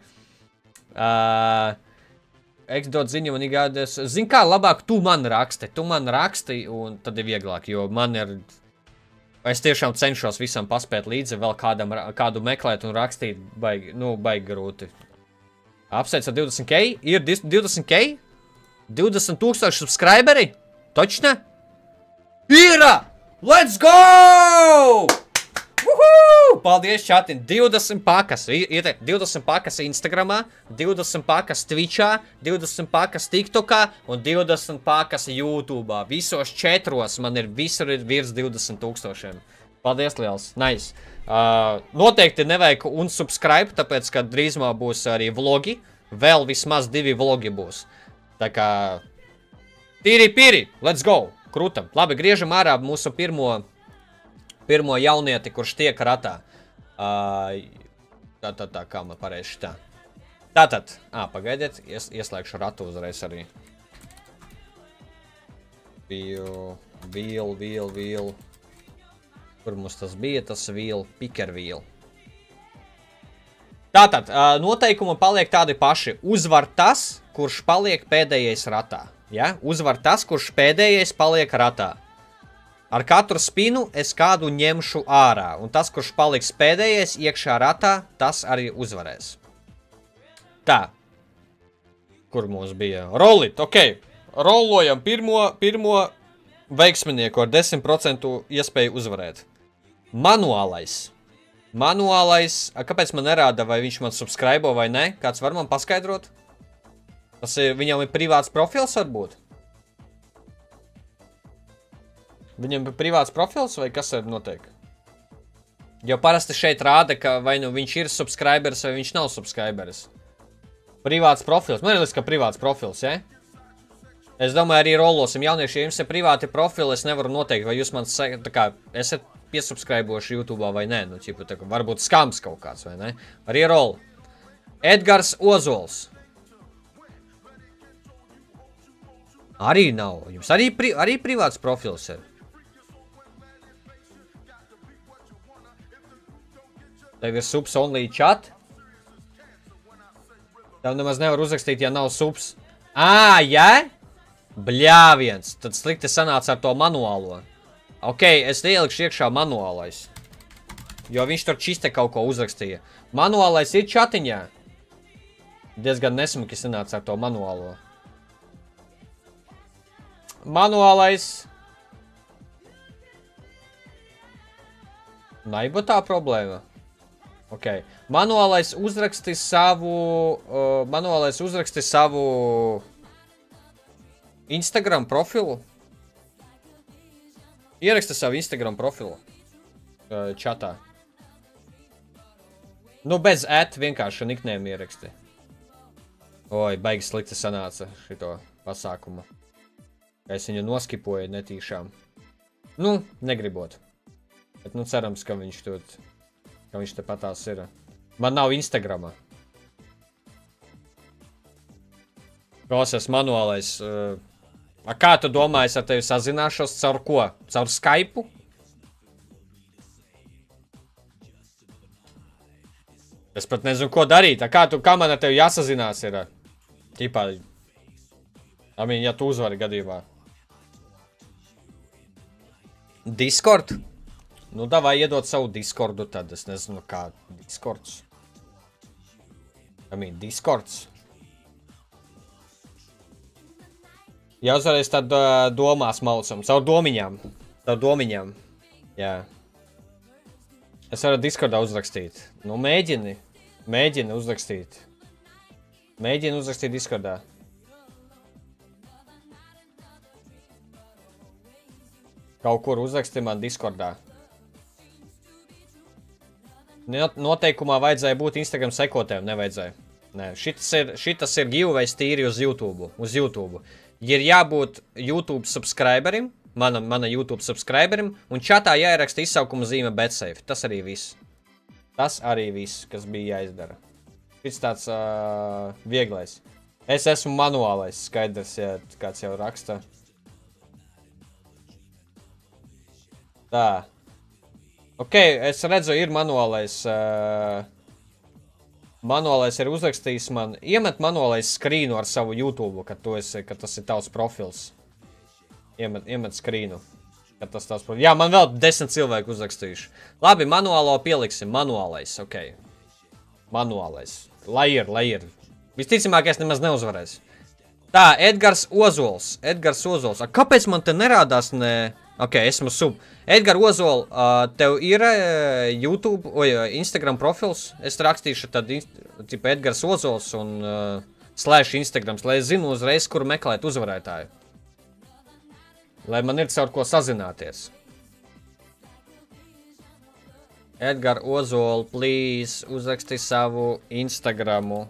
Dod ziņu man igādēs. Zin kā, labāk tu man raksti, un tad ir vieglāk, jo man ir... Es tiešām cenšos visam paspēt līdzi, vēl kādu meklēt un rakstīt, baigi grūti. Apsveic ar 20k? Ir 20k? 20,000 subscriberi? Točne? Ir! Let's go! Woohoo! Paldies, čatin! 20 pakas. 20 pakas Instagramā, 20 pakas Twitchā, 20 pakas TikTokā un 20 pakas YouTube'ā. Visos 4 man ir visur virs 20,000. Paldies liels. Nice. Noteikti nevajag unsubscribe, tāpēc, ka drīzumā būs arī vlogi. Vēl vismaz 2 vlogi būs. Tā kā... Piri! Let's go! Krūtam. Labi, griežam ārā mūsu pirmo jaunieti, kurš tiek ratā. Tā, kā man pareizi tā. Tātad, pagaidiet, ieslēgšu ratu uzreiz arī. Wheel. Kur mums tas bija, tas wheel, picker wheel. Tātad, noteikumi paliek tādi paši. Uzvar tas, kurš paliek pēdējais ratā. Ja? Uzvar tas, kurš pēdējais paliek ratā. Ar katru spinu es kādu ņemšu ārā, un tas, kurš paliks pēdējais iekšā ratā, tas arī uzvarēs. Tā. Kur mums bija? Rolit, ok. Rolojam pirmo veiksminieku ar 10% iespēju uzvarēt. Manuālais. Kāpēc man nerāda, vai viņš man subscribo vai ne? Kāds var man paskaidrot? Viņam ir privāts profils varbūt? Viņam ir privāts profils vai kas ir notiek? Jo parasti šeit rāda, ka vai nu viņš ir subscribers vai viņš nav subscribers. Privāts profils. Man ir liekas, ka privāts profils, ja? Es domāju, arī rolosim jaunieši, ja jums ir privāti profili, es nevaru noteikt, vai jūs man tā kā, esat piesubscriboši YouTube vai nē. Nu, ķipa, tā kā, varbūt skams kaut kāds, vai ne? Arī roli. Edgars Ozols. Arī nav. Jums arī privāts profils ir. Tev ir subs only chat? Tev nemaz nevar uzrakstīt, ja nav subs. Jā? Bļāviens. Tad slikti sanāca ar to manuālo. Ok, es ielikšu iekšā manuālais. Jo viņš tur čiste kaut ko uzrakstīja. Manuālais ir čatiņā. Diezgan nesmuki sanāca ar to manuālo. Manuālais. Naiba tā problēma. Ok. Manuālais uzraksti savu Instagram profilu. Ieraksti savu Instagram profilu čatā. Nu, bez vienkārši nickname ieraksti. Oi, baigi slikti sanāca šito pasākumu. Es viņu noskipoju netīšām. Nu, negribot. Bet, nu, cerams, ka viņš te patās ir. Man nav Instagrama. Klausies, manuālais. Kā tu domā, es ar tevi sazināšos? Caur ko? Caur Skype? Es pat nezinu, ko darīt. Kā man ar tevi jāsazinās ir? Ķipā. Ja tu uzvari gadījumā. Discord? Nu, davai iedot savu Discordu tad. Es nezinu, kā Discords. Discords. Ja uzreiz tad domās maucam. Caur domiņām. Jā. Es varu Discordā uzrakstīt. Nu, mēģini uzrakstīt. Mēģini uzrakstīt Discordā. Kaut kur uzraksti man Discordā. Noteikumā vajadzēja būt Instagram sekotēm, nevajadzēja. Nē, šitas ir giveaways tīri uz YouTube. Ir jābūt YouTube subscriberim, mana YouTube subscriberim, un čatā jāieraksta izsaukuma zīme betsafe. Tas arī viss, kas bija jāizdara. Šis tāds vieglais. Es esmu manuālais, skaidrs, ja kāds jau raksta. Tā. Ok, es redzu, ir manuālais. Manuālais ir uzrakstījis man. Iemet manuālais skrīnu ar savu YouTube, ka tas ir tavs profils. Iemet skrīnu. Tas tavs profils. Jā, man vēl 10 cilvēku uzrakstījuši. Labi, manuālo pieliksim. Manuālais, ok. Manuālais. Lai ir. Visticamākais nemaz neuzvarēs. Tā, Edgars Ozols. Kāpēc man te nerādās ne... Ok, esmu sub. Edgar Ozol, tev ir YouTube vai Instagram profils? Es rakstīšu tad tipa Edgars Ozols un / Instagrams, lai es zinu uzreiz, kur meklēt uzvarētāju. Lai man ir caur ko sazināties. Edgar Ozol, please, uzraksti savu Instagramu.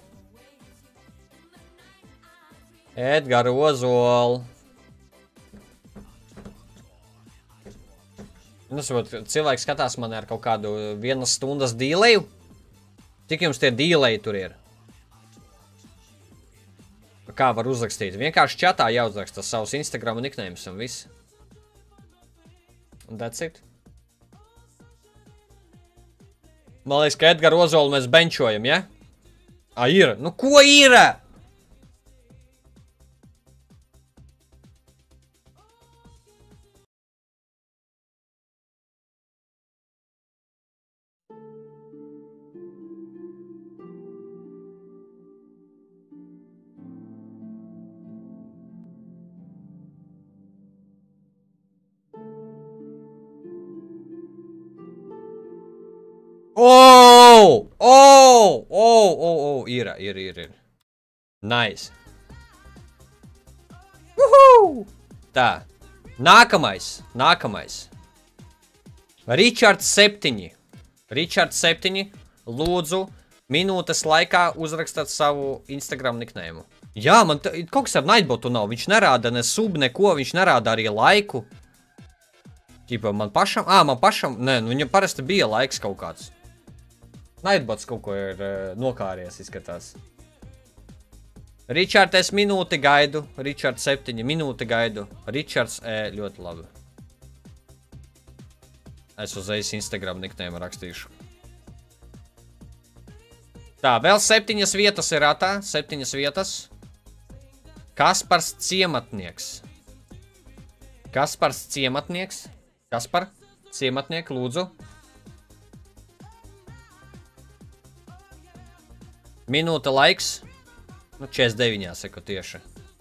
Edgar Ozol. Nu, cilvēks skatās mani ar kaut kādu 1 stundas dīleju. Cik jums tie dīleji tur ir? Kā var uzrakstīt? Vienkārši čatā jāuzraksta savus Instagram nicknames un viss. Un that's it. Man liekas, ka Edgar Ozolu mēs benčojam, ja? Ir. Nu, ko ir? Ir. Nice. Woohoo! Tā. Nākamais. Ričards 7. Lūdzu, minūtes laikā uzrakstāt savu Instagram nickname. Jā, man kaut kas ar Nightbotu nav. Viņš nerāda ne sub, neko. Viņš nerāda arī laiku. Ķipa, man pašam... Nē, viņam parasti bija laiks kaut kāds. Nightbots kaut ko ir nokāries, izskatās. Ričards, es minūti gaidu. Ričards 7, minūti gaidu. Ričards, ļoti labi. Es uzreiz Instagram nickname rakstīšu. Tā, vēl 7 vietas ir ratā. 7 vietas. Kaspars Ciematnieks. Kaspar, Ciematniek, lūdzu. Minūte laiks. 49 seku tieši.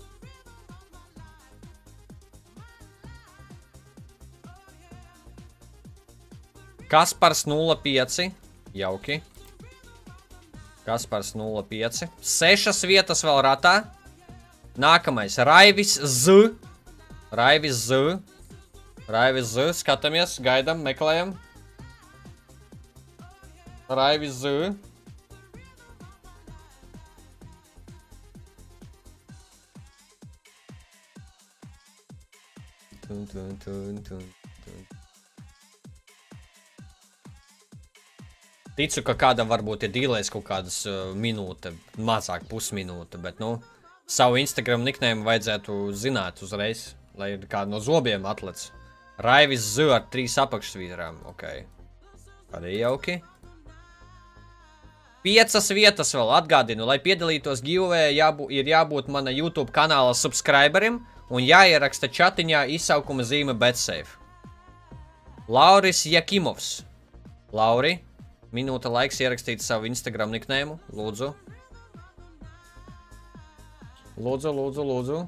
Kaspars 05. Jauki. Kaspars 05. 6 vietas vēl ratā. Nākamais. Raivis Z. Skatāmies, gaidam, meklējam. Raivis Z. Ticu, ka kādam varbūt ir dīlēs kaut kādas minūte, mazāk pusminūte, bet, savu Instagram nickname vajadzētu zināt uzreiz, lai ir kādu no zobiem atlec. Raivis Z ar 3 apakšsvītrām, ok. Arī jauki. 5 vietas vēl atgādinu, lai piedalītos giveaway, ir jābūt mana YouTube kanāla subscriberim un jāieraksta čatiņā izsaukuma zīme BetSafe. Lauris Jakimovs. Lauri, minūte laiks ierakstīt savu Instagram nickname, lūdzu. Lūdzu.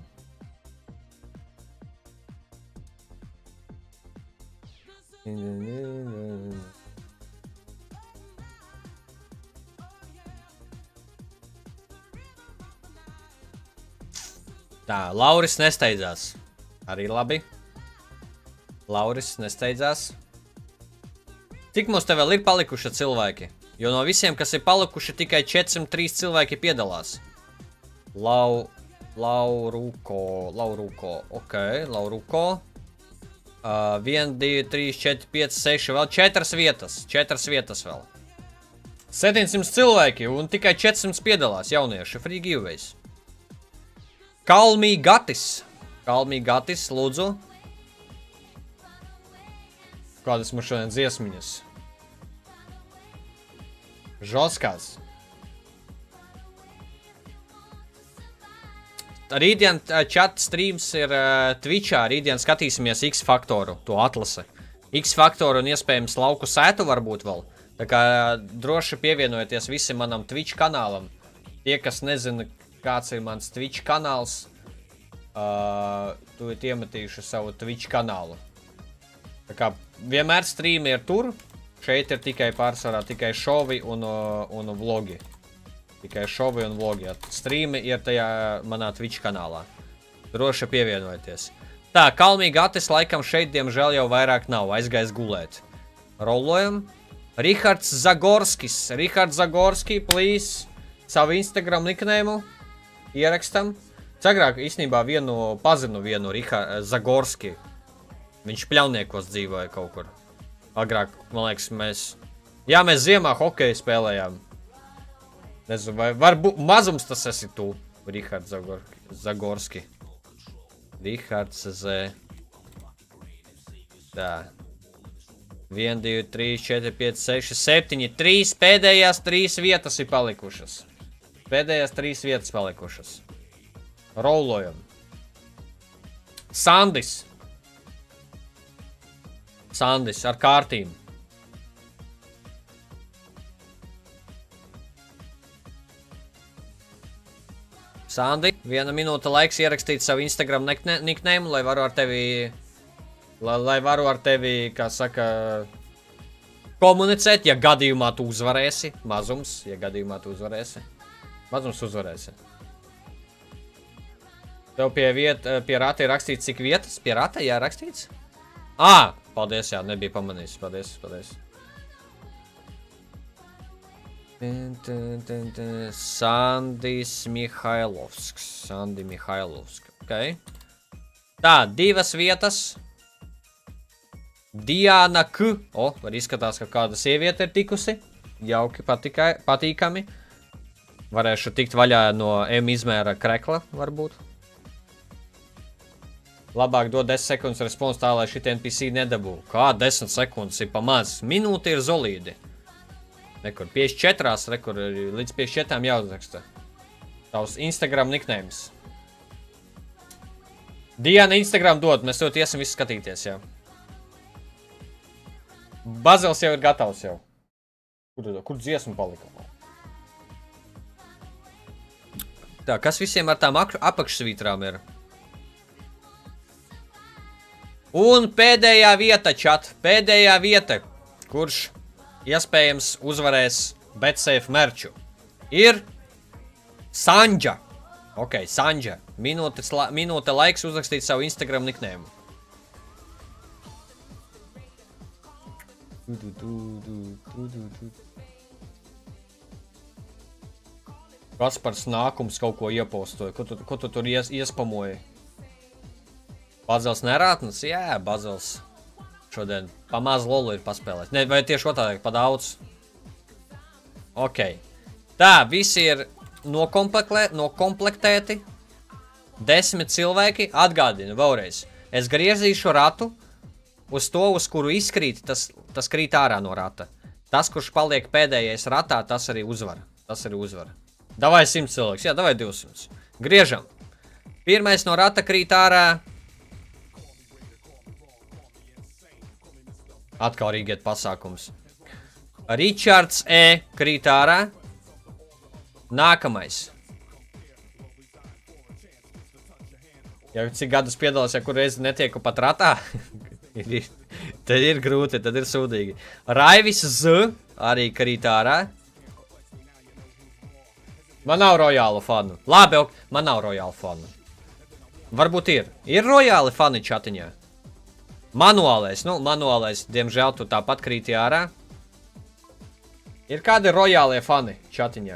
Tā, Lauris nesteidzās. Arī labi. Lauris nesteidzās. Cik mums te vēl ir palikuši cilvēki? Jo no visiem, kas ir palikuši, tikai 403 cilvēki piedalās. Lauruko. Ok, Lauruko. 1, 2, 3, 4, 5, 6, vēl 4 vietas. 4 vietas vēl. 700 cilvēki un tikai 400 piedalās jaunieši. Free giveaways. Kalmī Gatis, lūdzu. Kādas mums šodien dziesmiņas? Žoskās. Rītdien chat streams ir Twitchā. Rītdien skatīsimies X faktoru, to atlase. X faktoru un iespējams lauku sētu varbūt vēl. Tā kā droši pievienojieties visi manam Twitch kanālam. Tie, kas nezina, kāds ir mans Twitch kanāls, tu iemetīšu savu Twitch kanālu. Tā kā vienmēr streami ir tur, šeit ir tikai pārsvarā tikai šovi un vlogi. Tikai šovi un vlogi. Streami ir tajā manā Twitch kanālā. Droši pievienojieties. Tā, Kalmī Gatis laikam šeit diemžēl jau vairāk nav, aizgājis gulēt. Rolojam. Rihards Zagorskis, please, savu Instagram nickname ierakstam. Agrāk īstenībā pazinu vienu Zagorski. Viņš Pļauniekos dzīvoja kaut kur. Agrāk, man liekas, mēs ziemā hokeju spēlējām. Nezinu, vai varbūt mazums tas esi tu, Rihards Zagorski. Rihards Z. Tā. 1, 2, 3, 4, 5, 6, 7, 3, pēdējās 3 vietas ir palikušas. Rolojam. Sandis ar kārtīm. Sandi, 1 minūte laiks ierakstīt savu Instagram nickname, lai varu ar tevi, kā saka, komunicēt, ja gadījumā tu uzvarēsi. Mazums, ja gadījumā tu uzvarēsi. Mazums uzvarēsi. Tev pie rata ir rakstīts, cik vietas? Pie rata, jā, rakstīts? Paldies, jā, nebija pamanījis. Paldies. Sandi Mihailovsks. Ok. Tā, 2 vietas. Diana K. Var izskatās, ka kāda sieviete ir tikusi. Jauki, patīkami. Varēšu tikt vaļā no M izmēra krekla, varbūt. Labāk dod 10 sekundes respons tā, lai šit NPC nedabū. Kā 10 sekundes ir pamaz? Minūte ir zolīdi. Nekur 54, rekur līdz 54 jāuzraksta. Tavs Instagram nicknames. Diana Instagram dod, mēs tev iesim visu skatīties, jā. Bazils jau ir gatavs jau. Kur dziesmu palika? Tā, kas visiem ar tām apakšsvītrām ir? Un pēdējā vieta, chat. Pēdējā vieta, kurš iespējams uzvarēs BetSafe merču, ir Sandža. Ok, Sandža. Minūte laiks uzrakstīt savu Instagram nickname. Kas par nākums kaut ko iepostoja? Ko tu tur iespamoji? Bazils nerātnes? Jā, Bazils. Šodien pamaz lolu ir paspēlēt. Ne, vai tieši otrādi, pa daudz? Ok. Tā, visi ir nokomplektēti. 10 cilvēki. Atgādinu vēlreiz. Es griezīšu ratu uz to, uz kuru izkrīt, tas krīt ārā no rata. Tas, kurš paliek pēdējais ratā, tas arī uzvar. Davai 100 cilvēks. Jā, davai 200. Griežam. Pirmais no rata krīt ārā. Atkal Rīgiet pasākums. Ričards E. krīt ārā. Nākamais. Ja cik gadus piedalās, ja kur reizi netieku pat ratā, tad ir grūti, tad ir sūdīgi. Raivis Z. arī krīt ārā. Man nav rojālu fanu. Labi, man nav rojālu fanu. Varbūt ir. Ir rojāli fani čatiņā. Manuālais, manuālais, diemžēl tu tāpat krīti ārā. Ir kādi rojālie fani čatiņā?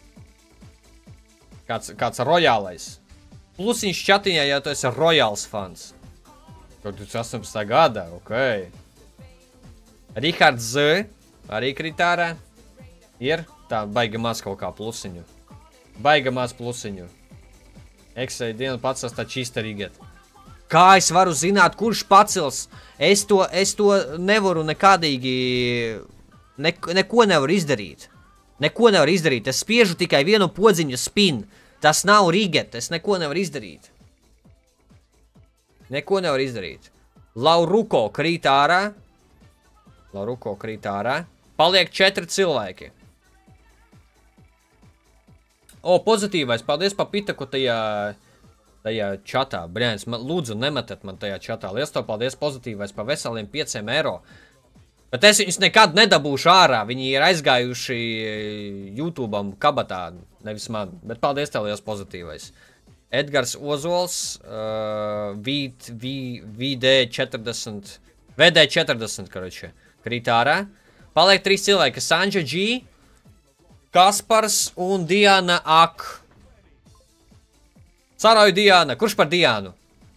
Kāds rojālais. Plusiņš čatiņā, ja tu esi rojāls fans. Kaut 18. gadā, ok. Rihards Z. arī krīt ārā. Ir tā baiga maz kaut kā plusiņu. Baiga maz plusiņu. Eksēja dienu pacels tā čistarīgiet. Kā es varu zināt, kurš pacels? Es to nevaru nekādīgi... Neko nevaru izdarīt. Es spiežu tikai vienu podziņu spin. Tas nav riget, es neko nevaru izdarīt. Lauruko krīt ārā. Paliek 4 cilvēki. Pozitīvais, paldies pa pitaku tajā čatā. Brēns, lūdzu, nemetat man tajā čatā. Liels to paldies pozitīvais pa veseliem 5 eiro. Bet es viņus nekad nedabūšu ārā. Viņi ir aizgājuši YouTube'am kabatā, nevis man. Bet paldies tev, liels pozitīvais. Edgars Ozols, VD40, karoči, krīt ārā. Paliek 3 cilvēki, Sandža G, Kaspars un Diana Ak. Sarauju Diana, kurš par Dianu?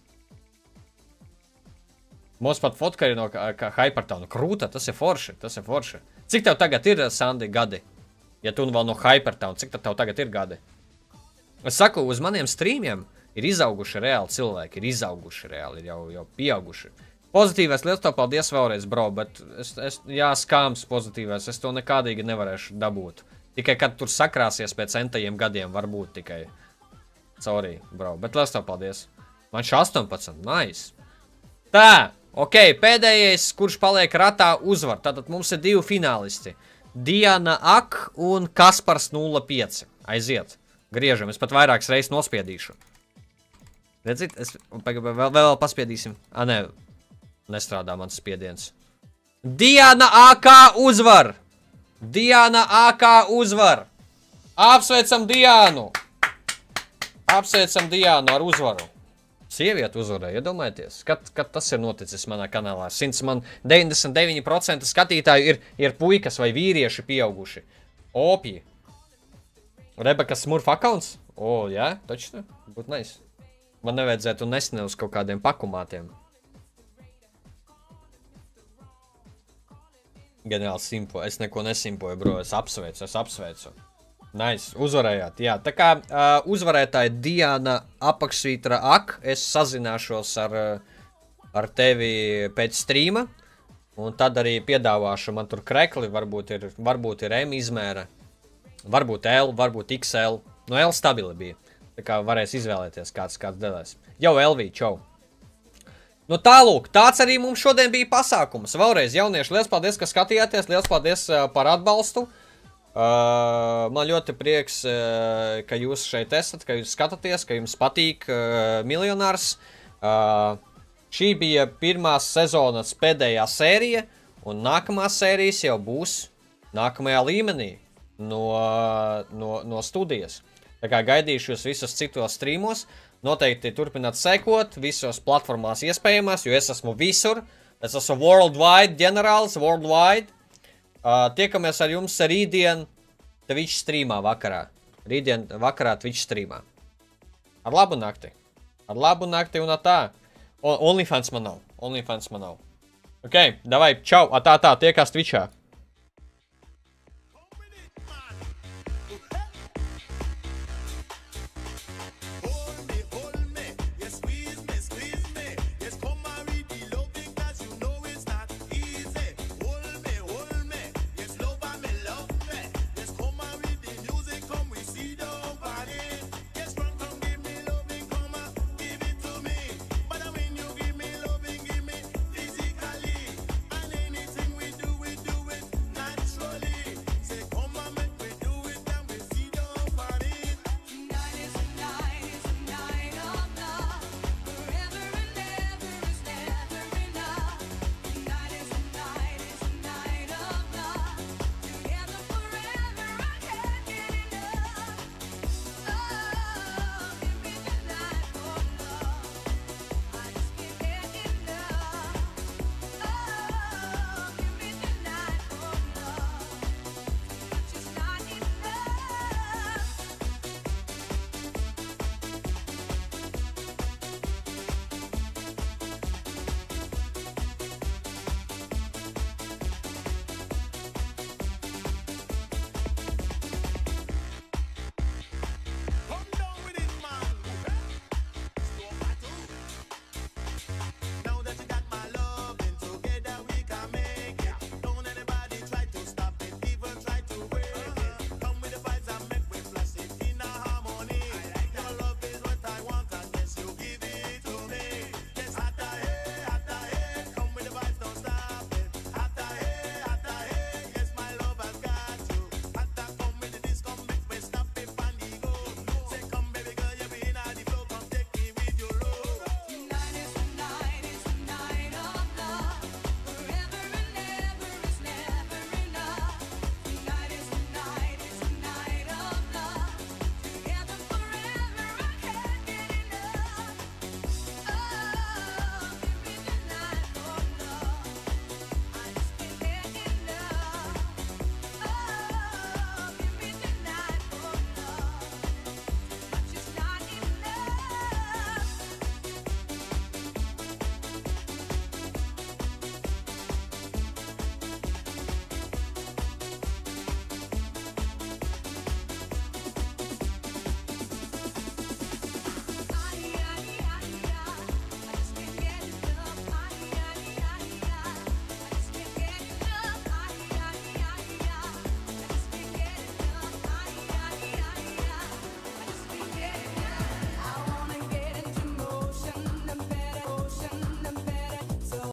Mums pat fotka ir no Hypertowna. Krūta, tas ir forši. Cik tev tagad ir, Sandi, gadi? Ja tu vēl no Hypertowna, cik tev tagad ir gadi? Es saku, uz maniem streamiem ir izauguši reāli cilvēki. Ir jau pieauguši. Pozitīvais, liels tev paldies vēlreiz, bro, bet skāms pozitīvais, es to nekādīgi nevarēšu dabūt. Tikai, kad tur sakrāsies pēc entajiem gadiem, varbūt tikai. Sorry, bro, bet liels tev paldies. Man šā 18, nice. Tā, ok, pēdējais, kurš paliek ratā, uzvar. Tātad mums ir 2 finālisti. Diana Ak un Kaspars 05. Aiziet, griežam, es pat vairākas reizes nospiedīšu. Redzit, vēl paspiedīsim. Nē, nestrādā mans spiediens. Diana AK uzvar! Diana AK uzvar! Apsveicam Diānu! Apsveicam Diānu ar uzvaru. Sievieti uzvarēja, iedomājieties, kad tas ir noticis manā kanālā. 99% skatītāju ir puikas vai vīrieši pieauguši. Opji. Rebeka Smurf accounts? O, jā, taču būtu nice. Man nevajadzētu nesne uz kaut kādiem pakumātiem. Ģenerāls simpo. Es neko nesimpoju, bro. Es apsveicu. Nice. Uzvarējāt. Jā, tā kā uzvarētāja Diana apakšsvītra ak, es sazināšos ar tevi pēc streama. Un tad arī piedāvāšu man tur krekli. Varbūt ir M izmēra. Varbūt L, varbūt XL. No L stabili bija. Tā kā varēs izvēlēties kāds delēs. Jau LV, čau. Nu tālūk, tāds arī mums šodien bija pasākums. Vēlreiz, jaunieši, liels paldies, ka skatījāties. Liels paldies par atbalstu. Man ļoti prieks, ka jūs šeit esat, ka jūs skatāties, ka jums patīk Miljonārs. Šī bija pirmās sezonas pēdējā sērija, un nākamās sērijas jau būs nākamajā līmenī no studijas. Tā kā gaidīšu jūs visus citos streamos. Noteikti turpināt sekot visos platformās iespējamās, jo es esmu visur. Es esmu worldwide ģenerālis, worldwide. Tiekamies ar jums rītdien Twitch streamā vakarā. Rītdien vakarā Twitch streamā. Ar labu nakti. Ar labu nakti un tā. OnlyFans man nav. Ok, davai, čau. Tā, tiekās Twitchā.